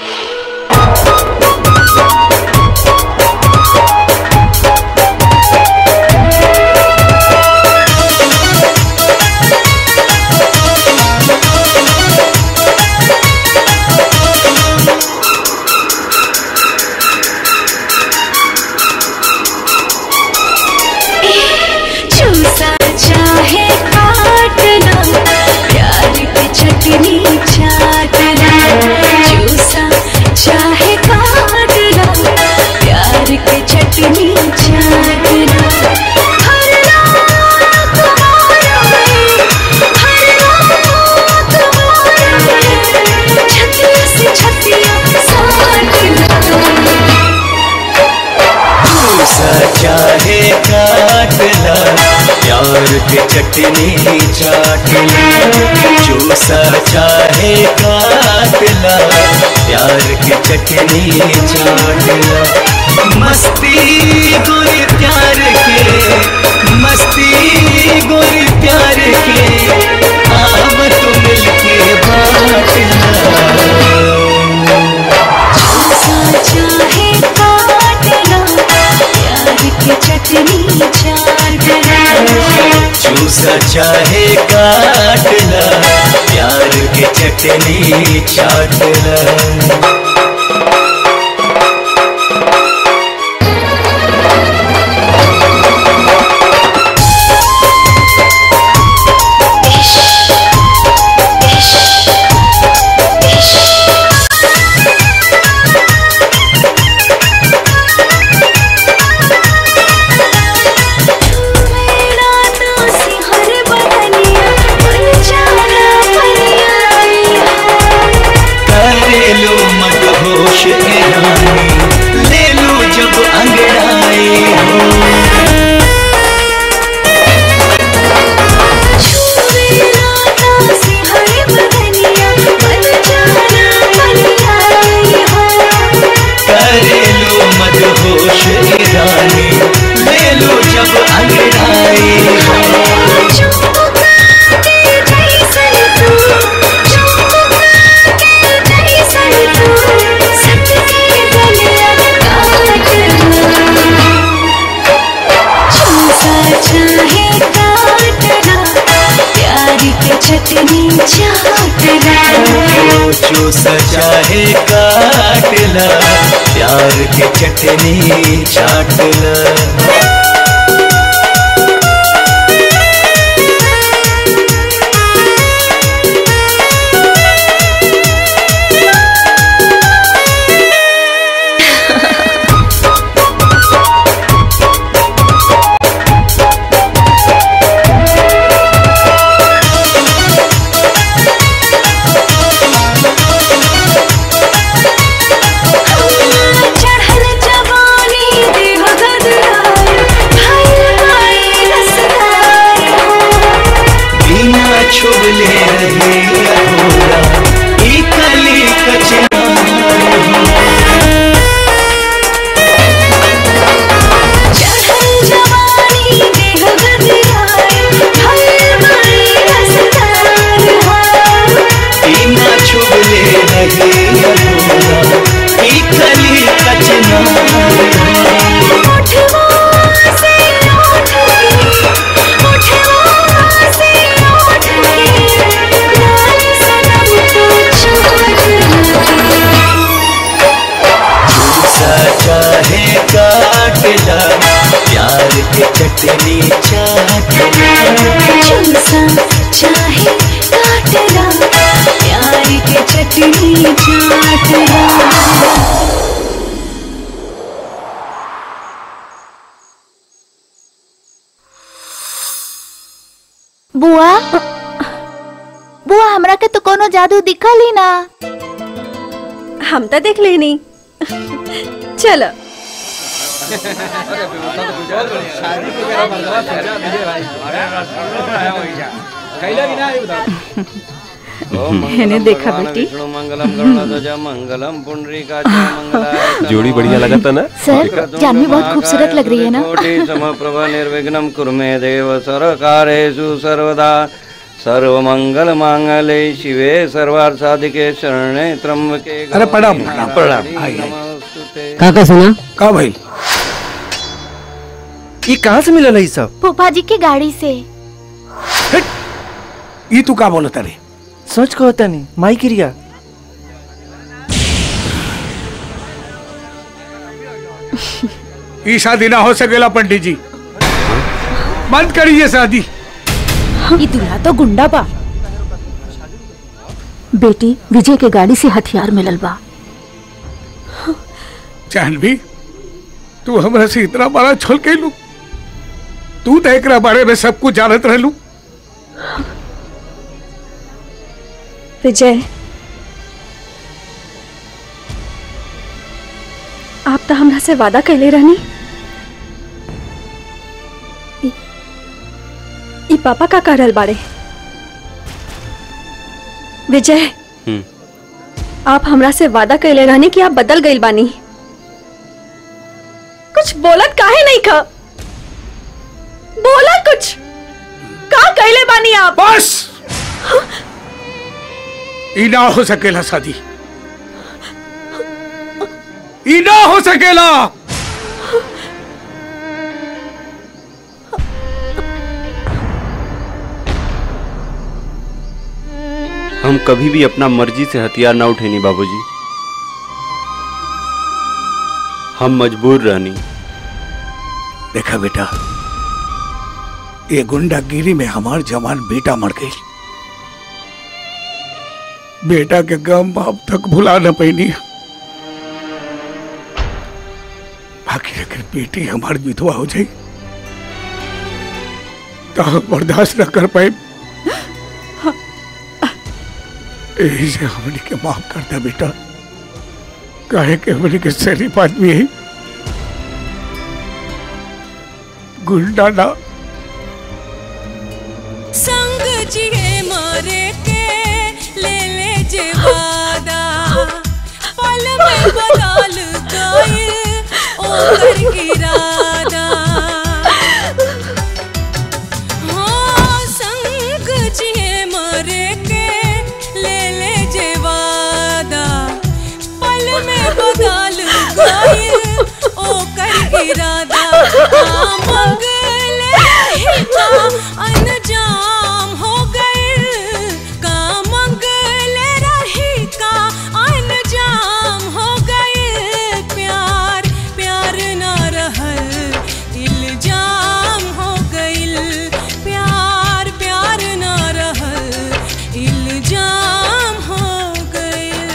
चूसा चाहे काटना, प्यार की चटनी चाटना। चूसा चाहे काटना, प्यार की चटनी चाटना। हर रात तुम्हारा है, हर रात तुम्हारा है, छतिया से छतिया साटना। चूसा चाहे काटना, प्यार के चटनी चाटना। चूसा चाहे काटना, प्यार के चटनी चाटना। मस्ती गोरी प्यार के, मस्ती गोरी प्यार के, आव तो मिलके बाटना। चूसा चाहे काटना, प्यार की चटनी चाटना। चूसा चाहे काटना, प्यार के चटनी चाटना। करेलो मदहोश ए रानी, ले लो जब अंगड़ाई हो। करेलो मदहोश ए रानी, ले लो जब अंगड़ाई हो। चाहे काटना, प्यार के चटनी चाटना। चूसा चाहे काटना, प्यार के चटनी चाटना। चढ़ल जवानी देह गदराए, भाई भाई रसदार हो। बिना छुबले रहे अधूरा, ई कली कचनार हो। चढ़ल जवानी देह गदराए, भाई भाई रसदार हो। बिना छुबले रहे चाट रहा। बुआ बुआ हमरा के तो कोनो जादू दिखल ही ना। हम तो देख लेनी। चलो मैंने देखा बेटी। मंगलम पुंडरीका जोड़ी बढ़िया लगा था ना सर जानवी बहुत खूबसूरत लग रही है ना। समप्रभ निर्विघ्नं कुरु मे देव सर्वकारेषु सर्वदा सर्वमंगल मांगल्ये शिवे सर्वार्थ साधिके शरणे त्र्यंबके। अरे प्रणाम प्रणाम। का का सुना का भाई ये कहाँ से मिलल है ये सब? फूफा जी की गाड़ी से। ये तू का बोलता रे? सच को होता नहीं माई क्रिया। ये शादी ना हो सकेला पंडित जी, बंद करिए शादी। ये दूल्हा तो गुंडा बा। बेटी विजय के गाड़ी से हथियार मिलल बा। जानवी तू हमरा से इतना बड़ा छल कैलू, तू तो एकरा बारे में सब कुछ जानत रहलू। विजय आप तो हमरा से वादा कैले रहनी। ई, ई पापा का करल बाड़े। विजय आप हमरा से वादा कैले रहनी कि आप बदल गइल बानी। कुछ बोलत काहे नहीं खा? बोला कुछ का कैले बानी आप? बस ई ना हो सकेला शादी, ई ना हो सकेला। हम कभी भी अपना मर्जी से हथियार ना उठेनी बाबूजी, हम मजबूर रहनी। देखा बेटा, ये गुंडागिरी में हमार जवान बेटा मर गई। बेटा के गम अब तक भुला न पैनी। बाकी अगर बेटी हमारी विधवा हो जाए तो हम बर्दाश्त न कर पाए। यही से हमने के माफ कर दे बेटा, काहे के हमने के शरीफ आदमी है, गुंडा ना। संग जिए मरे के ले ले जे वादा, पल में बदल गए ओकर इरादा। हाँ संग जिए मरे के ले ले जे वादा, पल में बदल गए ओकर इरादा। हाँ मंगले ही का अनजाम हो गए, का मंगले रही का अनजाम हो गए। प्यार प्यार ना रहल इल्जाम हो गइल, प्यार प्यार ना रहल इल्जाम हो गइल।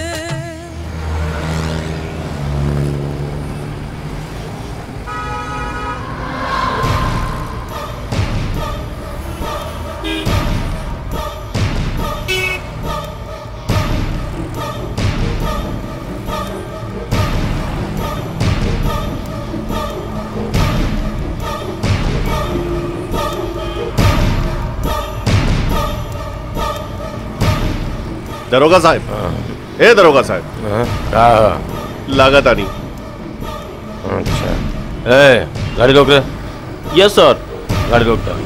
दरोगा साहब, ए दरोगा साहब, लागत आनी। अच्छा, ए गाड़ी रोक दे। यस सर। गाड़ी रोक दे।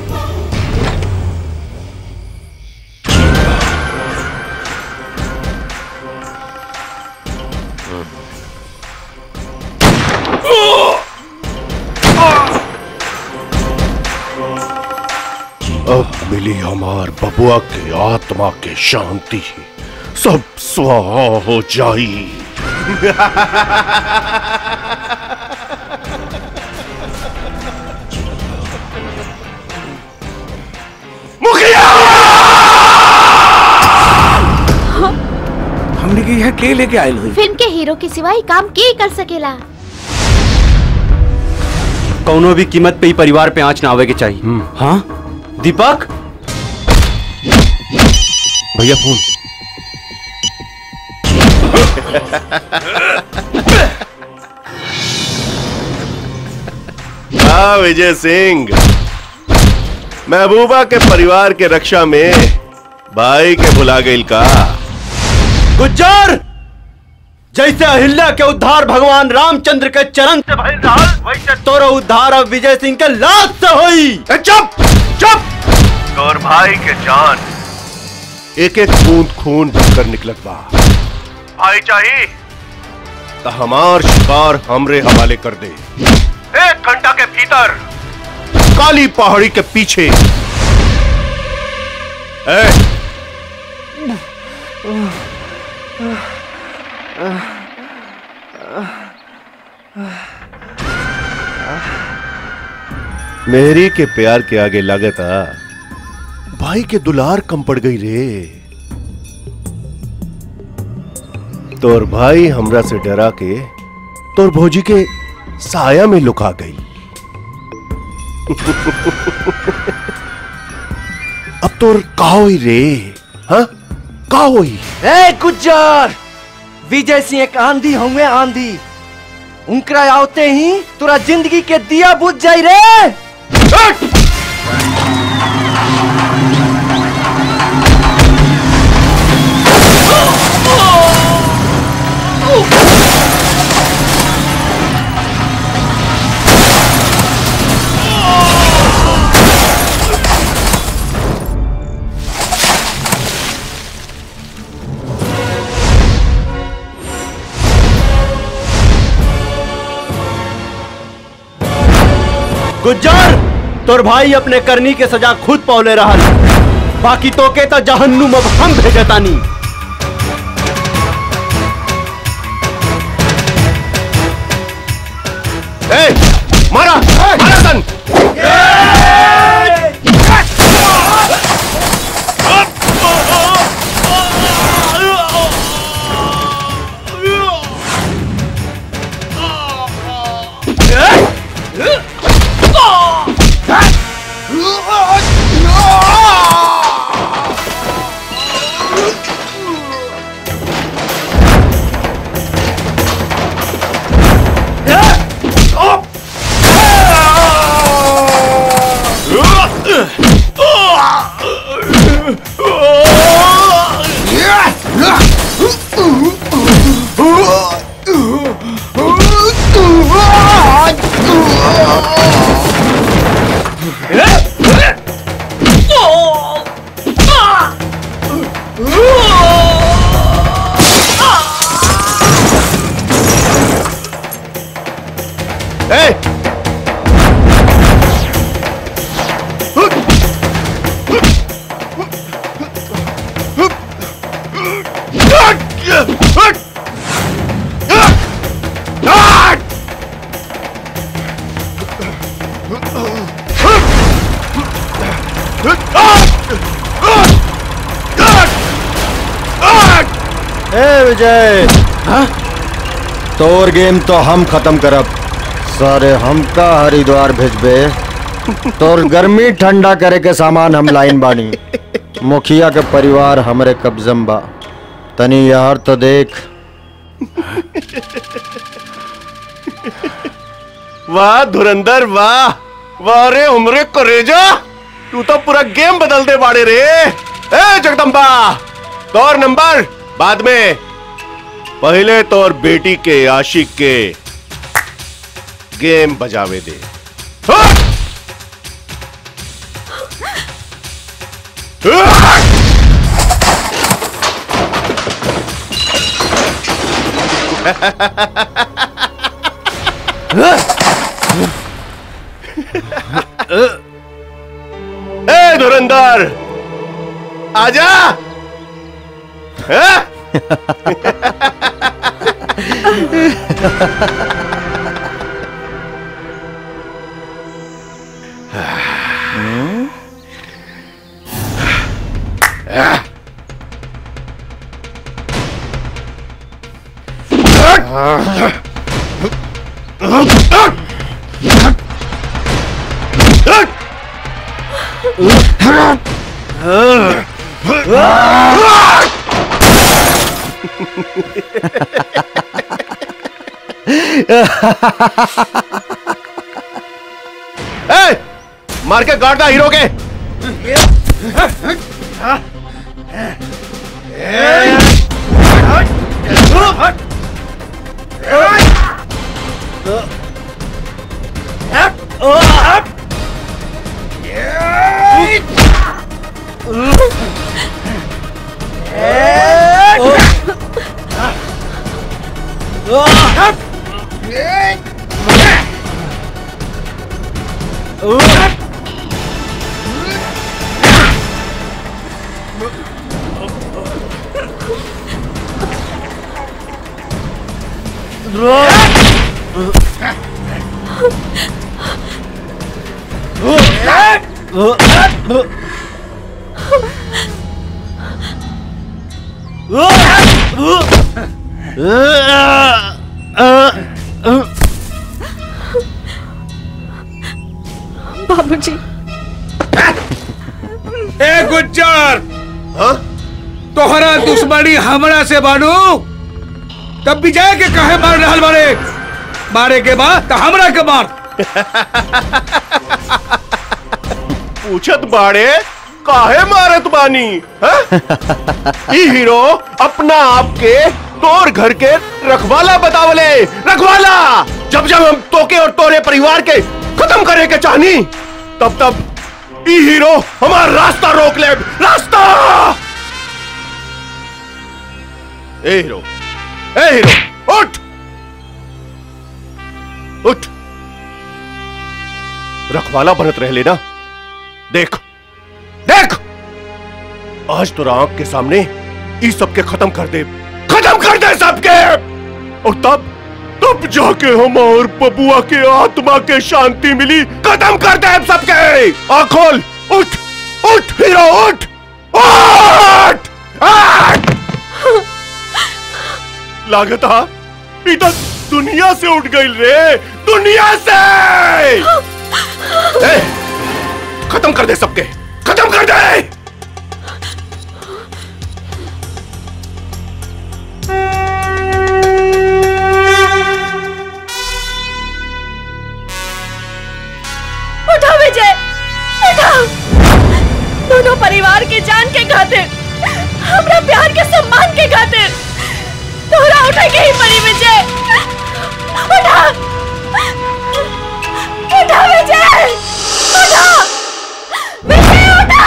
अब मिली हमार बबुआ के आत्मा के शांति, सब स्वाहा हो जाई। हमने की यहाँ के लेके आयल हुई? फिल्म के हीरो के सिवाय काम के कर सकेला। कौनो भी कीमत पे ही परिवार पे आंच ना आवे के चाहिए। हाँ दीपक भैया फोन। हाँ विजय सिंह, महबूबा के परिवार के रक्षा में भाई के बुला गई का। गुज्जर जैसे अहिल्या के उद्धार भगवान रामचंद्र के चरण से भइल रहल, वैसे तोरो उद्धार अब विजय सिंह के लात से होई। चुप चुप। तोर भाई के जान एक एक बूंद खून बहकर निकलत बा। भाई चाहिए तो हमार शिकार हमरे हवाले कर दे। एक घंटा के भीतर काली पहाड़ी के पीछे। ए, मेरी के प्यार के आगे लागता भाई के दुलार कम पड़ गई रे। तोर भाई हमरा से डरा के तोर भौजी के साया में लुका गई। अब तोर का होई रे? हाँ का होई? ए गुज्जर, विजय सिंह एक आंधी होंगे आंधी। उनकरा आवते ही तोरा जिंदगी के दिया बुझ जाई रे। गुज्जर तोर भाई अपने करनी के सजा खुद पौले रहल, बाकी तो के तो जहन्नुम अब हम भेजतानी। ए, मारा मारा सन। विजय, तोर गेम तो हम खत्म करब। सारे हम का हरिद्वार भेजबे। तोर गर्मी ठंडा करे के सामान हम लाइन बानी। मुखिया के परिवार हमरे कब्जम बा। तनी यार तो देख। वाह धुरंधर वाह वाह रे हमरे करेजा, तू तो पूरा गेम बदल दे बाड़े रे। ए जगदम्बा, तोर नंबर बाद में, पहले तोर बेटी के आशिक के गेम बजावे दे। ए धुरंधर आजा। ए, मार के गाड़ दा हीरो के। बाबूजी। ए गुज्जर, तोहरा दुश्मनी हमरा से बानू तब विजय के कहे मार रहल बारे। मारे के बाद तो हमरा के मार। पूछत बाड़े काहे मारत बानी? ई हीरो अपना आप के तोर घर के रखवाला बतावले। रखवाला जब जब हम तोके और तोरे परिवार के खत्म करे के चाहनी तब तब ई हीरो हमारा रास्ता रोक ले। रास्ता। ए हीरो, ए हीरो उठ उठ। रखवाला बनत रह लेना। देख देख आज तो आंख के सामने इस सबके खत्म कर दे। खत्म कर दे सबके। और तब तब जाके हम और बबुआ के आत्मा के शांति मिली। खत्म कर दे सबके। आँख खोल। उठ उठ हीरो उठ उठ। उठ। लागता इधर दुनिया से उठ गई रे। दुनिया से। ए, खत्म कर दे सबके। खत्म कर दे। उठो विजय, उठो। दोनों परिवार के जान के खातिर, हमरा प्यार के सम्मान के खातिर तोरा उठे के ही पड़ी विजय। उठा, उठा विजय, उठा विजय, उठा।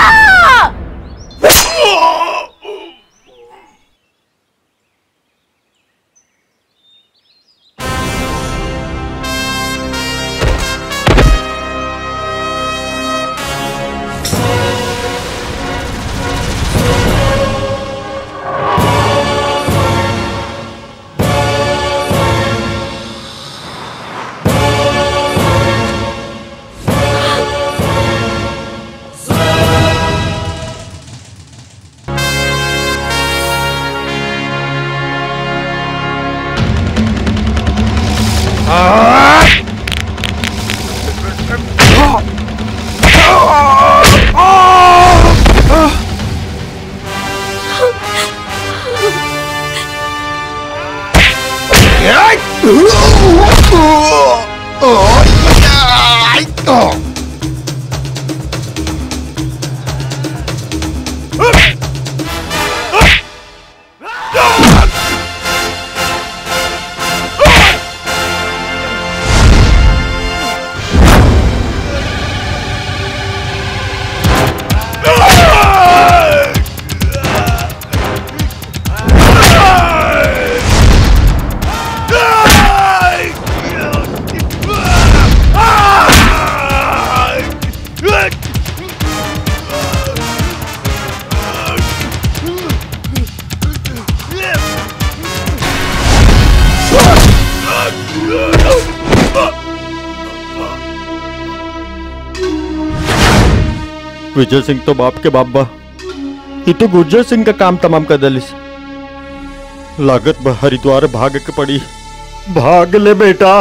विजय सिंह तो बाप के बाप बा। ये तो गुर्जर सिंह का काम तमाम कर दलिस। लागत बा हरिद्वार भाग के पड़ी। भाग ले बेटा।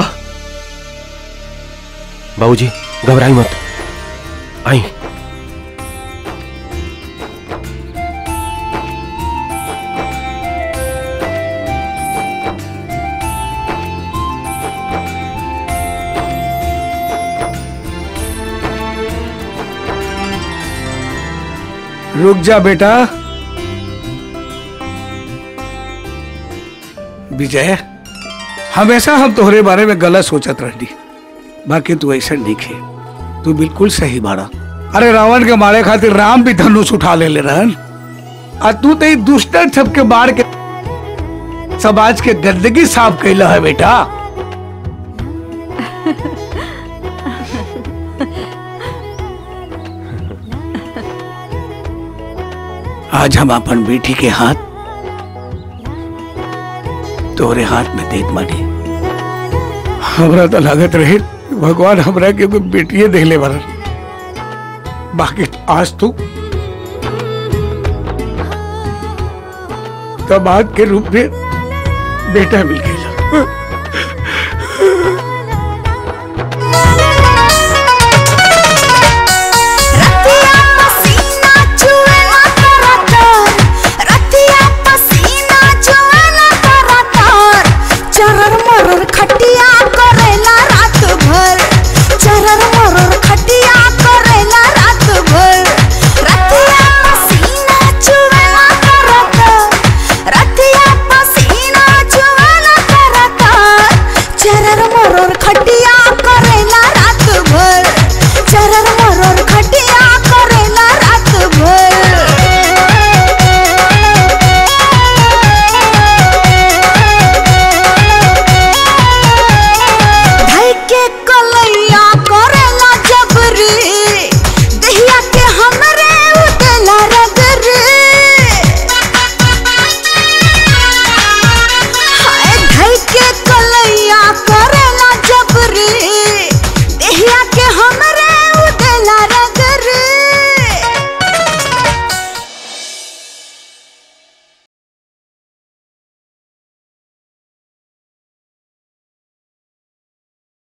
बाबूजी घबराई मत, आई। रुक जा बेटा। विजय, हमेशा हम तोहरे बारे में गलत सोचत रहनी, बाकी तू ऐसा नहीं खे, तू बिल्कुल सही बाड़ा। अरे रावण के मारे खातिर राम भी धनुष उठा ले ले रहन, और तू तो दुष्टन सबके मार के समाज के गंदगी साफ कैला है बेटा। आज हम अपन बेटी के हाथ तोरे हाथ में देख मानी। हमरा तो लागत रहे भगवान हमरा के कोई बेटिए दे ले बरन, बाकी आज तू दामाद के रूप में बेटा मिल गया।